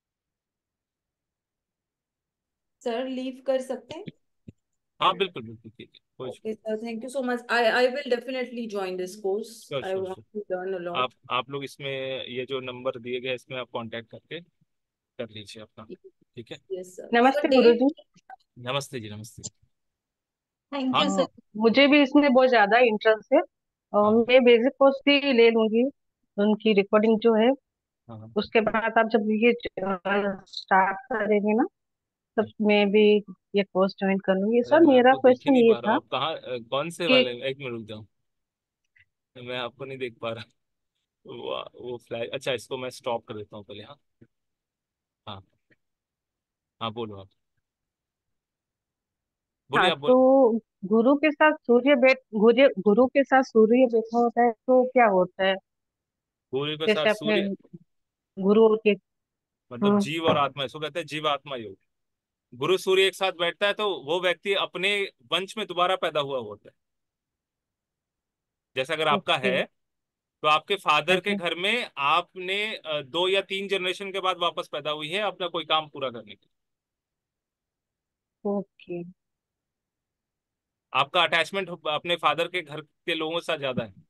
सर लीव कर सकते हैं? हाँ बिल्कुल बिल्कुल, ठीक है, कोई Okay, sir. Thank you so much. I I will definitely join this course. Sure I sure want sure. to learn a आप lot. आप लोग इसमें ये जो नंबर दिए गए इसमें आप कांटेक्ट करके कर लीजिए अपना, ठीक है। Yes, sir. नमस्ते Sir, गुरुजी। date? नमस्ते जी, नमस्ते। थैंक हाँ यू हाँ, सर। मुझे भी इसमें बहुत ज्यादा इंटरेस्ट है और हाँ मैं बेसिक कोर्स भी ले लूंगी। उनकी रिकॉर्डिंग जो है हाँ हाँ। उसके बाद आप जब ये स्टार्ट करेंगे ना तब मैं भी ये कोर्स ज्वाइन कर लूंगी। अरे सर मैं मेरा आपको देख ही क्वेश्चन नहीं ये पा रहा हूँ, था आप कहाँ अ, कौन से कि वाले, एक मिनट रुक जाओ, मैं आपको नहीं देख पा रहा। वो वो फ्लैश, अच्छा इसको मैं स्टॉप कर देता हूँ पहले। हाँ हाँ हाँ, बोलो आप, बोलिए हाँ आप तो बोलिए। गुरु के साथ सूर्य बैठ गुरु गुरु के साथ सूर्य बैठा होता है तो क्या होता है? सूर्य के साथ जैसे अपने सूर्य, गुरु के। मतलब हाँ। जीव और आत्मा, इसको कहते हैं जीव आत्मा योग। गुरु सूर्य एक साथ बैठता है तो वो व्यक्ति अपने वंश में दोबारा पैदा हुआ होता है। जैसे अगर आपका ओके। है तो आपके फादर के ओके। घर में आपने अ, दो या तीन जनरेशन के बाद वापस पैदा हुई है अपना कोई काम पूरा करने के लिए। ओके। आपका अटैचमेंट अपने फादर के घर के लोगों के साथ ज्यादा है,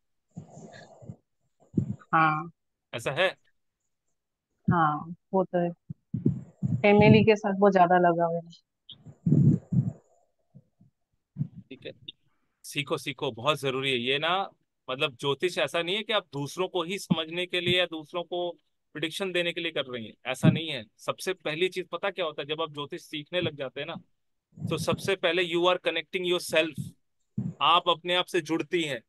हाँ। ऐसा है? हाँ वो तो है, फैमिली के साथ बहुत ज्यादा लगाव है। ठीक है, सीखो सीखो, बहुत जरूरी है ये ना। मतलब ज्योतिष ऐसा नहीं है कि आप दूसरों को ही समझने के लिए या दूसरों को प्रिडिक्शन देने के लिए कर रही हैं, ऐसा नहीं है। सबसे पहली चीज पता क्या होता है, जब आप ज्योतिष सीखने लग जाते हैं ना, तो सबसे पहले you are connecting yourself. आप अपने आप से जुड़ती हैं,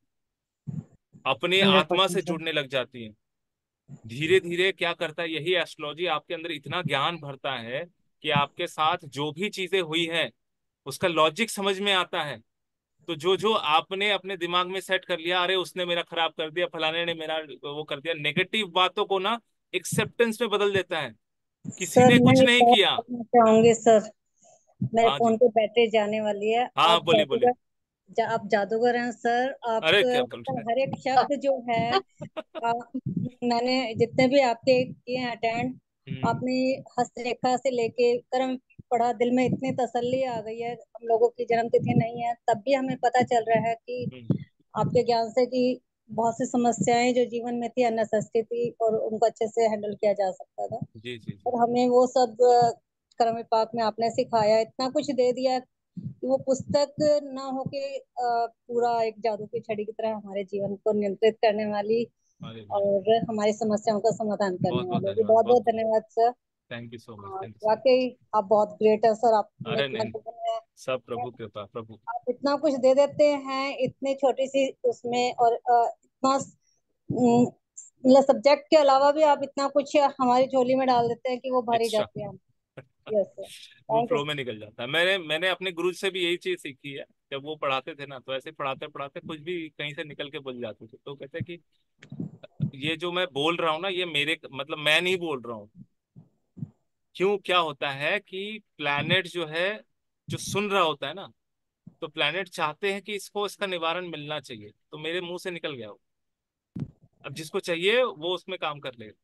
अपने हंड्रेड आत्मा परसेंट से सर। जुड़ने लग जाती हैं। धीरे धीरे क्या करता है यही एस्ट्रोलॉजी, आपके अंदर इतना ज्ञान भरता है कि आपके साथ जो भी चीजें हुई हैं उसका लॉजिक समझ में आता है। तो जो जो आपने अपने दिमाग में सेट कर लिया, अरे उसने मेरा खराब कर दिया, फलाने ने मेरा वो कर दिया, नेगेटिव बातों को ना एक्सेप्टेंस में बदल देता है। किसी सर ने मैं कुछ एक नहीं बात किया। कहना चाहूंगी सर। मेरे हाँ फोन जी, पे बैटरी जाने वाली है। हाँ हाँ, आप बोलिए बोलिए। जादूगर, जा, आप जादूगर हैं सर। आप अरे क्या बोल मतलब रहे हर एक शब्द जो है, आ, मैंने जितने भी आपके किए हैं अटेंड, हैं? आपने हस्तरेखा से लेके कर्म पढ़ा, दिल में इतनी तसल्ली आ गई है। हम लोगों की जन्मतिथि नहीं है तब भी हमें पता चल रहा है कि हम्म, आपके ज्ञान से कि बहुत सी समस्याएं जो जीवन में थी अननेसेसरी थी और उनको अच्छे से हैंडल किया जा सकता था। जी जी जी। और हमें वो सब अ, कर्म विपाक में आपने सिखाया, इतना कुछ दे दिया कि वो पुस्तक ना होके अ, पूरा एक जादू की छड़ी की तरह हमारे जीवन को नियंत्रित करने वाली अरे वाह, और हमारी समस्याओं का समाधान करने बहुत बहुत वाली होगी। धन्यवाद, बहुत बहुत बहुत बहुत धन्यवाद sir. Thank you so much, हाँ, थैंक यू सो मच। वाकई आप बहुत ग्रेट है सर। आपने अरे इतना नहीं, ज्ञान है, सब प्रभु कृपा, प्रभु। आप इतना कुछ दे देते हैं इतनी छोटी सी उसमें। और अ, इतना हम्म, मतलब सब्जेक्ट के अलावा भी आप इतना कुछ हमारी झोली में डाल देते हैं कि वो भर ही एक्स्ट्रा जाती है हम। यस सर, वो थैंक यू। फ्लो में निकल जाता है। मैंने मैंने अपने गुरु से भी यही चीज सीखी है। जब वो पढ़ाते थे ना तो ऐसे पढ़ाते पढ़ाते कुछ भी कहीं से निकल के बोल जाते थे, तो कहते कि ये जो मैं बोल रहा हूँ ना ये मेरे मतलब मैं नहीं बोल रहा हूँ। क्यों, क्या होता है कि प्लैनेट जो है, जो सुन रहा होता है ना, तो प्लैनेट चाहते हैं कि इसको इसका निवारण मिलना चाहिए, तो मेरे मुंह से निकल गया वो। अब जिसको चाहिए वो उसमें काम कर लेगा।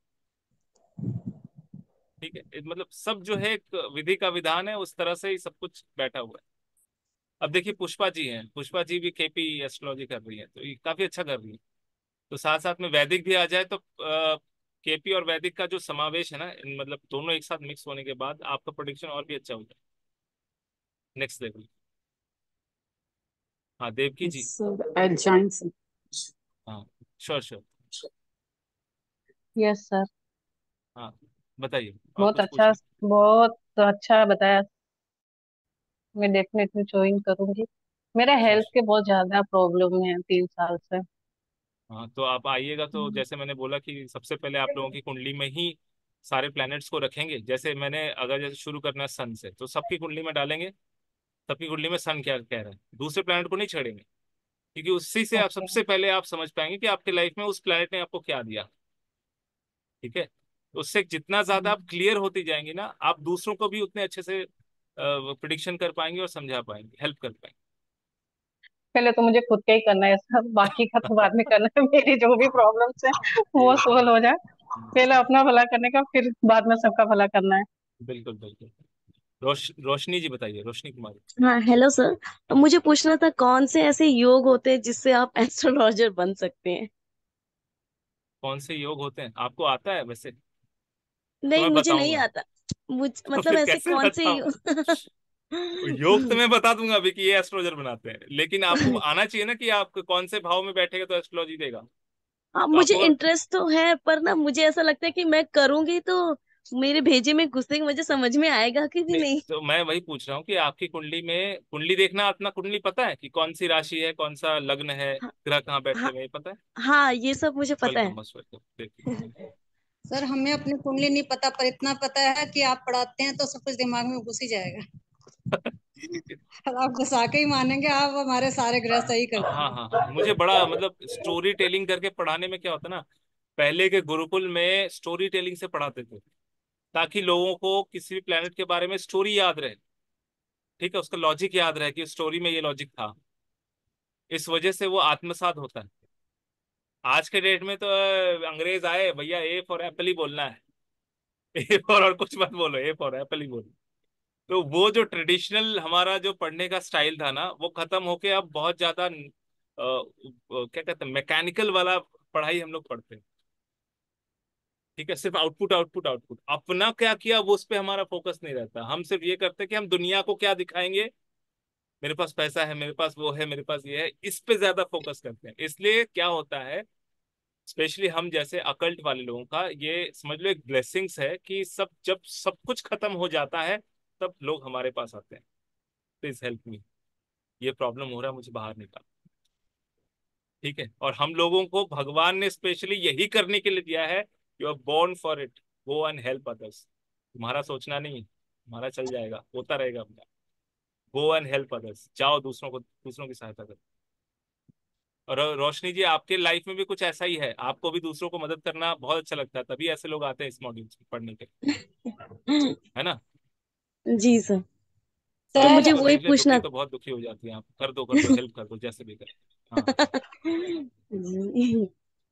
ठीक है, ये मतलब सब जो है एक विधि का विधान है, उस तरह से ही सब कुछ बैठा हुआ है। अब देखिए पुष्पा जी हैं, पुष्पा जी भी केपी एस्ट्रोलॉजी कर रही है, तो ये काफी अच्छा कर रही है। तो साथ साथ में वैदिक भी आ जाए तो केपी और वैदिक का जो समावेश है ना, इन मतलब दोनों एक साथ मिक्स होने के बाद आपका प्रोडिक्शन और भी अच्छा हो जाए, नेक्स्ट लेवल। हाँ Devki ji. Sir I join sir. हाँ श्योर श्योर। Yes sir. हाँ बताइए, और बहुत कुछ अच्छा, पूछना? बहुत अच्छा बताया। मैं डेफिनेटली ज्वाइन करूंगी। मेरा श्योर। हेल्थ के बहुत ज्यादा प्रॉब्लम है तीन साल से। हाँ तो आप आइएगा, तो जैसे मैंने बोला कि सबसे पहले आप लोगों की कुंडली में ही सारे प्लैनेट्स को रखेंगे। जैसे मैंने अगर जैसे शुरू करना है सन से, तो सबकी कुंडली में डालेंगे, सबकी कुंडली में सन क्या कह रहा है, दूसरे प्लैनेट को नहीं छेड़ेंगे। क्योंकि उससे से आप ओके। सबसे पहले आप समझ पाएंगे कि आपके लाइफ में उस प्लैनेट ने आपको क्या दिया। ठीक है, तो उससे जितना ज्यादा आप क्लियर होती जाएंगी ना, आप दूसरों को भी उतने अच्छे से प्रिडिक्शन कर पाएंगे और समझा पाएंगे, हेल्प कर पहले तो मुझे खुद का ही करना है सब, बाकी का तो बाद में करना है। मेरी जो भी प्रॉब्लम्स है वो पाएंगे। सोल्व हो जाए, पहले अपना भला करने का, फिर बाद में सबका भला करना है। बिल्कुल बिल्कुल। रोश रोशनी जी बताइए, रोशनी कुमारी। हाँ हेलो सर, मुझे पूछना था कौन से ऐसे योग होते हैं जिससे आप एस्ट्रोलॉजर बन सकते हैं। कौन से योग होते हैं, आपको आता है वैसे? तो नहीं मैं मुझे नहीं बताऊंगा। आता। मुझ तो मतलब फिर ऐसे कैसे कौन से बताऊं? योग। योग तो मैं बता दूंगा अभी कि ये एस्ट्रोलॉजर बनाते हैं, लेकिन आपको आना चाहिए ना कि आप कौन से भाव में बैठेगा तो एस्ट्रोलॉजी देगा। हाँ तो मुझे आपको अगर इंटरेस्ट तो है, पर ना मुझे ऐसा लगता है कि मैं करूंगी तो मेरे भेजे में घुसेंगे, मुझे समझ में आएगा कि भी नहीं, नहीं। तो मैं वही पूछ रहा हूँ कि आपकी कुंडली में, कुंडली देखना, अपना कुंडली पता है कि कौन सी राशि है, कौन सा लग्न है, हाँ ग्रह कहाँ बैठे हाँ हुए हैं, ये पता है? हाँ, ये सब मुझे पता वेलकम, है। मस्ट वेलकम, देखिए। सर हमें अपनी कुंडली नहीं पता, पर इतना पता है कि आप पढ़ाते हैं तो सब कुछ दिमाग में घुस ही जाएगा। और आप घुसा के ही मानेंगे, आप हमारे सारे ग्रह सही हाँ करते हाँ हैं। हाँ, मुझे बड़ा मतलब स्टोरी टेलिंग करके पढ़ाने में क्या होता है ना, पहले के गुरुकुल में स्टोरी टेलिंग से पढ़ाते थे ताकि लोगों को किसी भी प्लेनेट के बारे में स्टोरी याद रहे। ठीक है, उसका लॉजिक याद रहे कि स्टोरी में ये लॉजिक था, इस वजह से वो आत्मसात होता है। आज के डेट में तो अ, अंग्रेज आए भैया, ए फॉर एप्पल ही बोलना है। ए फॉर और कुछ मत बोलो, ए फॉर एप्पल ही बोलो। तो वो जो ट्रेडिशनल हमारा जो पढ़ने का स्टाइल था ना, वो खत्म होके अब बहुत ज्यादा अ, अ, क्या कहते हैं, मैकेनिकल वाला पढ़ाई हम लोग पढ़ते हैं। ठीक है, सिर्फ आउटपुट आउटपुट आउटपुट, अपना क्या किया वो उस पे हमारा फोकस नहीं रहता। हम सिर्फ ये करते हैं कि हम दुनिया को क्या दिखाएंगे, मेरे पास पैसा है, मेरे पास वो है, मेरे पास ये है, इस पे ज्यादा फोकस करते हैं। इसलिए क्या होता है, स्पेशली हम जैसे अकल्ट वाले लोगों का ये समझ लो एक ब्लेसिंग्स है कि सब जब सब कुछ खत्म हो जाता है तब लोग हमारे पास आते हैं, प्लीज हेल्प मी, ये प्रॉब्लम हो रहा है, मुझे बाहर निकाल। ठीक है, और हम लोगों को भगवान ने स्पेशली यही करने के लिए दिया है, you are born for it, go and help others. तुम्हारा सोचना नहीं है, तुम्हारा चल जाएगा, होता रहेगा अपना। गो एंड हेल्प अदर्स, जाओ दूसरों को, दूसरों की सहायता करो। और रो- रोशनी जी, आपके लाइफ में भी कुछ ऐसा ही है, आपको भी दूसरों को मदद करना बहुत अच्छा लगता है, तभी ऐसे लोग आते हैं इस मॉड्यूल पढ़ने के लिए, है ना? जी सर। तो बस सर मुझे आपको वही देख ले दुखी पूछना। तो बहुत दुखी हो जाती है, आप कर दो कर दो, हेल्प कर दो जैसे भी कर। हाँ, जी।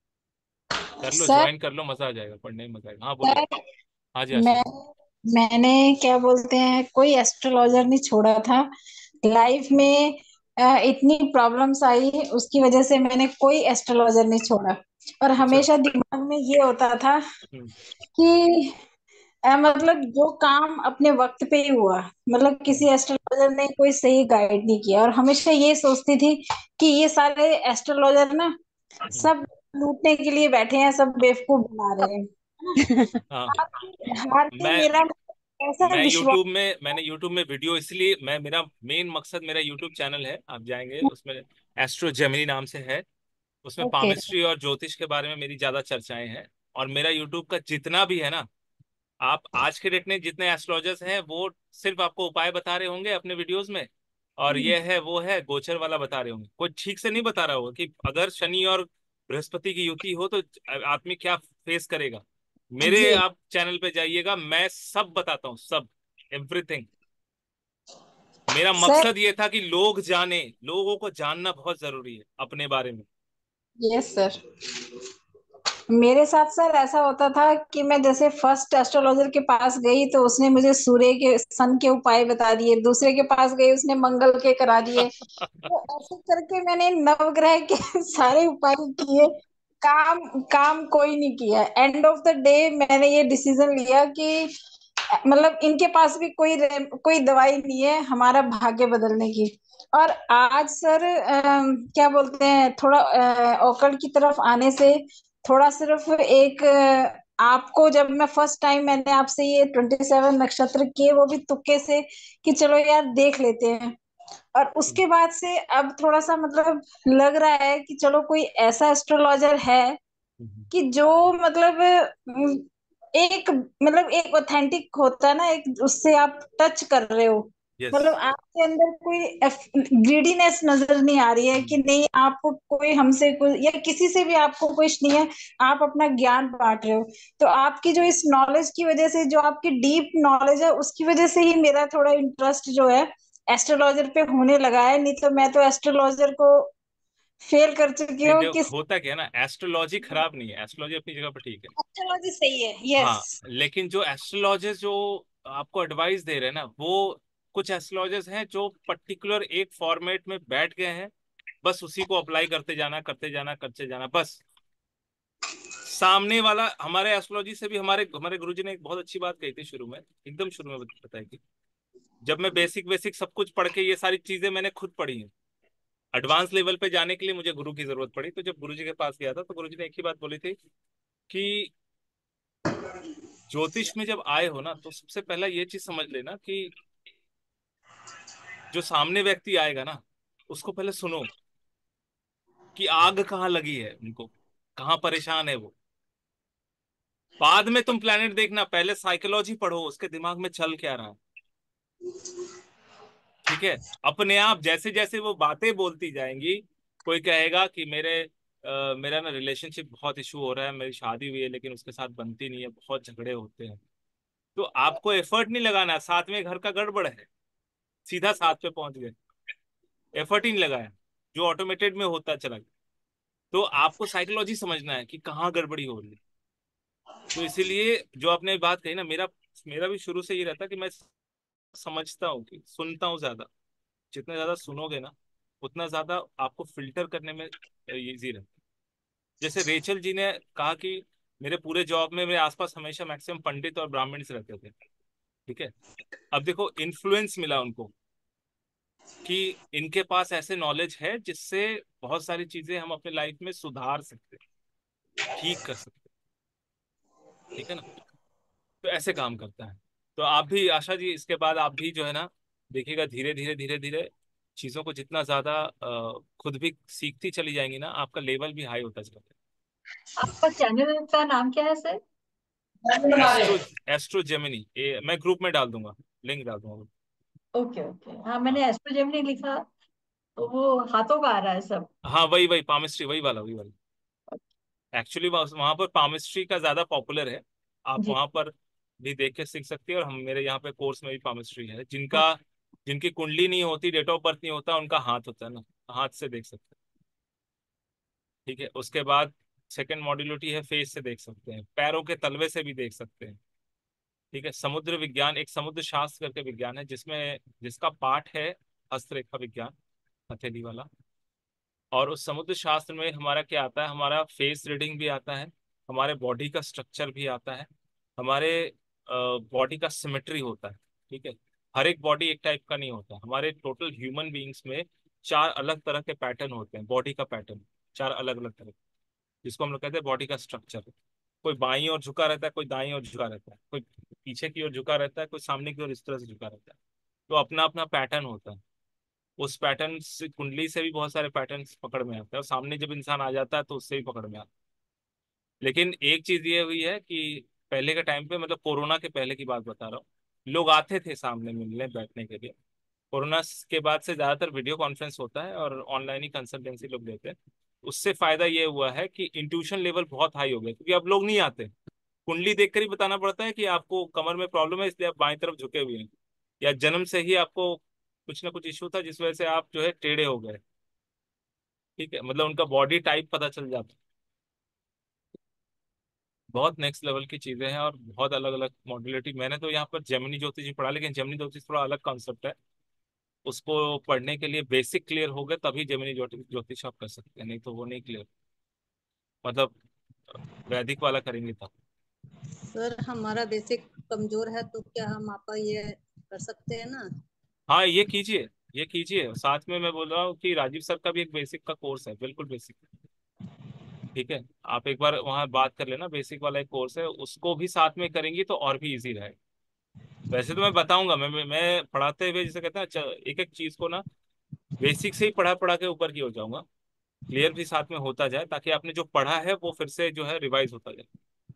कर लो, सर ज्वाइन कर लो, मजा आ जाएगा, पढ़ने में मजा आएगा। हाँ बोलिए। सर हाँ जी मैं आशीष। मैंने क्या बोलते हैं, कोई एस्ट्रोलॉजर नहीं छोड़ा था लाइफ में। अ, इतनी प्रॉब्लम्स आई उसकी वजह से मैंने कोई एस्ट्रोलॉजर नहीं छोड़ा। और अच्छा। हमेशा दिमाग में ये होता था हम्म। कि अ, मतलब जो काम अपने वक्त पे ही हुआ, मतलब हम्म। किसी एस्ट्रोलॉजर ने कोई सही गाइड नहीं किया। और हमेशा ये सोचती थी कि ये सारे एस्ट्रोलॉजर ना हम्म। सब लूटने के लिए बैठे हैं, सब बेवकूफ बना रहे हैं, है ना। हाँ, हार के हार के मैं मेरा ऐसा मैं विश्वास। यूट्यूब में मैंने यूट्यूब में वीडियो, इसलिए मैं, मेरा मेन मकसद, मेरा यूट्यूब चैनल है, आप जाएंगे उसमें, एस्ट्रो जेमिनी नाम से है। उसमें ओके। पामिस्ट्री और ज्योतिष के बारे में मेरी ज्यादा चर्चाएं हैं। और मेरा यूट्यूब का जितना भी है ना, आप आज के डेट में जितने एस्ट्रोलॉजर्स हैं वो सिर्फ आपको उपाय बता रहे होंगे अपने वीडियोस में, और ये है वो है गोचर वाला बता रहे होंगे, कोई ठीक से नहीं बता रहा होगा कि अगर शनि और बृहस्पति की युति हो तो आदमी क्या फेस करेगा। मेरे जी आप चैनल पे जाइएगा, मैं सब बताता हूँ, सब, एवरीथिंग। मेरा सर। मकसद ये था कि लोग जाने, लोगों को जानना बहुत जरूरी है अपने बारे में। Yes sir. मेरे साथ सर ऐसा होता था कि मैं जैसे फर्स्ट एस्ट्रोलॉजर के पास गई तो उसने मुझे सूर्य के सन के उपाय बता दिए, दूसरे के पास गई उसने मंगल के करा दिए। तो ऐसे करके मैंने नवग्रह के सारे उपाय किए, काम काम कोई नहीं किया। एंड ऑफ द डे मैंने ये डिसीजन लिया कि मतलब इनके पास भी कोई रे- कोई दवाई नहीं है हमारा भाग्य बदलने की। और आज सर अम, क्या बोलते हैं, थोड़ा ओकल्ट की तरफ आने से थोड़ा सिर्फ एक अ, आपको जब मैं फर्स्ट टाइम मैंने आपसे ये ट्वेंटी सेवन नक्षत्र किए वो भी तुक्के से कि चलो यार देख लेते हैं। और उसके बाद से अब थोड़ा सा मतलब लग रहा है कि चलो कोई ऐसा एस्ट्रोलॉजर है कि जो मतलब अम, एक मतलब एक ऑथेंटिक होता है ना, एक उससे आप टच कर रहे हो। यस। मतलब आपके अंदर कोई ग्रीडीनेस नजर नहीं आ रही है कि नहीं आपको कोई हमसे कोई या किसी से भी आपको कुछ नहीं है, आप अपना ज्ञान बांट रहे हो। तो आपकी जो इस नॉलेज की वजह से, जो आपकी डीप नॉलेज है उसकी वजह से ही मेरा थोड़ा इंटरेस्ट जो है एस्ट्रोलॉजर पे होने लगा है। नहीं तो मैं तो एस्ट्रोलॉजर को फेल कर चुकी नहीं हूँ देखो, किस। होता क्या है ना, एस्ट्रोलॉजी खराब नहीं है, एस्ट्रोलॉजी अपनी जगह पर ठीक है। एस्ट्रोलॉजी सही है, यस। हाँ, लेकिन जो एस्ट्रोलॉजर्स जो आपको एडवाइस दे रहे हैं ना, वो कुछ एस्ट्रोलॉजर्स हैं जो पर्टिकुलर एक फॉर्मेट में बैठ गए हैं, बस उसी को अप्लाई करते जाना करते जाना करते जाना बस। सामने वाला, हमारे एस्ट्रोलॉजी से भी हमारे हमारे गुरुजी ने एक बहुत अच्छी बात कही थी शुरू में, एकदम शुरू में बताई थी। जब मैं बेसिक बेसिक सब कुछ पढ़ के, ये सारी चीजें मैंने खुद पढ़ी हैं, एडवांस लेवल पे जाने के लिए मुझे गुरु की जरूरत पड़ी। तो जब गुरुजी के पास गया था तो गुरुजी ने एक ही बात बोली थी कि ज्योतिष में जब आए हो ना, तो सबसे पहला ये चीज समझ लेना कि जो सामने व्यक्ति आएगा ना, उसको पहले सुनो कि आग कहाँ लगी है उनको, कहाँ परेशान है वो। बाद में तुम प्लेनेट देखना, पहले साइकोलॉजी पढ़ो, उसके दिमाग में चल क्या रहा है। ठीक है, अपने आप जैसे जैसे वो बातें बोलती जाएंगी, कोई कहेगा कि मेरे अ, मेरा ना रिलेशनशिप बहुत इशू हो रहा है, मेरी शादी हुई है लेकिन उसके साथ बनती नहीं है, बहुत झगड़े होते हैं। तो आपको एफर्ट नहीं लगाना, साथ में घर का गड़बड़ है, सीधा साथ पे पहुंच गए, एफर्ट ही नहीं लगाया, जो ऑटोमेटेड में होता चला गया। तो आपको साइकोलॉजी समझना है कि कहाँ गड़बड़ी हो रही है। तो इसीलिए जो आपने बात कही ना, मेरा मेरा भी शुरू से ये रहता कि मैं समझता हूँ कि सुनता हूँ ज्यादा। जितना ज्यादा सुनोगे ना, उतना ज्यादा आपको फिल्टर करने में इजी रहता है। जैसे रेचल जी ने कहा कि मेरे पूरे जॉब में मेरे आसपास हमेशा मैक्सिमम पंडित और ब्राह्मण रहते थे। ठीक है, अब देखो इन्फ्लुएंस मिला उनको कि इनके पास ऐसे नॉलेज है जिससे बहुत सारी चीजें हम अपने लाइफ में सुधार सकते हैं, ठीक कर सकते हैं। ठीक है ना, तो ऐसे काम करता है। तो आप भी आशा जी, इसके बाद आप भी जो है ना, देखिएगा धीरे धीरे धीरे धीरे चीजों को जितना ज्यादा अ, खुद भी सीखती चली जाएंगी ना, आपका लेवल भी हाई होता चला आपका चैनल का नाम क्या है सर? जाएगा। एस्ट्रो एस्ट्रो जेमिनी, ये मैं ग्रुप में डाल दूंगा, लिंक डाल दूंगा। ओके ओके, हाँ हाँ मैंने एस्ट्रोजेमिनी लिखा तो वो हाथों का आ रहा है सब। हाँ, वही वही पामिस्ट्री, वही वाला वही वाला। एक्चुअली वहां पर पामिस्ट्री का ज्यादा पॉपुलर है, आप जी। वहां पर भी देख के सीख सकती है। और हम, मेरे यहाँ पे कोर्स में भी पामिस्ट्री है। हाँ। जिनका जिनकी कुंडली नहीं होती, डेट ऑफ बर्थ नहीं होता, उनका हाथ होता है ना, हाथ से देख सकते हैं। ठीक है, उसके बाद सेकंड मॉड्यूलिटी है, फेस से देख सकते हैं, पैरों के तलवे से भी देख सकते हैं। ठीक है, समुद्र विज्ञान, एक समुद्र शास्त्र करके विज्ञान है, जिसमें जिसका पाठ है हस्तरेखा विज्ञान, हथेली वाला। और उस समुद्र शास्त्र में हमारा क्या आता है, हमारा फेस रीडिंग भी आता है, हमारे बॉडी का स्ट्रक्चर भी आता है, हमारे बॉडी का सिमेट्री होता है। ठीक है, हर एक बॉडी एक टाइप का नहीं होता, हमारे टोटल ह्यूमन बीइंग्स में चार अलग तरह के पैटर्न होते हैं, बॉडी का पैटर्न, चार अलग अलग तरह, जिसको हम लोग कहते हैं बॉडी का स्ट्रक्चर। कोई बाईं ओर झुका रहता है, कोई दाईं ओर झुका रहता है, कोई पीछे की ओर झुका रहता है, कोई सामने की ओर इस तरह से झुका रहता है। तो अपना अपना पैटर्न होता है। उस पैटर्न से, कुंडली से भी बहुत सारे पैटर्न्स पकड़ में आते हैं, और सामने जब इंसान आ जाता है तो उससे भी पकड़ में आता है। लेकिन एक चीज ये हुई है कि पहले के टाइम पे, मतलब कोरोना के पहले की बात बता रहा हूँ, लोग आते थे सामने मिलने बैठने के लिए। कोरोना के बाद से ज्यादातर वीडियो कॉन्फ्रेंस होता है और ऑनलाइन ही कंसल्टेंसी लोग लेते हैं। उससे फायदा ये हुआ है कि इंट्यूशन लेवल बहुत हाई हो गया, क्योंकि अब लोग नहीं आते, कुंडली देखकर ही बताना पड़ता है कि आपको कमर में प्रॉब्लम है इसलिए आप बाईं तरफ झुके हुए हैं, या जन्म से ही आपको कुछ ना कुछ इशू था जिस वजह से आप जो है टेढ़े हो गए। ठीक है, मतलब उनका बॉडी टाइप पता चल जाता है। बहुत नेक्स्ट लेवल की चीजें हैं और बहुत अलग अलग मॉड्यूलिटी। मैंने तो यहाँ पर जेमिनी ज्योतिष ही पढ़ा, लेकिन जेमिनी ज्योतिष थोड़ा अलग कॉन्सेप्ट है। उसको पढ़ने के लिए बेसिक क्लियर हो गए तभी जेमिनी ज्योतिष ज्योतिष आप कर सकते हैं, नहीं तो वो नहीं क्लियर, मतलब वैदिक वाला करेंगे तब। सर हमारा बेसिक कमजोर है तो क्या हम आपका ये कर सकते हैं ना? हाँ, ये कीजिए, ये कीजिए। साथ में मैं बोल रहा हूँ कि राजीव सर का भी एक बेसिक का कोर्स है, बिल्कुल बेसिक। ठीक है, आप एक बार वहाँ बात कर लेना, बेसिक वाला एक कोर्स है, उसको भी साथ में करेंगी तो और भी इजी रहेगा। वैसे तो मैं बताऊंगा, मैं मैं मैं पढ़ाते हुए जैसे कहते हैं, एक एक चीज को ना बेसिक से ही पढ़ा पढ़ा के ऊपर की हो जाऊंगा, क्लियर भी साथ में होता जाए, ताकि आपने जो पढ़ा है वो फिर से जो है रिवाइज होता जाए।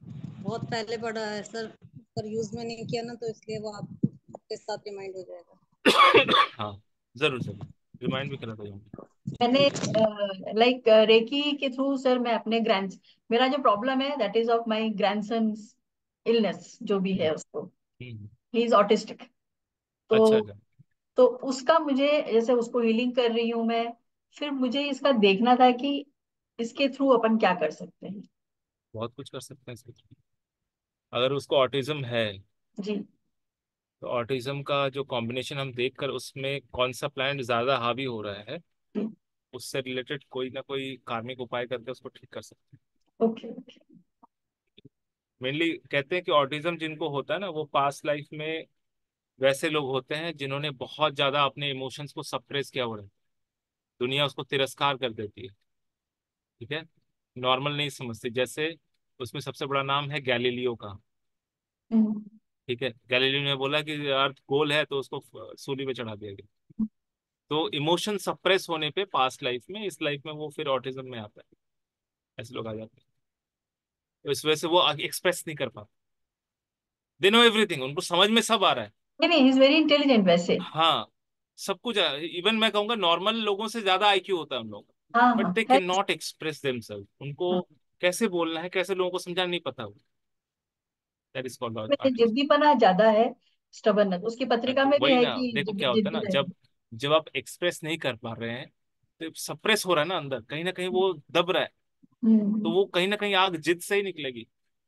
बहुत पहले पढ़ा है सर, पर यूज में नहीं किया ना, तो इसलिए वो आप, आपके साथ रिमाइंड हो जाएगा। हाँ, जरूर जरूर रिमाइंड भी करा था यहाँ। मैंने लाइक रेकी के थ्रू सर मैं अपने ग्रैंड मेरा जो प्रॉब्लम है that is of my grandson's illness जो भी है उसको, हम्म, ही इज ऑटिस्टिक। तो अच्छा अच्छा। तो उसका मुझे जैसे उसको हीलिंग कर रही हूँ मैं, फिर मुझे इसका देखना था कि इसके थ्रू अपन क्या कर सकते हैं। बहुत कुछ कर सकते हैं इसके through। अगर उसको ऑटिज्म है जी। तो ऑटिज्म का जो कॉम्बिनेशन हम देख कर उसमें कौन सा प्लांट ज्यादा हावी हो रहा है, उससे रिलेटेड कोई ना कोई कार्मिक उपाय करके उसको ठीक कर सकते हैं। Okay okay. मेनली कहते हैं कि ऑटिज्म जिनको होता है ना, वो पास्ट लाइफ में वैसे लोग होते हैं जिन्होंने बहुत ज्यादा अपने इमोशंस को सप्रेस किया हुआ है। दुनिया उसको तिरस्कार कर देती है, ठीक है, नॉर्मल नहीं समझती। जैसे उसमें सबसे बड़ा नाम है गैलीलियो का, ठीक है। गैलीलियो ने बोला कि अर्थ गोल है तो उसको सूली पे चढ़ा दिया गया। तो इमोशन सप्रेस होने पे पास्ट लाइफ में, इस लाइफ में वो फिर ऑटिज्म में आता है। ऐसे लोग आ जाते हैं, तो इस वजह से वो एक्सप्रेस नहीं कर पाते। दे नो एवरीथिंग, उनको समझ में सब आ रहा है। नहीं नहीं, ही इज वेरी इंटेलिजेंट वैसे। हाँ, सब कुछ। इवन मैं कहूंगा नॉर्मल लोगों से ज्यादा आईक्यू होता है उन लोगों का, हाँ बट हाँ दे है। Can not express themselves. उनको कैसे बोलना है, कैसे लोगों को समझाना नहीं पता। दैट इज कॉल्ड में ऑटिज्म। जिद्दीपना ज्यादा है, स्टबर्ननेस उसकी पत्रिका तो में भी वही है ना, कि देखो क्या जिद- होता है जिद्दी ना, रहे। जब जब आप एक्सप्रेस नहीं कर पा रहे हैं तो सप्रेस हो रहा है ना अंदर, कहीं ना कहीं वो दब रहा है। तो हम्म। वो कहीं ना कहीं आग जिद से ही निकलेगी,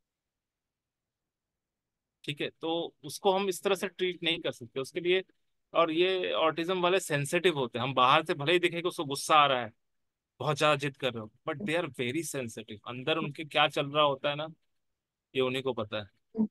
ठीक है। तो उसको हम इस तरह से ट्रीट नहीं कर सकते उसके लिए। और ये ऑटिज्म वाले सेंसिटिव होते हैं। हम बाहर से भले ही देखें कि उसको गुस्सा आ रहा है, बहुत ज्यादा जिद कर रहे हो, but they are very sensitive. अंदर उनके क्या चल रहा होता है ना, ये उन्हीं को पता है,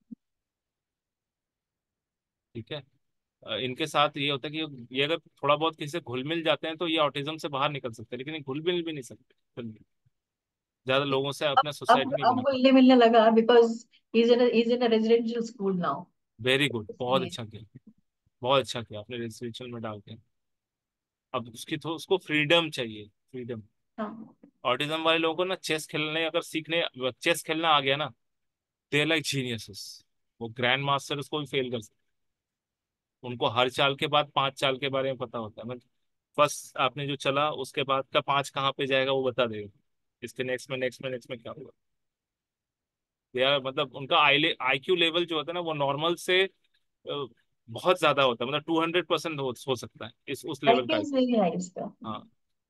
ठीक है। अ, इनके साथ ये होता है कि ये अगर थोड़ा बहुत किसी से घुल मिल जाते हैं तो ये ऑटिज्म से बाहर निकल सकते हैं, लेकिन ये घुल मिल भी नहीं सकते जल्दी। ज्यादा लोगों से अब अपना अब सोसाइटी नहीं अब बना पाते। घुलने मिलने लगा because is in is in residential school now. Very good, बहुत अच्छा किया, बहुत अच्छा किया आपने रेजिडेंशियल में डाल के। अब उसकी तो उसको फ्रीडम चाहिए, फ्रीडम। हाँ। ऑटिज्म वाले लोगों को ना चेस खेलने अगर सीखने, चेस खेलना आ गया ना, दे लाइक जीनियसेस। वो ग्रैंड मास्टर उसको भी फेल कर सकते। उनको हर चाल के बाद पांच चाल के बारे में पता होता है। मतलब फर्स्ट आपने जो चला उसके बाद का पांच कहाँ पे जाएगा वो बता देगा, इसके नेक्स्ट में नेक्स्ट में नेक्स्ट में क्या होगा। यार मतलब उनका आई आई क्यू लेवल जो होता है ना, वो नॉर्मल से अ, बहुत ज्यादा होता है। मतलब टू हंड्रेड परसेंट हो, हो सकता है इस उस लेवल का IQ is I Q. Very high इसका। हाँ।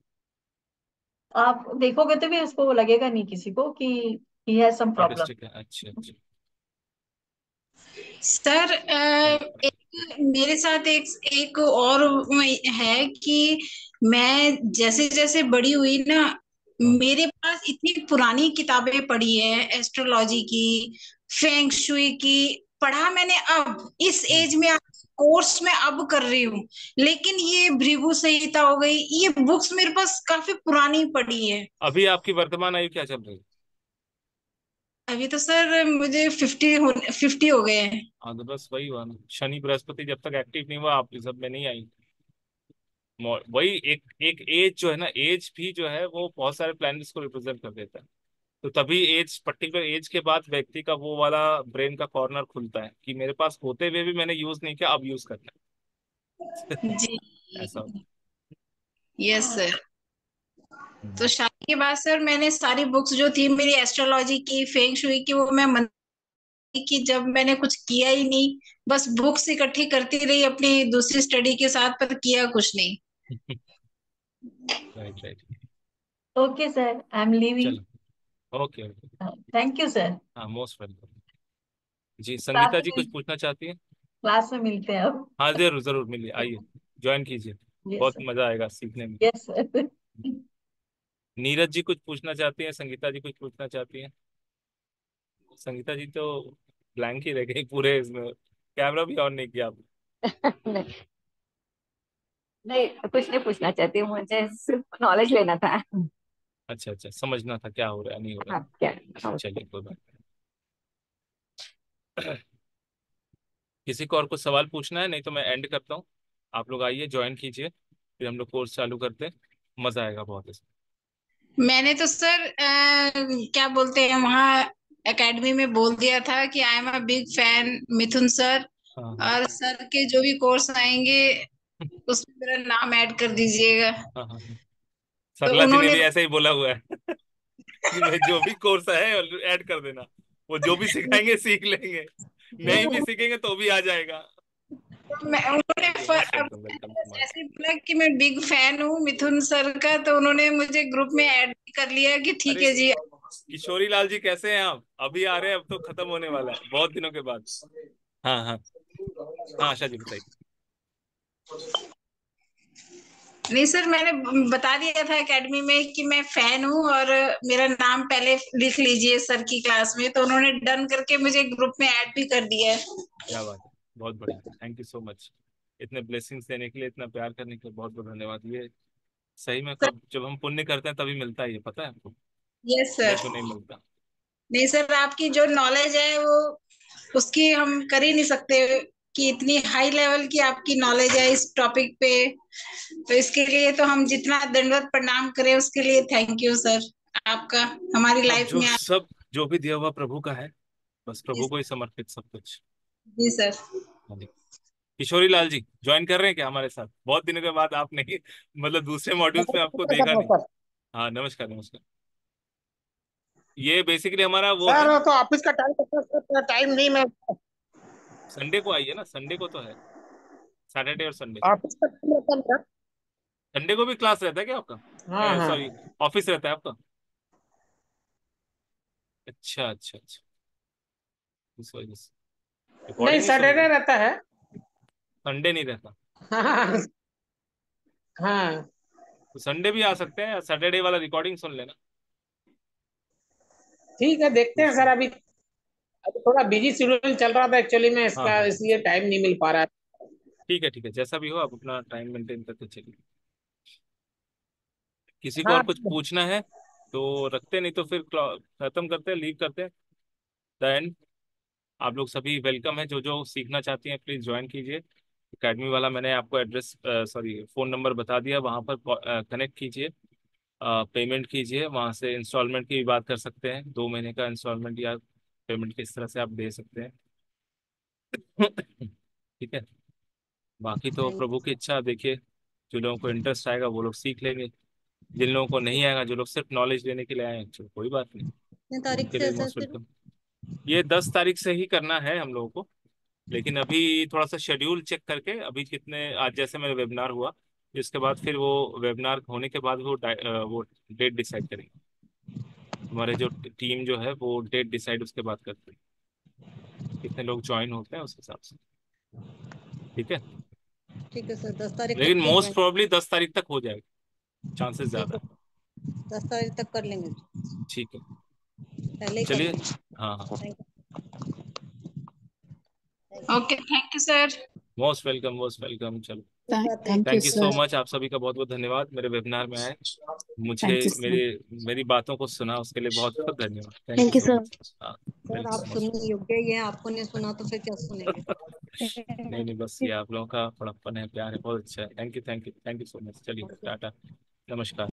आप देखोगे तो भी उसको लगेगा नहीं किसी को कि he has some problem. Autistic है, अच्छे अच्छे। Sir Right, uh, right. एक मेरे साथ एक एक और है कि मैं जैसे जैसे बड़ी हुई ना, हाँ मेरे पास इतनी पुरानी किताबें पढ़ी है एस्ट्रोलॉजी की, फेंग शुई की, पढ़ा मैंने अब इस हम्म। एज में, कोर्स में अब कर रही हूँ। लेकिन ये भृगु संहिता हो गई, ये बुक्स मेरे पास काफी पुरानी पड़ी है। अभी आपकी वर्तमान आयु क्या चल रही है? अभी तो सर मुझे फिफ्टी हो फिफ्टी हो गए हैं। हाँ तो बस वही हुआ ना, शनि बृहस्पति जब तक एक्टिव नहीं हुआ आप इस सब में नहीं आई। मो- वही एक एक एज जो है ना, एज भी जो है वो बहुत सारे प्लैनेट्स को रिप्रेजेंट कर देता है। तो तभी एज, पर्टिकुलर एज के बाद व्यक्ति का वो वाला ब्रेन का कॉर्नर खुलता है कि मेरे पास होते हुए भी मैंने यूज नहीं किया, अब यूज करना है। जी। ऐसा होता यस सर। है। तो हम्म। शादी के बाद सर मैंने सारी बुक्स जो थी मेरी एस्ट्रोलॉजी की, फेंग शुई की, वो मैं मन की, जब मैंने कुछ किया ही नहीं, बस बुक्स इकट्ठी करती रही अपनी दूसरी स्टडी के साथ, पर किया कुछ नहीं। Right right. Okay sir, I am leaving. चलो, okay okay. Thank you sir. हाँ, मोस्ट वेलकम। जी, क्लास संगीता जी में कुछ पूछना चाहती है? क्लास में मिलते हैं अब। हाँ जरूर जरूर, मिलिए, आइए, ज्वाइन कीजिए। यस बहुत सर। मजा आएगा सीखने में। Yes sir. नीरज जी कुछ पूछना चाहती हैं, संगीता जी कुछ पूछना चाहती हैं? संगीता जी तो ब्लैंक ही रह गई पूरे इसमें, कैमरा भी ऑन नहीं किया आपने। नहीं नहीं, कुछ नहीं पूछना चाहती हूँ, मुझे सिर्फ नॉलेज लेना था। अच्छा अच्छा, समझना था क्या हो रहा है नहीं हो रहा हाँ क्या। है। चलिए, कोई बात नहीं। किसी को और कुछ सवाल पूछना है? नहीं तो मैं एंड करता हूँ। आप लोग आइए, ज्वाइन कीजिए, फिर हम लोग कोर्स चालू करते हैं। मजा आएगा बहुत इसमें। मैंने तो सर अ, क्या बोलते हैं वहाँ एकेडमी में बोल दिया था कि I am a big fan Mithun sir, हाँ हाँ। और सर के जो भी कोर्स आएंगे उसमें मेरा नाम ऐड कर दीजिएगा। हाँ हाँ हाँ। तो सरला जी ने उन्होंने भी ऐसे ही बोला हुआ है कि मैं जो भी कोर्स है ऐड कर देना, वो जो भी सिखाएंगे सीख लेंगे, नहीं भी सीखेंगे तो भी आ जाएगा। तो मैं उन्होंने थैंक यू, फ- मोस्ट अब वेलकम, वेलकम मैंने सो मच। जैसे ही बोला कि मैं बिग फैन हूँ मिथुन सर का, तो उन्होंने मुझे ग्रुप में ऐड कर लिया कि ठीक अरे है जी। किशोरी लाल जी कैसे हैं आप? अभी आ रहे हैं, अब तो खत्म होने वाला है बहुत दिनों के बाद। हाँ हाँ हाँ, आशा जी बताइए। नहीं सर, मैंने बता दिया था एकेडमी में कि मैं फैन हूँ और मेरा नाम पहले लिख लीजिए सर की क्लास में, तो उन्होंने डन करके मुझे ग्रुप में ऐड भी कर दिया है। क्या बात है, बहुत बढ़िया, थैंक यू सो मच। इतने ब्लेसिंग्स देने के लिए, इतना प्यार करने के लिए बहुत बहुत धन्यवाद। ये सही में सर कब जब हम पुण्य करते हैं तभी मिलता है, ये पता है आपको, यस नहीं सर। तो नहीं मिलता। नहीं सर, आपकी जो नॉलेज है वो उसकी हम कर ही नहीं सकते कि इतनी हाई लेवल की आपकी नॉलेज है इस टॉपिक पे। तो इसके लिए तो हम जितना दंडवत प्रणाम करें उसके लिए थैंक यू सर आपका हमारी अब लाइफ जो में आ- सब जो भी दिया हुआ प्रभु का है, बस जी प्रभु को ही समर्पित सब कुछ। जी सर। हाँ जी। किशोरी लाल जी ज्वाइन कर रहे हैं क्या हमारे साथ? बहुत दिनों के बाद आप नहीं, मतलब दूसरे मॉड्यूल्स में आपको देखा नहीं। सर हाँ नमस्कार नमस्कार। ये बेसिकली हमारा वो है, सर तो ऑफिस का टाइम टाइम नहीं मैं संडे को आइए ना, संडे को तो है, सैटरडे और संडे। ऑफिस का टाइम रहता है मेरा। संडे को भी क्लास रहता है क्या हाँ आपका? हाँ। सॉरी, ऑफिस रहता है आपका? अच्छा अच्छा अच्छा, इस वजह से नहीं रिकॉर्डिंग नहीं सुन रहे? सैटरडे रहता है। संडे नहीं रहता? हाँ हाँ। तो संडे भी आ सकते हैं, सैटरडे वाला रिकॉर्डिंग सुन लेना। ठीक है देखते हैं पूछ सर। लेना। अभी अभी थोड़ा बिजी शेड्यूल चल रहा था एक्चुअली में हाँ इसका, हाँ हाँ, इसलिए टाइम नहीं मिल पा रहा है। ठीक है ठीक है, जैसा भी हो आप अपना टाइम मेंटेन करके चलिए। किसी को और हाँ कुछ पूछना है तो रखते, नहीं तो फिर क्ला- खत्म करते हैं, लीव करते हैं। देन आप लोग सभी वेलकम है, जो जो सीखना चाहती हैं प्लीज ज्वाइन कीजिए। एकेडमी वाला मैंने आपको एड्रेस, सॉरी फोन नंबर बता दिया, वहाँ पर कनेक्ट कीजिए, पेमेंट कीजिए, वहाँ से इंस्टॉलमेंट की भी बात कर सकते हैं, दो महीने का इंस्टॉलमेंट या पेमेंट किस तरह से आप दे सकते हैं। ठीक है, बाकी तो थैंक प्रभु की इच्छा, देखिए जो लोगों को इंटरेस्ट आएगा वो लोग सीख लेंगे, जिन लोगों को नहीं आएगा, जो लोग सिर्फ नॉलेज लेने के लिए आए हैं, चलो कोई बात नहीं, कितने तारीख उनके से लिए है सर मोस्ट फिर? वेलकम। ये दस तारीख से ही करना है हम लोगों को, लेकिन अभी थोड़ा सा शेड्यूल चेक करके, अभी कितने, आज जैसे मेरा वेबिनार हुआ, इसके बाद फिर वो वेबिनार होने के बाद वो डाइ- अ, वो डेट डिसाइड करेंगे, हमारे जो टीम जो है वो डेट डिसाइड उसके बाद करते हैं, कितने लोग ज्वाइन होते हैं उस हिसाब से। ठीक है, ठीक है सर, दस तारीख लेकिन तक की मोस्ट ज्वाइन। प्रोबेबली दस तारीख तक हो जाएगा, चांसेस ठीक ज्यादा है, है। दस तारीख तक कर लेंगे। ठीक है, पहले ही कर चलिए। लेंगे। हाँ हाँ, thank okay thank you sir. Most welcome most welcome, चलो। You. Thank you thank you so sir. Much, आप सभी का बहुत बहुत धन्यवाद मेरे वेबिनार में आए, मुझे थैंक यू सर। मेरे मेरी बातों को सुना, उसके लिए बहुत बहुत धन्यवाद, thank you thank you so sir. Much. हाँ, सर आप वेलकम मोस्ट। सुनने योग्य ही है, आपको नहीं सुना तो फिर क्या सुनेंगे? नहीं नहीं, बस ये आप लोगों का बड़प्पन है, प्यार है, बहुत अच्छा है, thank you thank you thank you so much, चलिए टाटा, नमस्कार।